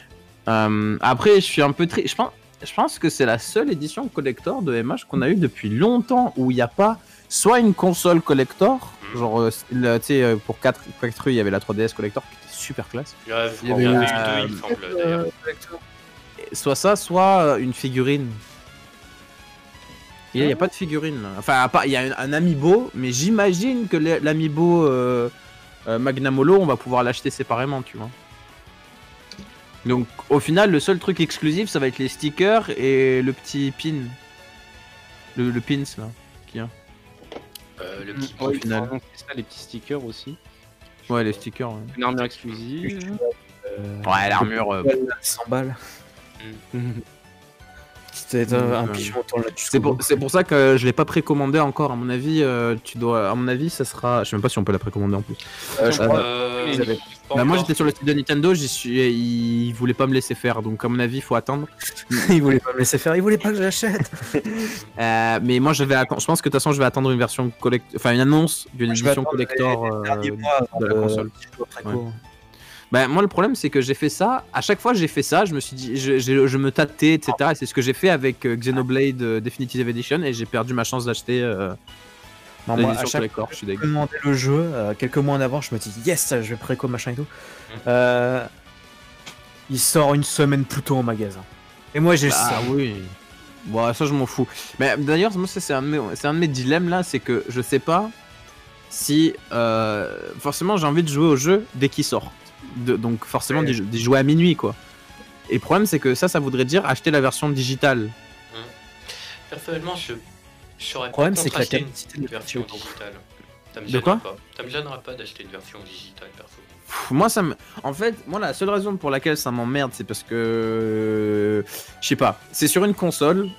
après, je suis un peu triste. Je pense que c'est la seule édition collector de MH qu'on a eu depuis longtemps où il n'y a pas soit une console collector, genre, tu sais, pour 4 rue, il y avait la 3DS collector qui était super classe. Ouais, Il y il y en avait, avait eu deux, il me semble d'ailleurs. Soit ça, soit une figurine. Il n'y a pas de figurine. Enfin, il y a un amiibo, mais j'imagine que l'amiibo Magnamolo, on va pouvoir l'acheter séparément, tu vois. Donc au final, le seul truc exclusif, ça va être les stickers et le petit pin. Le pins là. Qui a. Le petit au final. C'est ça, les petits stickers aussi. Ouais, les stickers. Ouais, Une armure exclusive. ouais l'armure. 100 balles. Mm. C'était un pigeon autour là. C'est pour ça que je l'ai pas précommandé encore. À mon avis, ça sera. Je sais même pas si on peut la précommander en plus. Bah moi j'étais sur le site de Nintendo, ils voulaient pas me laisser faire, donc à mon avis il faut attendre. Il voulait pas me laisser faire, il voulait pas que je l'achète. Mais moi je vais attendre. Je pense que de toute façon je vais attendre une version enfin une annonce d'une édition collector de la console. Ouais. Bah moi le problème c'est que j'ai fait ça. À chaque fois que j'ai fait ça, je me suis dit, je me tâtais, etc. Et c'est ce que j'ai fait avec Xenoblade Definitive Edition et j'ai perdu ma chance d'acheter. Non, moi, à chaque fois que j'ai commandé le jeu, quelques mois en avant, je me dis yes, je vais préco machin et tout. Il sort une semaine plus tôt en magasin. Et moi j'ai ça. Ah oui. Bon, ça je m'en fous. Mais d'ailleurs, moi c'est un de mes dilemmes là, c'est que je sais pas si forcément j'ai envie de jouer au jeu dès qu'il sort. Donc forcément d'y jouer à minuit quoi. Et le problème c'est que ça voudrait dire acheter la version digitale. Personnellement, je saurais Le problème pas c'est que la contraster qualité une de version digitale. Ça me De gênera quoi pas. Ça me gênera pas d'acheter une version digitale perso. Moi en fait, moi la seule raison pour laquelle ça m'emmerde, c'est parce que je sais pas, c'est sur une console.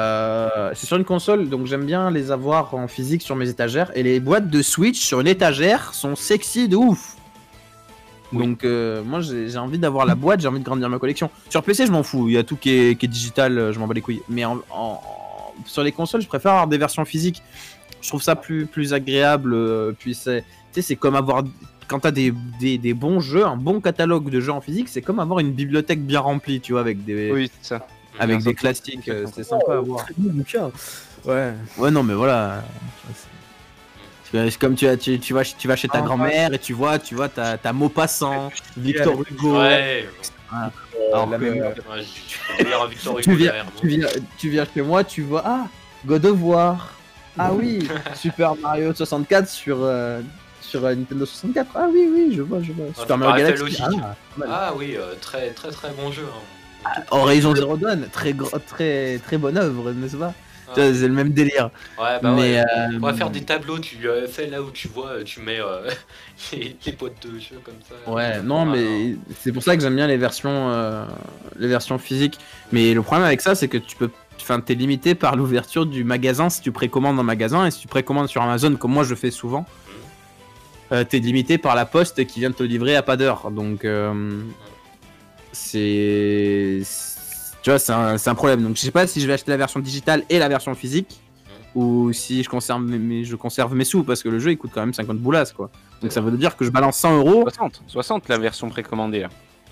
Donc j'aime bien les avoir en physique sur mes étagères. Et les boîtes de Switch sur une étagère sont sexy de ouf. Oui. Donc moi j'ai envie d'avoir la boîte, j'ai envie de grandir ma collection. Sur PC je m'en fous, il y a tout qui est digital, je m'en bats les couilles. Mais sur les consoles je préfère avoir des versions physiques. Je trouve ça plus agréable. Puis c'est comme avoir... Quand t'as des bons jeux, un bon catalogue de jeux en physique, c'est comme avoir une bibliothèque bien remplie, tu vois, avec des... Oui, c'est ça. Avec des classiques, c'est sympa à voir. Très bon bouquin. Ouais. Ouais, non, mais voilà. C'est comme tu vas chez ta grand-mère et tu vois, t'as Maupassant, Victor Hugo. Ouais. Voilà. Alors, Alors que, Ouais, je vais lire Victor Hugo derrière moi. tu viens chez moi, tu vois, ah, God of War. Ah oui, Super Mario 64 sur Nintendo 64. Ah oui, je vois. Ah, Super Mario paraît Galaxy. logique. Mal. Ah oui, très bon jeu. Hein. Horizon Zero Dawn, très bonne œuvre, n'est-ce pas? Ah. C'est le même délire. Ouais, bah Mais, ouais. On va faire des tableaux, tu fais là où tu vois, tu mets les boîtes de jeux comme ça. Ouais, non, mais c'est pour ça que j'aime bien les versions physiques. Mais le problème avec ça, c'est que t'es limité par l'ouverture du magasin si tu précommandes en magasin, et si tu précommandes sur Amazon, comme moi je fais souvent, t'es limité par la poste qui vient te livrer à pas d'heure. Donc tu vois, c'est un problème. Donc je sais pas si je vais acheter la version digitale et la version physique, ou si je conserve mes sous, parce que le jeu il coûte quand même 50 boulasses quoi. Donc ça veut dire que je balance 100 €. 60 la version précommandée là.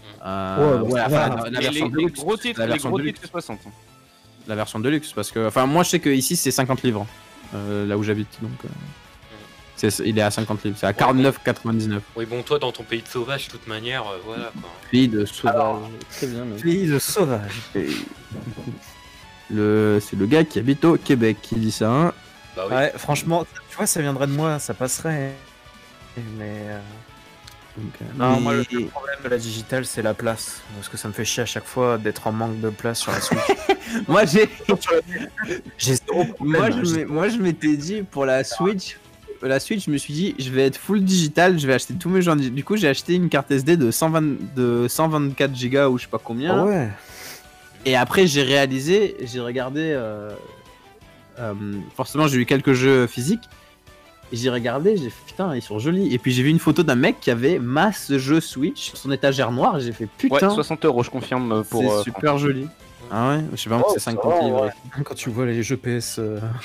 La version les gros titres, c'est 60. La version de luxe, parce que, enfin, moi je sais que ici c'est 50 livres, là où j'habite, donc il est à 50 livres, c'est à 49,99. Oui, bon, toi dans ton pays de sauvage, de toute manière, voilà quoi. Pays de sauvage. Très bien. Pays de sauvage. C'est le gars qui habite au Québec qui dit ça. Hein. Bah oui. Ouais, franchement, tu vois, ça viendrait de moi, ça passerait. Mais. Non, moi le problème de la digitale c'est la place, parce que ça me fait chier à chaque fois d'être en manque de place sur la Switch. Moi J'ai zéro problème. moi je m'étais dit pour la Switch, je me suis dit je vais être full digital, je vais acheter tous mes jeux. Du coup j'ai acheté une carte SD de 124 Go ou je sais pas combien. Ah ouais. Et après j'ai regardé, forcément j'ai eu quelques jeux physiques. Et j'ai regardé, j'ai fait putain, ils sont jolis. Et puis j'ai vu une photo d'un mec qui avait masse jeux Switch sur son étagère noire. Et j'ai fait putain. Ouais, 60 €, je confirme. C'est super joli. Ah ouais, je sais pas, c'est 50 livres. Ouais. Quand tu vois les jeux PS.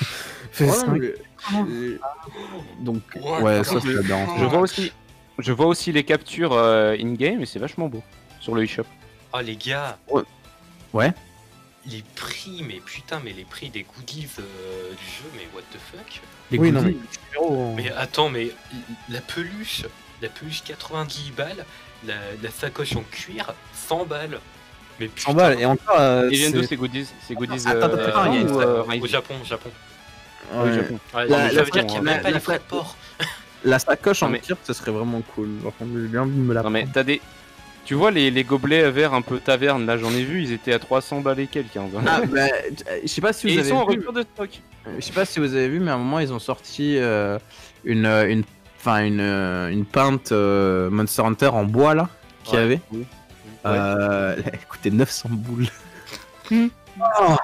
Donc, ouais, ça c'est la Je vois aussi les captures in-game et c'est vachement beau sur le eShop. Oh les gars. Ouais. Les prix, mais putain, mais les prix des goodies du jeu, mais what the fuck? Oui, non, mais attends, mais la peluche 90 balles, la sacoche en cuir 100 balles. Mais putain. 100 balles et encore. Et viennent d'où ces goodies? Attends, il y a au Japon. Ouais. Ouais, La- ça la veut dire qu'il n'y a même pas les frais de port. La sacoche en Non, mais- cuir, ce serait vraiment cool. Par contre, j'ai bien envie de me la Non mais Tu vois les gobelets verts un peu taverne, là j'en ai vu, ils étaient à 300 balles et quelques. Hein. Ah, bah, je sais pas si Et vous ils avez sont en vu. rupture de stock. Je sais pas si vous avez vu, mais à un moment ils ont sorti une pinte Monster Hunter en bois là qu'il y Ouais. avait. Oui. Elle coûtait 900 boules. Oh.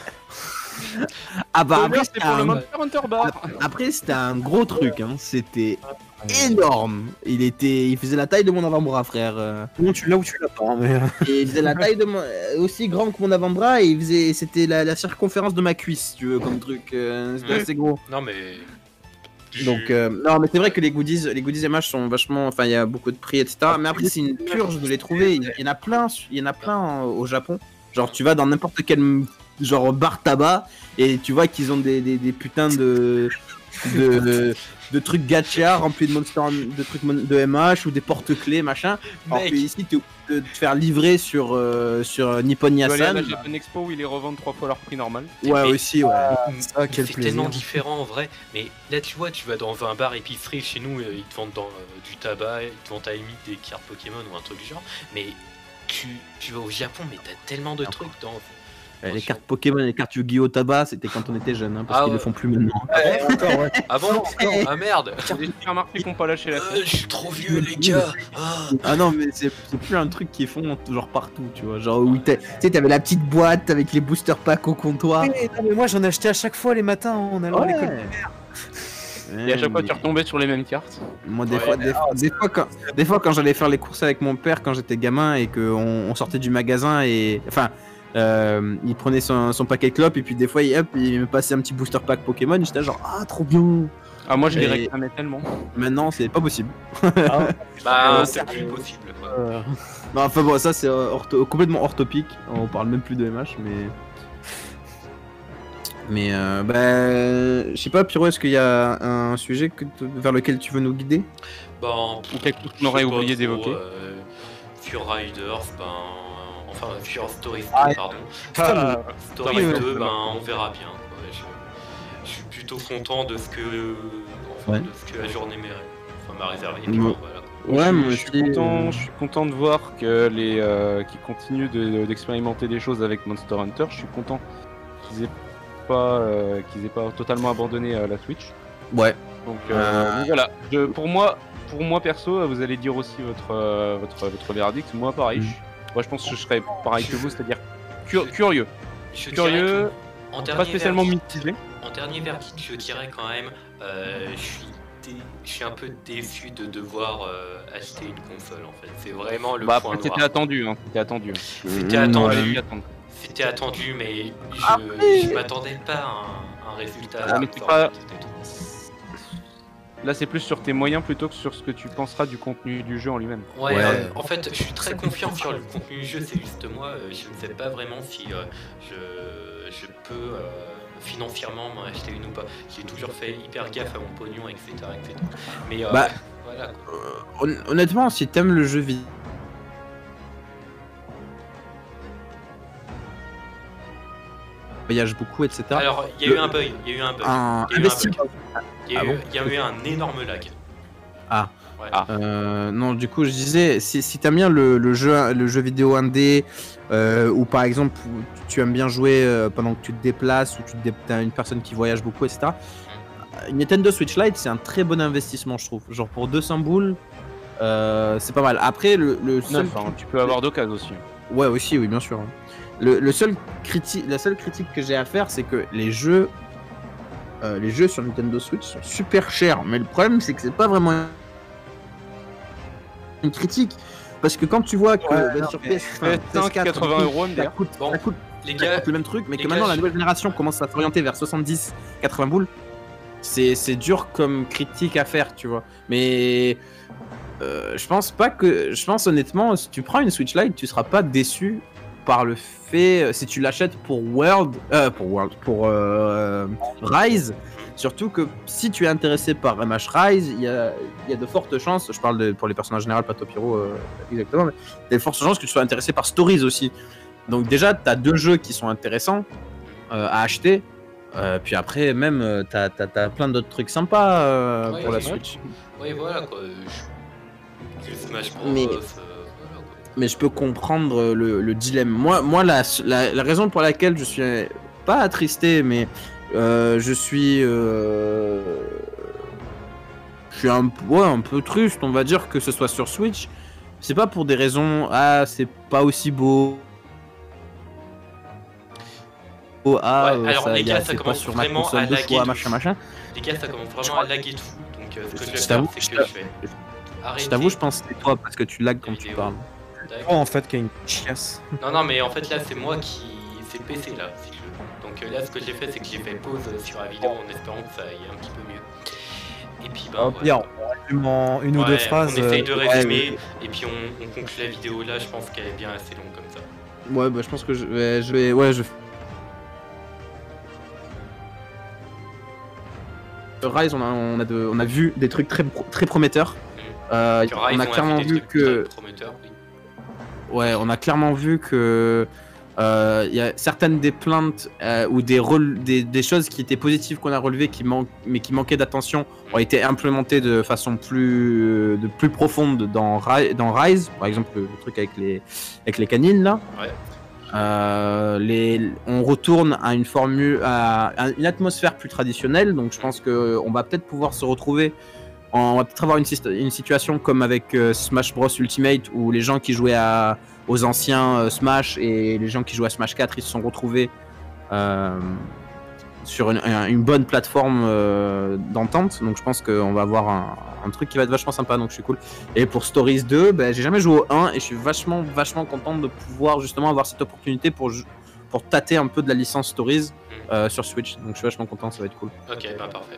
Ah bah après c'est pour le Monster Hunter Bar. après c'était un gros truc, hein. C'était énorme. Il faisait la taille de mon avant-bras, frère. Non, tu l'as ou tu l'as pas. Mais... Et il faisait la taille de mon... aussi grand que mon avant-bras et c'était la circonférence de ma cuisse, si tu veux, comme truc. C'était assez gros. Non, mais. Donc non, mais c'est vrai que les goodies MH sont vachement, enfin il y a beaucoup de prix, etc. Mais après c'est une purge de les trouver. Il y en a plein, au Japon. Genre tu vas dans n'importe quel genre bar tabac et tu vois qu'ils ont des putains de trucs gacha remplis de de trucs de MH ou des porte-clés machin. Alors que ici tu peux te faire livrer sur Nippon Tu vas aller à la Yasan. Japan Expo où ils les revendent 3 fois leur prix normal. Ouais aussi ouais. Ça, quel C'est plaisir. tellement différent en vrai, mais là tu vois, tu vas dans un bar épicerie chez nous, ils te vendent du tabac, ils te vendent à la limite des cartes Pokémon ou un truc du genre, mais tu vas au Japon, mais t'as tellement de trucs dans. Les cartes Pokémon et les cartes Yu-Gi-Oh tabac, c'était quand on était jeune, hein, parce Ah qu'ils ouais. le font plus maintenant. Ah bon? Ah merde! Les supermarchés qui n'ont pas lâché l'affaire. Je suis trop vieux les gars! Ah. Ah non, mais c'est plus un truc qu'ils font genre partout, tu vois. Genre où tu sais, t'avais la petite boîte avec les booster packs au comptoir. Ouais, non, mais moi j'en achetais à chaque fois les matins en allant à l'école. Et à chaque fois tu retombais sur les mêmes cartes. Moi, des Ouais. fois, quand j'allais faire les courses avec mon père quand j'étais gamin et qu'on sortait du magasin et. Enfin. Il prenait son paquet de clopes et puis des fois il me passait un petit booster pack Pokémon. J'étais genre ah trop bien. Ah moi je les Et- réclamais tellement. Maintenant c'est pas possible. Bah, c'est plus possible quoi. Non, enfin bon, ça c'est complètement hors topic. On parle même plus de MH, mais bah, je sais pas, Pyro, est-ce qu'il y a un sujet vers lequel tu veux nous guider? Bon, Ou quelque chose qu'on aurait oublié d'évoquer. Fear Riders, enfin Fear Stories 2, Ah, pardon. Ah, Stories oui, 2, oui. on verra bien. Ouais, je suis plutôt content de ce que, Ouais. de ce que la journée m'a réservé. Ouais. Voilà. Ouais, moi je suis content de voir que qu'ils continuent d'expérimenter des choses avec Monster Hunter. Je suis content qu'ils aient pas totalement abandonné la Switch. Ouais. Donc voilà. Pour moi perso, vous allez dire aussi votre verdict. Moi pareil. Moi je pense que je serais pareil que vous, c'est-à-dire curieux, Je dirais curieux, que, en pas dernier spécialement verdict, mitigé. En dernier verdict, je dirais quand même, je suis un peu déçu de devoir acheter une console en fait. C'est vraiment le Bah point après noir. c'était attendu, hein. C'était attendu. C'était Ouais, attendu. attendre. C'était attendu, mais je m'attendais pas à un résultat. Ah, mais c'est fort, pas- c'était tout. Là c'est plus sur tes moyens plutôt que sur ce que tu penseras du contenu du jeu en lui-même. Ouais, Ouais. en fait, je suis très confiant sur le contenu du jeu, c'est juste moi, je ne sais pas vraiment si je peux financièrement m'en acheter une ou pas. J'ai toujours fait hyper gaffe à mon pognon, etc. etc. Mais Bah, voilà quoi. honnêtement, si t'aimes le jeu vidéo, voyage beaucoup, etc. Alors, il y a eu un bug, il y a eu un bug. Un Il y a eu un investi. bug. Il y a Ah eu- bon il y a eu un énorme lag. Ah. Ouais. Non, du coup, je disais, si t'aimes bien le jeu vidéo indé, ou par exemple, tu aimes bien jouer pendant que tu te déplaces, ou t'as une personne qui voyage beaucoup, etc. Une Nintendo Switch Lite, c'est un très bon investissement, je trouve. Genre pour 200 boules, c'est pas mal. Après, le seul. Neuf, hein, tu peux avoir d'occasion aussi. Ouais, aussi, oui, bien sûr. La seule critique que j'ai à faire, c'est que les jeux sur Nintendo Switch sont super chers. Mais le problème, c'est que c'est pas vraiment une critique. Parce que quand tu vois que Ouais, sur mais PS5, 80 euros, ça coûte, Bon, ça coûte Les gars, le même truc, mais les que gars, maintenant la je- nouvelle génération commence à s'orienter vers 70-80 boules, c'est dur comme critique à faire, tu vois. Mais je pense honnêtement, si tu prends une Switch Lite, tu seras pas déçu par le fait, si tu l'achètes pour Rise. Surtout que si tu es intéressé par MH Rise, il y a de fortes chances, je parle pour les personnages généraux, pas Topiro exactement, mais il y a de fortes chances que tu sois intéressé par Stories aussi. Donc déjà, tu as deux jeux qui sont intéressants à acheter. Puis après, même, tu as plein d'autres trucs sympas Ouais, pour la ouais. Switch. ouais, voilà quoi. Que Smash Bros. Mais- Voilà, quoi. mais je peux comprendre le dilemme. Moi la raison pour laquelle je suis pas attristé, mais je suis un peu triste, on va dire, que ce soit sur Switch. C'est pas pour des raisons, c'est pas aussi beau. alors les gars, ça c'est pas commence sur ma vraiment console à de laguer choix, de machin. Les gars, ça commence vraiment à laguer de fou. Donc ce que je vais Je faire, t'avoue, c'est que je vais arrêter. Je t'avoue, je pense que c'est toi parce que tu lags quand tu vidéo. parles. Tac. Toi, en fait, qui a une chiasse. Non, mais en fait là, c'est moi qui... C'est PC là, si tu veux. Donc là, ce que j'ai fait, c'est que j'ai fait pause sur la vidéo en espérant que ça aille un petit peu mieux. Et puis, bah, Hop, bien, on résume en une ou deux phrases. on essaye de résumer, et puis on conclut la vidéo là, je pense qu'elle est bien assez longue comme ça. Ouais, bah je pense que je vais Rise, on a vu des trucs très prometteurs. On a clairement vu que ouais, on a clairement vu que il y a certaines des plaintes ou des choses qui étaient positives qu'on a relevées mais qui manquaient d'attention ont été implémentées de façon plus profonde dans Rise, par exemple le truc avec les canines là. Ouais. On retourne à une formule, à une atmosphère plus traditionnelle, donc je pense que on va peut-être pouvoir se retrouver. On va peut-être avoir une situation comme avec Smash Bros Ultimate où les gens qui jouaient aux anciens Smash et les gens qui jouaient à Smash 4 ils se sont retrouvés sur une bonne plateforme d'entente. Donc je pense qu'on va avoir un truc qui va être vachement sympa, donc je suis cool. Et pour Stories 2, j'ai jamais joué au 1 et je suis vachement content de pouvoir justement avoir cette opportunité pour tâter un peu de la licence Stories sur Switch. Donc je suis vachement content, ça va être cool. Ok, bah parfait.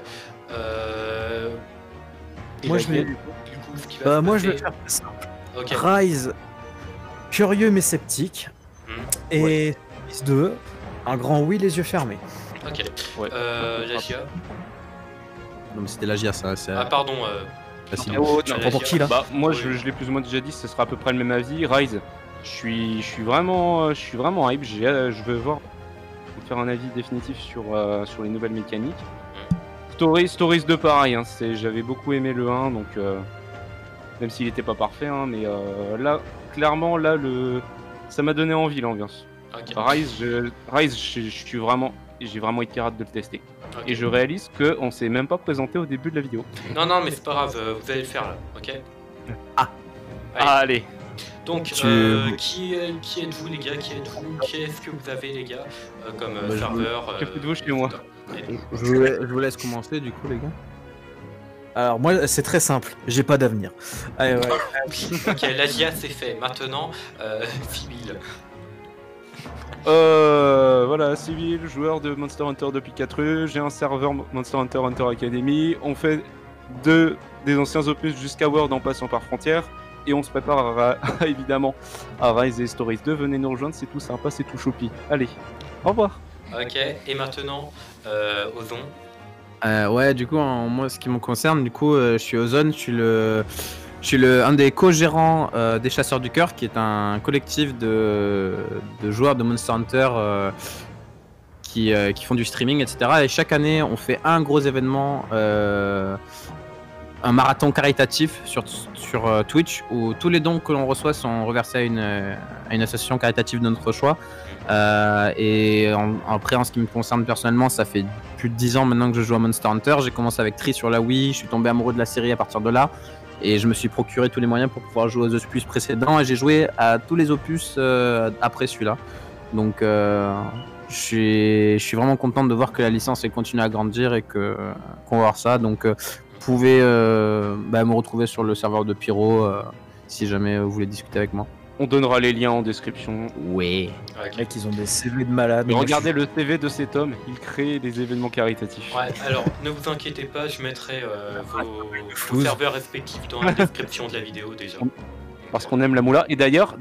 Moi je vais... Du coup, ce qui va se moi passer... je vais faire simple. Ok. Rise, curieux mais sceptique. Et Rise 2, un grand oui les yeux fermés. Ok. Ouais. Lagia. Non mais c'était Lagia ça. Ah pardon. Facile. Tu me prends pour qui là? Bah moi je l'ai plus ou moins déjà dit, ce sera à peu près le même avis. Rise, je suis vraiment hype. Je veux faire un avis définitif sur les nouvelles mécaniques. Stories 2 pareil, hein, j'avais beaucoup aimé le 1, donc même s'il était pas parfait, hein, mais là clairement là ça m'a donné envie l'ambiance. Ok. Rise, j'ai vraiment été hâte de le tester. Ok. Et je réalise qu'on s'est même pas présenté au début de la vidéo. Non, mais c'est pas grave, vous allez le faire là, ok? Allez. Donc, qui êtes-vous les gars? Qui êtes-vous? Qu'est-ce que vous avez les gars comme serveur? Que faites-vous chez moi? Je vous laisse commencer du coup les gars. Alors moi c'est très simple, j'ai pas d'avenir. Allez, ouais. Ok, Lagia c'est fait. Maintenant, Civil. Voilà, civil, joueur de Monster Hunter depuis 4 rues, j'ai un serveur Monster Hunter Hunter Academy, on fait des anciens opus jusqu'à World en passant par Frontières, et on se prépare évidemment à Rise et Stories 2, venez nous rejoindre, c'est tout sympa, c'est tout choupi. Allez, au revoir. Ok, et maintenant, Ozon. Ouais, du coup, moi, ce qui me concerne, du coup, je suis Ozone, je suis un des co-gérants des Chasseurs du Cœur, qui est un collectif de joueurs de Monster Hunter qui font du streaming, etc. Et chaque année, on fait un gros événement, un marathon caritatif sur Twitch, où tous les dons que l'on reçoit sont reversés à une association caritative de notre choix. Et après, en ce qui me concerne personnellement, ça fait plus de 10 ans maintenant que je joue à Monster Hunter. J'ai commencé avec Tri sur la Wii, je suis tombé amoureux de la série à partir de là. Et je me suis procuré tous les moyens pour pouvoir jouer aux opus précédents. Et j'ai joué à tous les opus après celui-là. Donc je suis vraiment content de voir que la licence continue à grandir et qu'on va voir ça. Donc vous pouvez me retrouver sur le serveur de Pyro si jamais vous voulez discuter avec moi. On donnera les liens en description. Ouais. Ok. Mec, ils ont des CV de malades. Mais regardez le CV de cet homme, il crée des événements caritatifs. Ouais, alors ne vous inquiétez pas, je mettrai vos serveurs respectifs dans la description de la vidéo déjà. Parce qu'on aime la moula. Et d'ailleurs,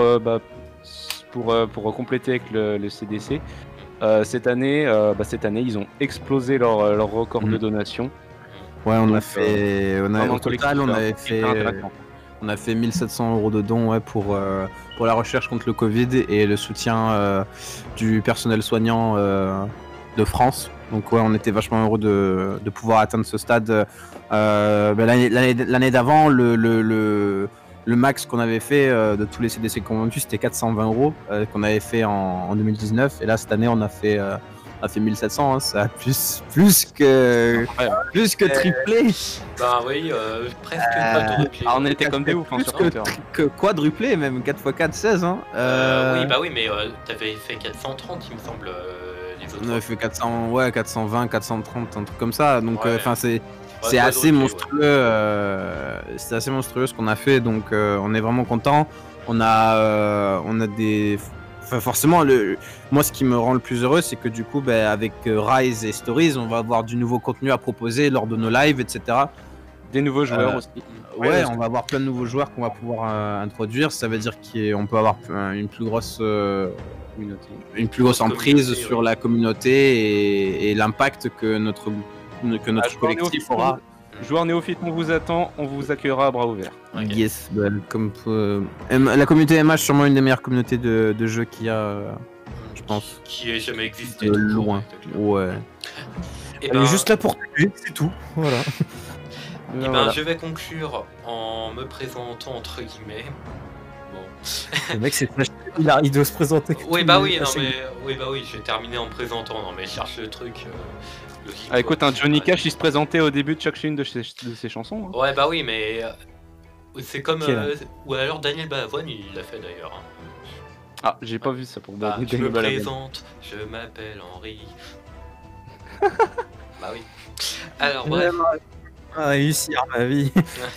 pour compléter avec le CDC, cette année, ils ont explosé leur record de donation. Ouais, au collectif, total, on a fait 1700 € de dons pour la recherche contre le Covid et le soutien du personnel soignant de France. Donc ouais, on était vachement heureux de pouvoir atteindre ce stade. L'année d'avant, le max qu'on avait fait de tous les CDC qu'on a vendus, c'était 420 € qu'on avait fait en 2019. Et là, cette année, on a fait 1700. Hein, ça a plus que triplé. Bah oui, presque quadruplé. Ah, on était comme des ouf, hein, Plus sur Twitter. que quadruplé, même 4x4, 16. Hein. Oui, bah oui, mais t'avais fait 430, il me semble, les autres. On avait fait 400, ouais, 420, 430, un truc comme ça. Donc, Ouais. enfin, c'est Ouais, assez quadruplé, monstrueux. C'est assez monstrueux ce qu'on a fait. Donc, on est vraiment content. On a des. Enfin, forcément, moi, ce qui me rend le plus heureux, c'est que du coup, avec Rise et Stories, on va avoir du nouveau contenu à proposer lors de nos lives, etc. Des nouveaux joueurs aussi. Ouais, on va avoir plein de nouveaux joueurs qu'on va pouvoir introduire. Ça veut dire qu'on peut avoir une plus grosse emprise Communauté, sur oui. la communauté et l'impact que notre collectif aura. Joueurs néophytes, on vous attend, on vous accueillera à bras ouverts. Ok. Yes, comme la communauté MH, sûrement une des meilleures communautés de jeux qu'il y a, je pense. Qui ait jamais existé. De tout court, loin. exactement. Ouais. Et Elle est juste là pour tuer, c'est tout. Voilà. Eh ben, Voilà. je vais conclure en me présentant entre guillemets. Bon. Le mec, c'est il doit se présenter. Oui, bah oui, non mais oui, j'ai terminé en me présentant. Non mais je cherche le truc. Logique, Ah, écoute, quoi. un Johnny Cash, il se présentait au début de chacune de ses chansons. Hein. Ouais, bah oui, mais c'est comme Quel ou alors Daniel Balavoine, il l'a fait d'ailleurs. Hein. Ah, j'ai pas vu ça pour Bah, Daniel je me Balavoine. présente, je m'appelle Henri. Bah oui. Alors bref. Ah, réussir ma vie.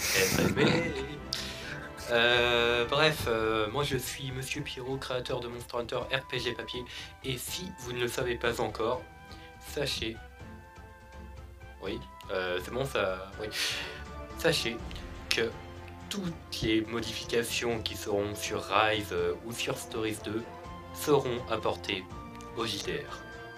Bref, moi je suis Monsieur Pierrot, créateur de Monster Hunter RPG papier. Et si vous ne le savez pas encore, sachez. Oui, c'est bon ça. Oui. Sachez que toutes les modifications qui seront sur Rise ou sur Stories 2 seront apportées au JDR.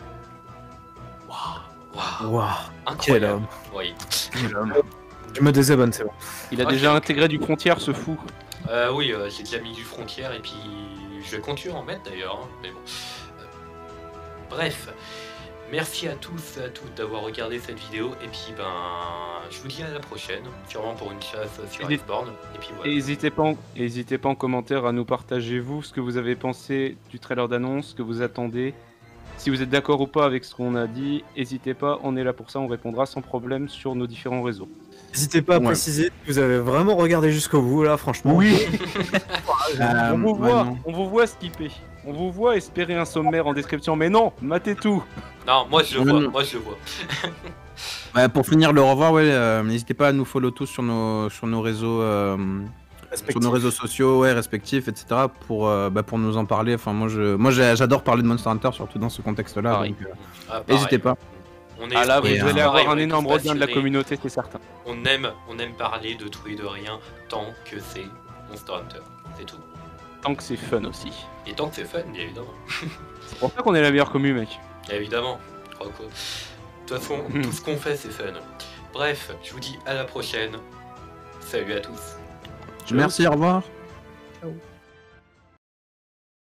Waouh, Waouh, incroyable. quel homme. Oui. Je me désabonne, c'est bon. Il a Ok. déjà intégré du frontière, ce fou. Oui, j'ai déjà mis du frontière et puis je vais continuer à en mettre d'ailleurs, hein, mais bon. Bref, merci à tous et à toutes d'avoir regardé cette vidéo et puis je vous dis à la prochaine, sûrement pour une chasse sur Et- Iceborne et puis voilà. Et n'hésitez pas en commentaire à nous partager vous ce que vous avez pensé du trailer d'annonce, ce que vous attendez. Si vous êtes d'accord ou pas avec ce qu'on a dit, n'hésitez pas, on est là pour ça, on répondra sans problème sur nos différents réseaux. N'hésitez pas à Ouais. préciser que vous avez vraiment regardé jusqu'au bout, là, franchement. Oui. Euh, non. On vous voit skipper. On vous voit espérer un sommaire en description, mais non, matez tout. Non, moi je le Non, vois, non. moi je le vois. Pour finir le revoir, ouais, n'hésitez pas à nous follow tous sur nos réseaux. Sur nos réseaux sociaux, ouais, respectifs, etc. pour nous en parler. Enfin, moi j'adore parler de Monster Hunter, surtout dans ce contexte-là. Pareil. Donc, Ah, pareil. n'hésitez pas. On est, Ah là, on vous est allez pareil, avoir on un est énorme tous regain de la passionnés. communauté, c'est certain. On aime parler de tout et de rien tant que c'est Monster Hunter, c'est tout. Tant que c'est fun aussi. Et tant que c'est fun, bien évidemment. C'est pour ça qu'on est la meilleure commu, mec. Évidemment. Je crois que- De toute façon, tout ce qu'on fait, c'est fun. Bref, je vous dis à la prochaine. Salut à tous. Merci, au revoir. Ciao.